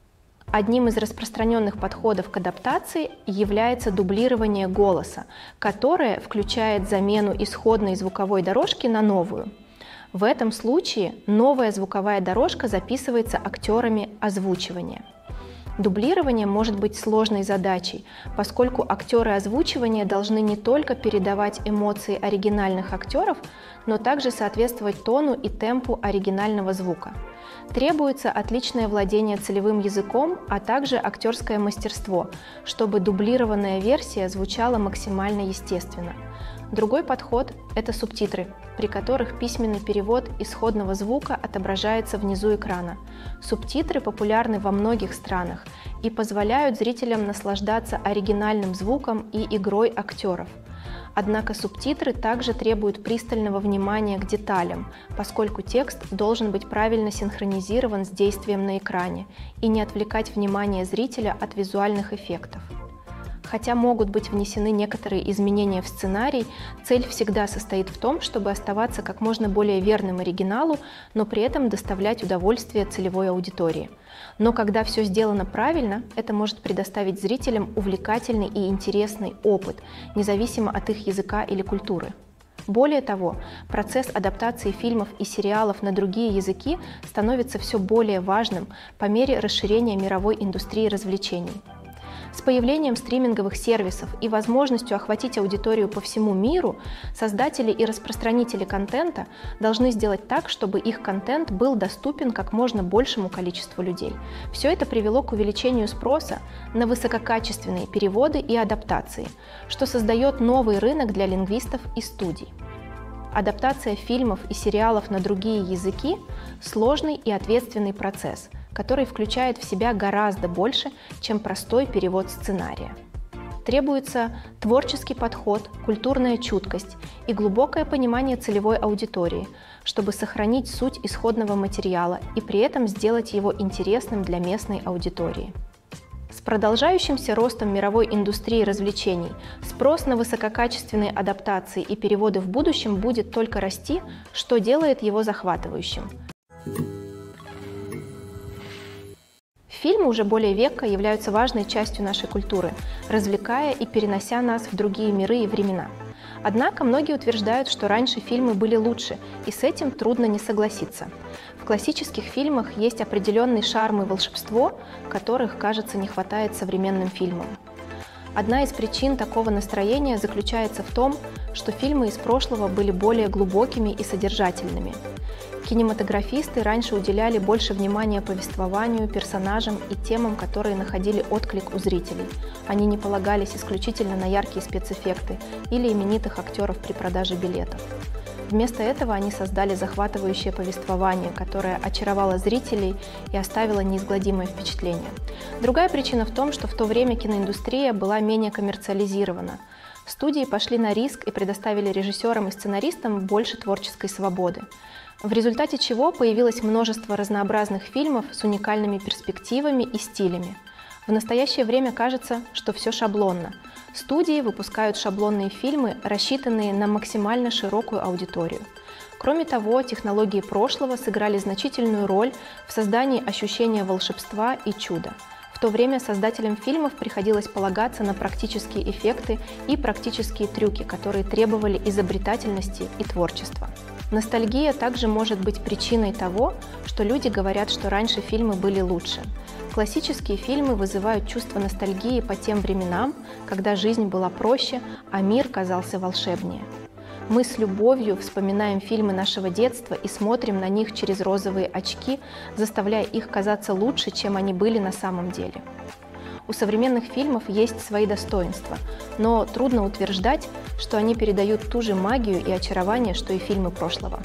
Одним из распространенных подходов к адаптации является дублирование голоса, которое включает замену исходной звуковой дорожки на новую. В этом случае новая звуковая дорожка записывается актерами озвучивания. Дублирование может быть сложной задачей, поскольку актеры озвучивания должны не только передавать эмоции оригинальных актеров, но также соответствовать тону и темпу оригинального звука. Требуется отличное владение целевым языком, а также актерское мастерство, чтобы дублированная версия звучала максимально естественно. Другой подход – это субтитры, при которых письменный перевод исходного звука отображается внизу экрана. Субтитры популярны во многих странах и позволяют зрителям наслаждаться оригинальным звуком и игрой актеров. Однако субтитры также требуют пристального внимания к деталям, поскольку текст должен быть правильно синхронизирован с действием на экране и не отвлекать внимание зрителя от визуальных эффектов. Хотя могут быть внесены некоторые изменения в сценарий, цель всегда состоит в том, чтобы оставаться как можно более верным оригиналу, но при этом доставлять удовольствие целевой аудитории. Но когда все сделано правильно, это может предоставить зрителям увлекательный и интересный опыт, независимо от их языка или культуры. Более того, процесс адаптации фильмов и сериалов на другие языки становится все более важным по мере расширения мировой индустрии развлечений. С появлением стриминговых сервисов и возможностью охватить аудиторию по всему миру, создатели и распространители контента должны сделать так, чтобы их контент был доступен как можно большему количеству людей. Все это привело к увеличению спроса на высококачественные переводы и адаптации, что создает новый рынок для лингвистов и студий. Адаптация фильмов и сериалов на другие языки – сложный и ответственный процесс, который включает в себя гораздо больше, чем простой перевод сценария. Требуется творческий подход, культурная чуткость и глубокое понимание целевой аудитории, чтобы сохранить суть исходного материала и при этом сделать его интересным для местной аудитории. С продолжающимся ростом мировой индустрии развлечений спрос на высококачественные адаптации и переводы в будущем будет только расти, что делает его захватывающим. Фильмы уже более века являются важной частью нашей культуры, развлекая и перенося нас в другие миры и времена. Однако многие утверждают, что раньше фильмы были лучше, и с этим трудно не согласиться. В классических фильмах есть определенный шарм и волшебство, которых, кажется, не хватает современным фильмам. Одна из причин такого настроения заключается в том, что фильмы из прошлого были более глубокими и содержательными. Кинематографисты раньше уделяли больше внимания повествованию, персонажам и темам, которые находили отклик у зрителей. Они не полагались исключительно на яркие спецэффекты или именитых актеров при продаже билетов. Вместо этого они создали захватывающее повествование, которое очаровало зрителей и оставило неизгладимое впечатление. Другая причина в том, что в то время киноиндустрия была менее коммерциализирована. Студии пошли на риск и предоставили режиссерам и сценаристам больше творческой свободы. в результате чего появилось множество разнообразных фильмов с уникальными перспективами и стилями. В настоящее время кажется, что все шаблонно. Студии выпускают шаблонные фильмы, рассчитанные на максимально широкую аудиторию. Кроме того, технологии прошлого сыграли значительную роль в создании ощущения волшебства и чуда. В то время создателям фильмов приходилось полагаться на практические эффекты и практические трюки, которые требовали изобретательности и творчества. Ностальгия также может быть причиной того, что люди говорят, что раньше фильмы были лучше. Классические фильмы вызывают чувство ностальгии по тем временам, когда жизнь была проще, а мир казался волшебнее. Мы с любовью вспоминаем фильмы нашего детства и смотрим на них через розовые очки, заставляя их казаться лучше, чем они были на самом деле. У современных фильмов есть свои достоинства, но трудно утверждать, что они передают ту же магию и очарование, что и фильмы прошлого.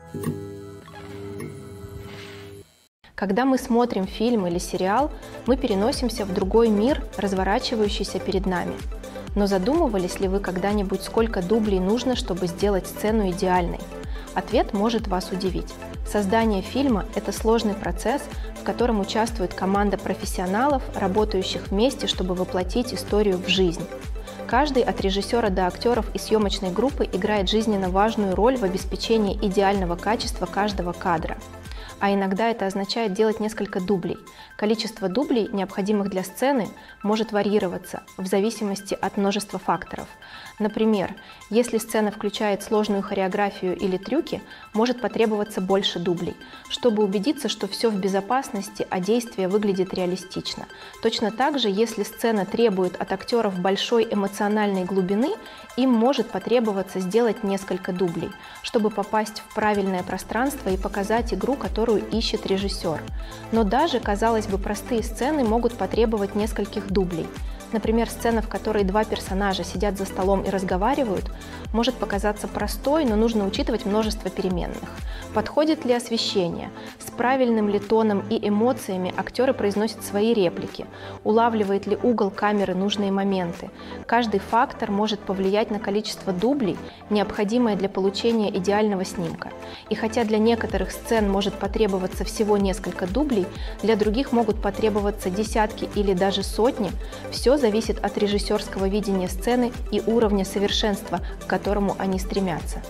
Когда мы смотрим фильм или сериал, мы переносимся в другой мир, разворачивающийся перед нами. Но задумывались ли вы когда-нибудь, сколько дублей нужно, чтобы сделать сцену идеальной? Ответ может вас удивить. Создание фильма – это сложный процесс, в котором участвует команда профессионалов, работающих вместе, чтобы воплотить историю в жизнь. Каждый, от режиссера до актеров и съемочной группы, играет жизненно важную роль в обеспечении идеального качества каждого кадра. А иногда это означает делать несколько дублей. Количество дублей, необходимых для сцены, может варьироваться в зависимости от множества факторов. Например, если сцена включает сложную хореографию или трюки, может потребоваться больше дублей, чтобы убедиться, что все в безопасности, а действие выглядит реалистично. Точно так же, если сцена требует от актеров большой эмоциональной глубины, им может потребоваться сделать несколько дублей, чтобы попасть в правильное пространство и показать игру, которую ищет режиссер. Но даже, казалось бы, простые сцены могут потребовать нескольких дублей. Например, сцена, в которой два персонажа сидят за столом и разговаривают, может показаться простой, но нужно учитывать множество переменных. Подходит ли освещение? С правильным ли тоном и эмоциями актеры произносят свои реплики? Улавливает ли угол камеры нужные моменты? Каждый фактор может повлиять на количество дублей, необходимое для получения идеального снимка. И хотя для некоторых сцен может потребоваться всего несколько дублей, для других могут потребоваться десятки или даже сотни, все зависит от режиссерского видения сцены и уровня совершенства, к которому они стремятся.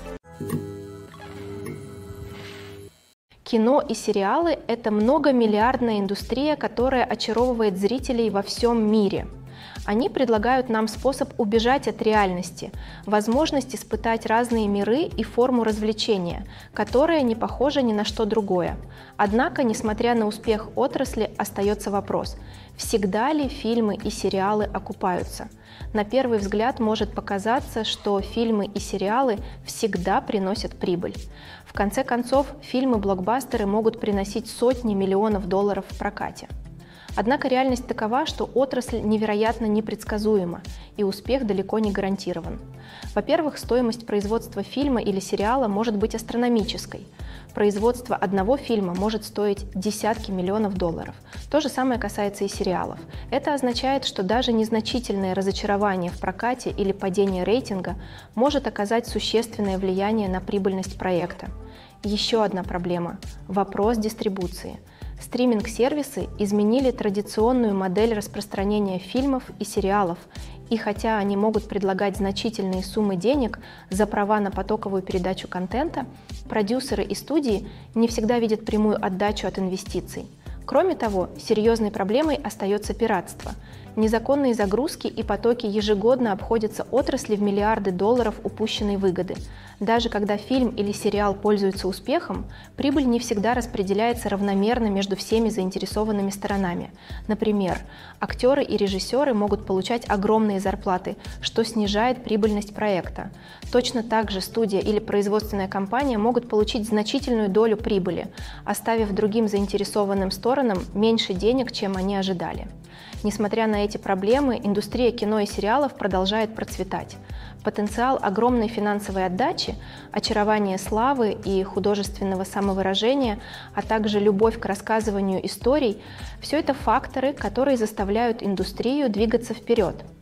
Кино и сериалы – это многомиллиардная индустрия, которая очаровывает зрителей во всем мире. Они предлагают нам способ убежать от реальности, возможность испытать разные миры и форму развлечения, которая не похожа ни на что другое. Однако, несмотря на успех отрасли, остается вопрос – всегда ли фильмы и сериалы окупаются? На первый взгляд может показаться, что фильмы и сериалы всегда приносят прибыль. В конце концов, фильмы-блокбастеры могут приносить сотни миллионов долларов в прокате. Однако реальность такова, что отрасль невероятно непредсказуема, и успех далеко не гарантирован. Во-первых, стоимость производства фильма или сериала может быть астрономической. Производство одного фильма может стоить десятки миллионов долларов. То же самое касается и сериалов. Это означает, что даже незначительное разочарование в прокате или падение рейтинга может оказать существенное влияние на прибыльность проекта. Еще одна проблема – вопрос дистрибуции. Стриминг-сервисы изменили традиционную модель распространения фильмов и сериалов, и хотя они могут предлагать значительные суммы денег за права на потоковую передачу контента, продюсеры и студии не всегда видят прямую отдачу от инвестиций. Кроме того, серьезной проблемой остается пиратство. Незаконные загрузки и потоки ежегодно обходятся отрасли в миллиарды долларов упущенной выгоды. Даже когда фильм или сериал пользуются успехом, прибыль не всегда распределяется равномерно между всеми заинтересованными сторонами. Например, актеры и режиссеры могут получать огромные зарплаты, что снижает прибыльность проекта. Точно так же студия или производственная компания могут получить значительную долю прибыли, оставив другим заинтересованным сторонам меньше денег, чем они ожидали. Несмотря на эти проблемы, индустрия кино и сериалов продолжает процветать. Потенциал огромной финансовой отдачи, очарование славы и художественного самовыражения, а также любовь к рассказыванию историй – все это факторы, которые заставляют индустрию двигаться вперед.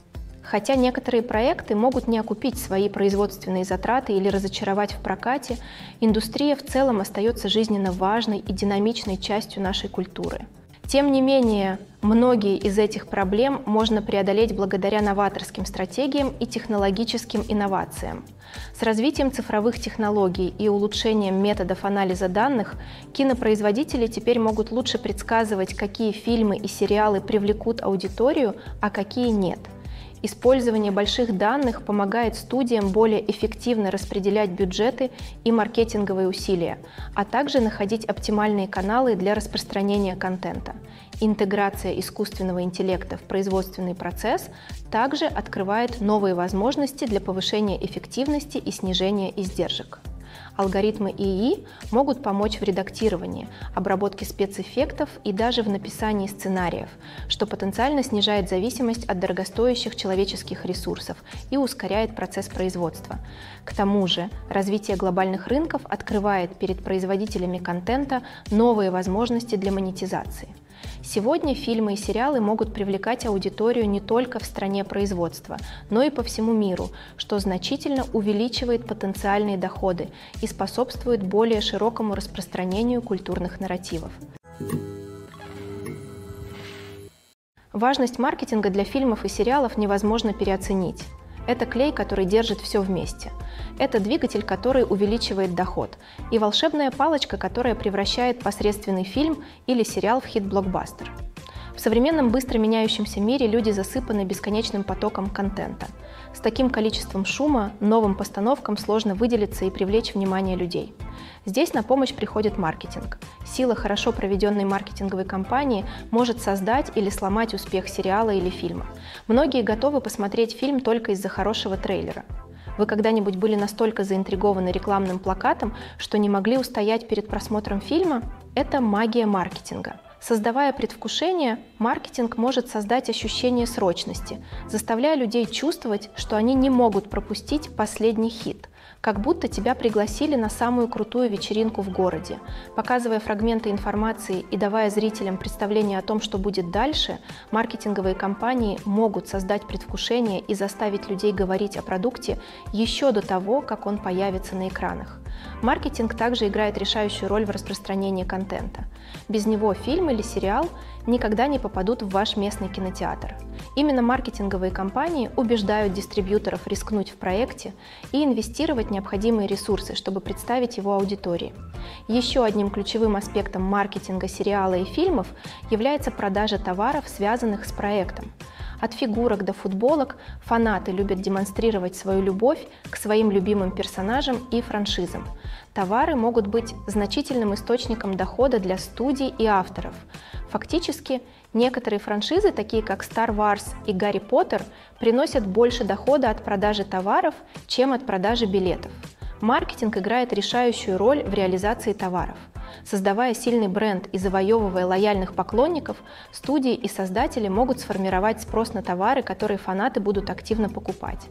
Хотя некоторые проекты могут не окупить свои производственные затраты или разочаровать в прокате, индустрия в целом остается жизненно важной и динамичной частью нашей культуры. Тем не менее, многие из этих проблем можно преодолеть благодаря новаторским стратегиям и технологическим инновациям. С развитием цифровых технологий и улучшением методов анализа данных кинопроизводители теперь могут лучше предсказывать, какие фильмы и сериалы привлекут аудиторию, а какие нет. Использование больших данных помогает студиям более эффективно распределять бюджеты и маркетинговые усилия, а также находить оптимальные каналы для распространения контента. Интеграция искусственного интеллекта в производственный процесс также открывает новые возможности для повышения эффективности и снижения издержек. Алгоритмы ИИ могут помочь в редактировании, обработке спецэффектов и даже в написании сценариев, что потенциально снижает зависимость от дорогостоящих человеческих ресурсов и ускоряет процесс производства. К тому же, развитие глобальных рынков открывает перед производителями контента новые возможности для монетизации. Сегодня фильмы и сериалы могут привлекать аудиторию не только в стране производства, но и по всему миру, что значительно увеличивает потенциальные доходы и способствует более широкому распространению культурных нарративов. Важность маркетинга для фильмов и сериалов невозможно переоценить. Это клей, который держит все вместе. Это двигатель, который увеличивает доход. И волшебная палочка, которая превращает посредственный фильм или сериал в хит-блокбастер. В современном быстро меняющемся мире люди засыпаны бесконечным потоком контента. С таким количеством шума новым постановкам сложно выделиться и привлечь внимание людей. Здесь на помощь приходит маркетинг. Сила хорошо проведенной маркетинговой кампании может создать или сломать успех сериала или фильма. Многие готовы посмотреть фильм только из-за хорошего трейлера. Вы когда-нибудь были настолько заинтригованы рекламным плакатом, что не могли устоять перед просмотром фильма? Это магия маркетинга. Создавая предвкушение, маркетинг может создать ощущение срочности, заставляя людей чувствовать, что они не могут пропустить последний хит, как будто тебя пригласили на самую крутую вечеринку в городе. Показывая фрагменты информации и давая зрителям представление о том, что будет дальше, маркетинговые компании могут создать предвкушение и заставить людей говорить о продукте еще до того, как он появится на экранах. Маркетинг также играет решающую роль в распространении контента. Без него фильм или сериал никогда не попадут в ваш местный кинотеатр. Именно маркетинговые компании убеждают дистрибьюторов рискнуть в проекте и инвестировать необходимые ресурсы, чтобы представить его аудитории. Еще одним ключевым аспектом маркетинга сериала и фильмов является продажа товаров, связанных с проектом. От фигурок до футболок фанаты любят демонстрировать свою любовь к своим любимым персонажам и франшизам. Товары могут быть значительным источником дохода для студий и авторов. Фактически, некоторые франшизы, такие как Star Wars и Гарри Поттер, приносят больше дохода от продажи товаров, чем от продажи билетов. Маркетинг играет решающую роль в реализации товаров. Создавая сильный бренд и завоевывая лояльных поклонников, студии и создатели могут сформировать спрос на товары, которые фанаты будут активно покупать.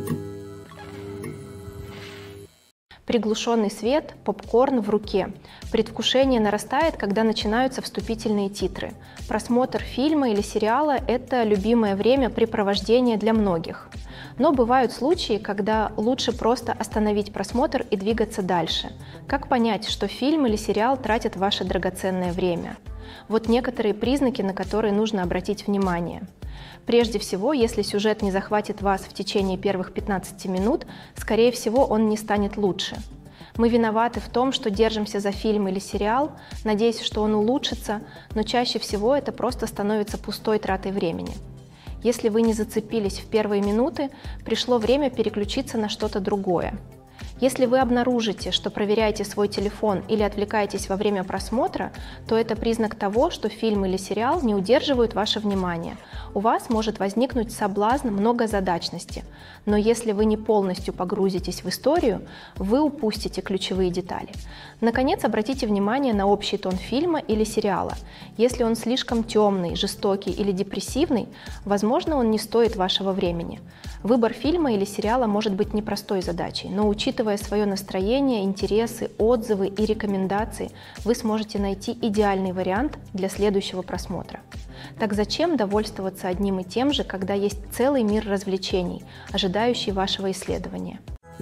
Приглушенный свет, попкорн в руке. Предвкушение нарастает, когда начинаются вступительные титры. Просмотр фильма или сериала – это любимое времяпрепровождение для многих. Но бывают случаи, когда лучше просто остановить просмотр и двигаться дальше. Как понять, что фильм или сериал тратит ваше драгоценное время? Вот некоторые признаки, на которые нужно обратить внимание. Прежде всего, если сюжет не захватит вас в течение первых пятнадцати минут, скорее всего, он не станет лучше. Мы виноваты в том, что держимся за фильм или сериал, надеясь, что он улучшится, но чаще всего это просто становится пустой тратой времени. Если вы не зацепились в первые минуты, пришло время переключиться на что-то другое. Если вы обнаружите, что проверяете свой телефон или отвлекаетесь во время просмотра, то это признак того, что фильм или сериал не удерживают ваше внимание. У вас может возникнуть соблазн многозадачности, но если вы не полностью погрузитесь в историю, вы упустите ключевые детали. Наконец, обратите внимание на общий тон фильма или сериала. Если он слишком темный, жестокий или депрессивный, возможно, он не стоит вашего времени. Выбор фильма или сериала может быть непростой задачей, но учитывая Учитывая свое настроение, интересы, отзывы и рекомендации, вы сможете найти идеальный вариант для следующего просмотра. Так зачем довольствоваться одним и тем же, когда есть целый мир развлечений, ожидающий вашего исследования?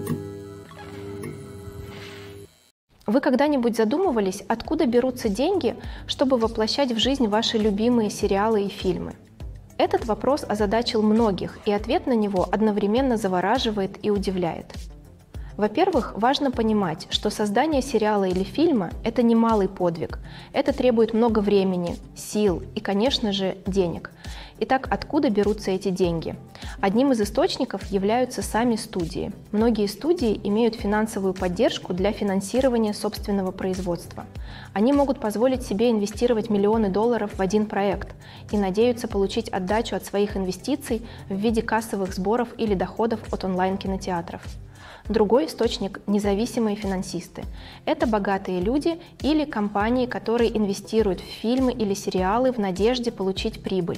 Вы когда-нибудь задумывались, откуда берутся деньги, чтобы воплощать в жизнь ваши любимые сериалы и фильмы? Этот вопрос озадачил многих, и ответ на него одновременно завораживает и удивляет. Во-первых, важно понимать, что создание сериала или фильма – это немалый подвиг. Это требует много времени, сил и, конечно же, денег. Итак, откуда берутся эти деньги? Одним из источников являются сами студии. Многие студии имеют финансовую поддержку для финансирования собственного производства. Они могут позволить себе инвестировать миллионы долларов в один проект и надеются получить отдачу от своих инвестиций в виде кассовых сборов или доходов от онлайн-кинотеатров. Другой источник – независимые финансисты. Это богатые люди или компании, которые инвестируют в фильмы или сериалы в надежде получить прибыль.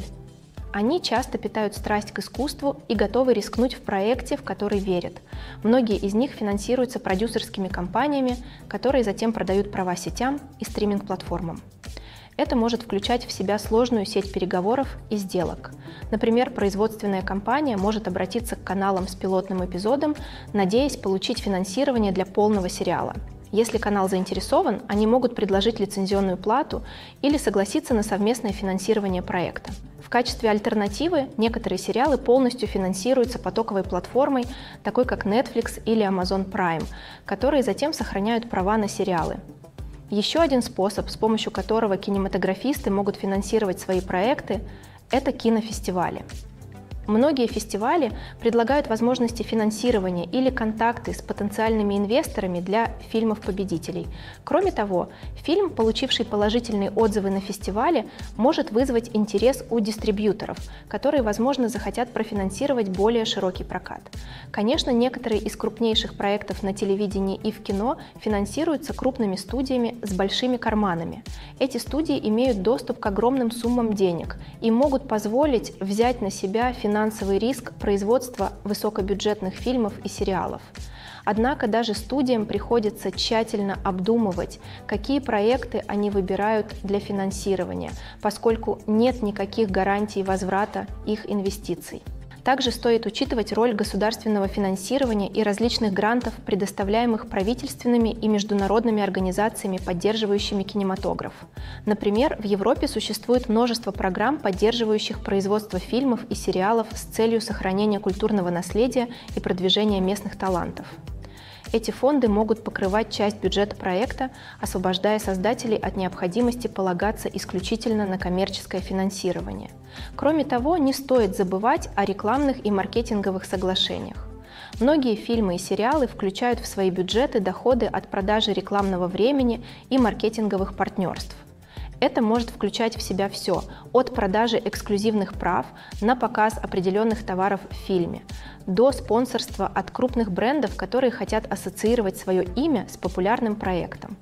Они часто питают страсть к искусству и готовы рискнуть в проекте, в который верят. Многие из них финансируются продюсерскими компаниями, которые затем продают права сетям и стриминг-платформам. Это может включать в себя сложную сеть переговоров и сделок. Например, производственная компания может обратиться к каналам с пилотным эпизодом, надеясь получить финансирование для полного сериала. Если канал заинтересован, они могут предложить лицензионную плату или согласиться на совместное финансирование проекта. В качестве альтернативы некоторые сериалы полностью финансируются потоковой платформой, такой как Netflix или Amazon Prime, которые затем сохраняют права на сериалы. Еще один способ, с помощью которого кинематографисты могут финансировать свои проекты, это кинофестивали. Многие фестивали предлагают возможности финансирования или контакты с потенциальными инвесторами для фильмов-победителей. Кроме того, фильм, получивший положительные отзывы на фестивале, может вызвать интерес у дистрибьюторов, которые, возможно, захотят профинансировать более широкий прокат. Конечно, некоторые из крупнейших проектов на телевидении и в кино финансируются крупными студиями с большими карманами. Эти студии имеют доступ к огромным суммам денег и могут позволить взять на себя финансирование финансовый риск производства высокобюджетных фильмов и сериалов. Однако даже студиям приходится тщательно обдумывать, какие проекты они выбирают для финансирования, поскольку нет никаких гарантий возврата их инвестиций. Также стоит учитывать роль государственного финансирования и различных грантов, предоставляемых правительственными и международными организациями, поддерживающими кинематограф. Например, в Европе существует множество программ, поддерживающих производство фильмов и сериалов с целью сохранения культурного наследия и продвижения местных талантов. Эти фонды могут покрывать часть бюджета проекта, освобождая создателей от необходимости полагаться исключительно на коммерческое финансирование. Кроме того, не стоит забывать о рекламных и маркетинговых соглашениях. Многие фильмы и сериалы включают в свои бюджеты доходы от продажи рекламного времени и маркетинговых партнерств. Это может включать в себя все, от продажи эксклюзивных прав на показ определенных товаров в фильме, до спонсорства от крупных брендов, которые хотят ассоциировать свое имя с популярным проектом.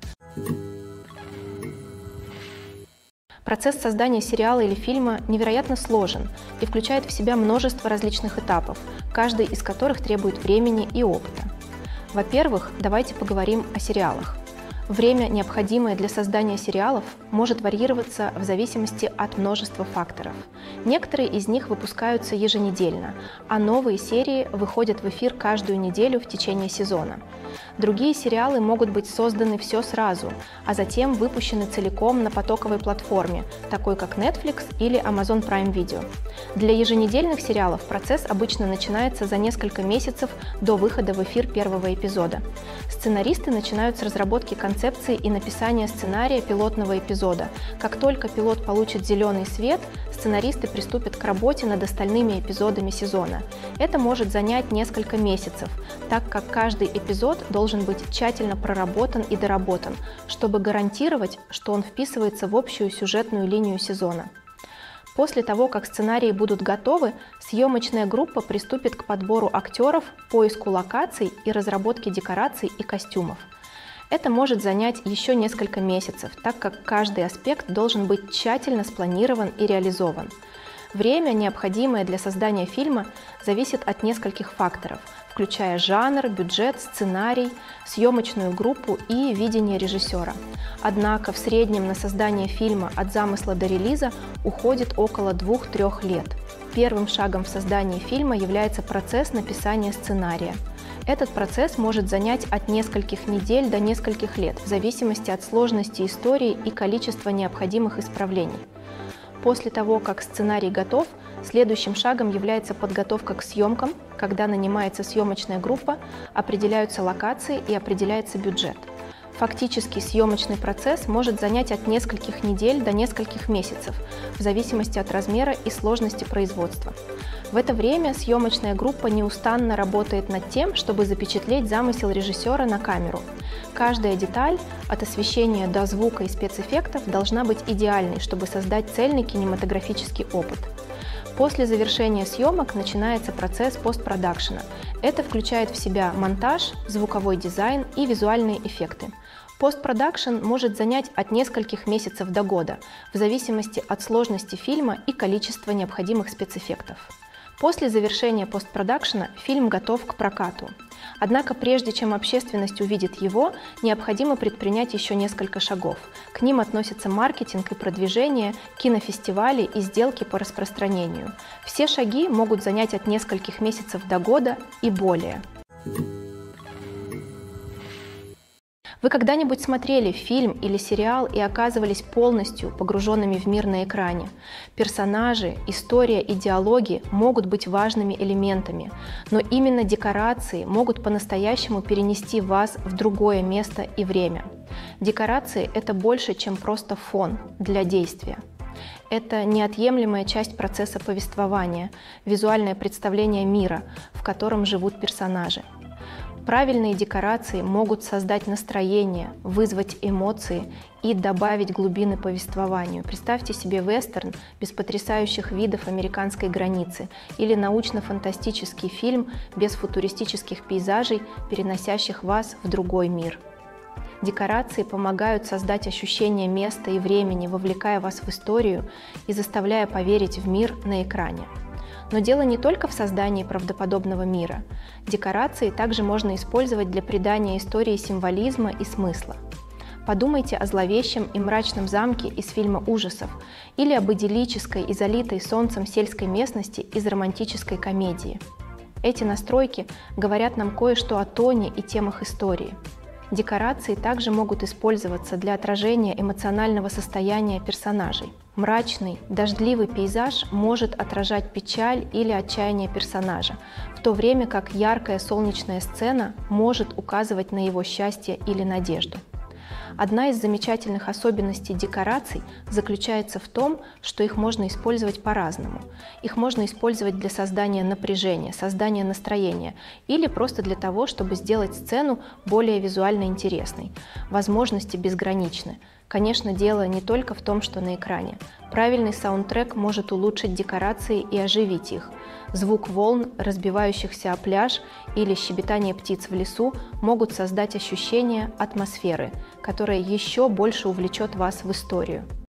Процесс создания сериала или фильма невероятно сложен и включает в себя множество различных этапов, каждый из которых требует времени и опыта. Во-первых, давайте поговорим о сериалах. Время, необходимое для создания сериалов, может варьироваться в зависимости от множества факторов. Некоторые из них выпускаются еженедельно, а новые серии выходят в эфир каждую неделю в течение сезона. Другие сериалы могут быть созданы все сразу, а затем выпущены целиком на потоковой платформе, такой как Netflix или Amazon Prime Video. Для еженедельных сериалов процесс обычно начинается за несколько месяцев до выхода в эфир первого эпизода. Сценаристы начинают с разработки концепции и написания сценария пилотного эпизода. Как только пилот получит зеленый свет, сценаристы приступят к работе над остальными эпизодами сезона. Это может занять несколько месяцев, так как каждый эпизод должен быть тщательно проработан и доработан, чтобы гарантировать, что он вписывается в общую сюжетную линию сезона. После того, как сценарии будут готовы, съемочная группа приступит к подбору актеров, поиску локаций и разработке декораций и костюмов. Это может занять еще несколько месяцев, так как каждый аспект должен быть тщательно спланирован и реализован. Время, необходимое для создания фильма, зависит от нескольких факторов, включая жанр, бюджет, сценарий, съемочную группу и видение режиссера. Однако в среднем на создание фильма от замысла до релиза уходит около двух-трех лет. Первым шагом в создании фильма является процесс написания сценария. Этот процесс может занять от нескольких недель до нескольких лет, в зависимости от сложности истории и количества необходимых исправлений. После того, как сценарий готов, следующим шагом является подготовка к съемкам, когда нанимается съемочная группа, определяются локации и определяется бюджет. Фактически съемочный процесс может занять от нескольких недель до нескольких месяцев, в зависимости от размера и сложности производства. В это время съемочная группа неустанно работает над тем, чтобы запечатлеть замысел режиссера на камеру. Каждая деталь, от освещения до звука и спецэффектов, должна быть идеальной, чтобы создать цельный кинематографический опыт. После завершения съемок начинается процесс постпродакшена. Это включает в себя монтаж, звуковой дизайн и визуальные эффекты. Постпродакшн может занять от нескольких месяцев до года, в зависимости от сложности фильма и количества необходимых спецэффектов. После завершения постпродакшена фильм готов к прокату. Однако прежде чем общественность увидит его, необходимо предпринять еще несколько шагов. К ним относятся маркетинг и продвижение, кинофестивали и сделки по распространению. Все шаги могут занять от нескольких месяцев до года и более. Вы когда-нибудь смотрели фильм или сериал и оказывались полностью погруженными в мир на экране? Персонажи, история и диалоги могут быть важными элементами, но именно декорации могут по-настоящему перенести вас в другое место и время. Декорации – это больше, чем просто фон для действия. Это неотъемлемая часть процесса повествования, визуальное представление мира, в котором живут персонажи. Правильные декорации могут создать настроение, вызвать эмоции и добавить глубины повествованию. Представьте себе вестерн без потрясающих видов американской границы или научно-фантастический фильм без футуристических пейзажей, переносящих вас в другой мир. Декорации помогают создать ощущение места и времени, вовлекая вас в историю и заставляя поверить в мир на экране. Но дело не только в создании правдоподобного мира. Декорации также можно использовать для придания истории символизма и смысла. Подумайте о зловещем и мрачном замке из фильма ужасов или об идиллической и залитой солнцем сельской местности из романтической комедии. Эти настройки говорят нам кое-что о тоне и темах истории. Декорации также могут использоваться для отражения эмоционального состояния персонажей. Мрачный, дождливый пейзаж может отражать печаль или отчаяние персонажа, в то время как яркая солнечная сцена может указывать на его счастье или надежду. Одна из замечательных особенностей декораций заключается в том, что их можно использовать по-разному. Их можно использовать для создания напряжения, создания настроения или просто для того, чтобы сделать сцену более визуально интересной. Возможности безграничны. Конечно, дело не только в том, что на экране. Правильный саундтрек может улучшить декорации и оживить их. Звук волн, разбивающихся о пляж, или щебетание птиц в лесу могут создать ощущение атмосферы, которое еще больше увлечет вас в историю.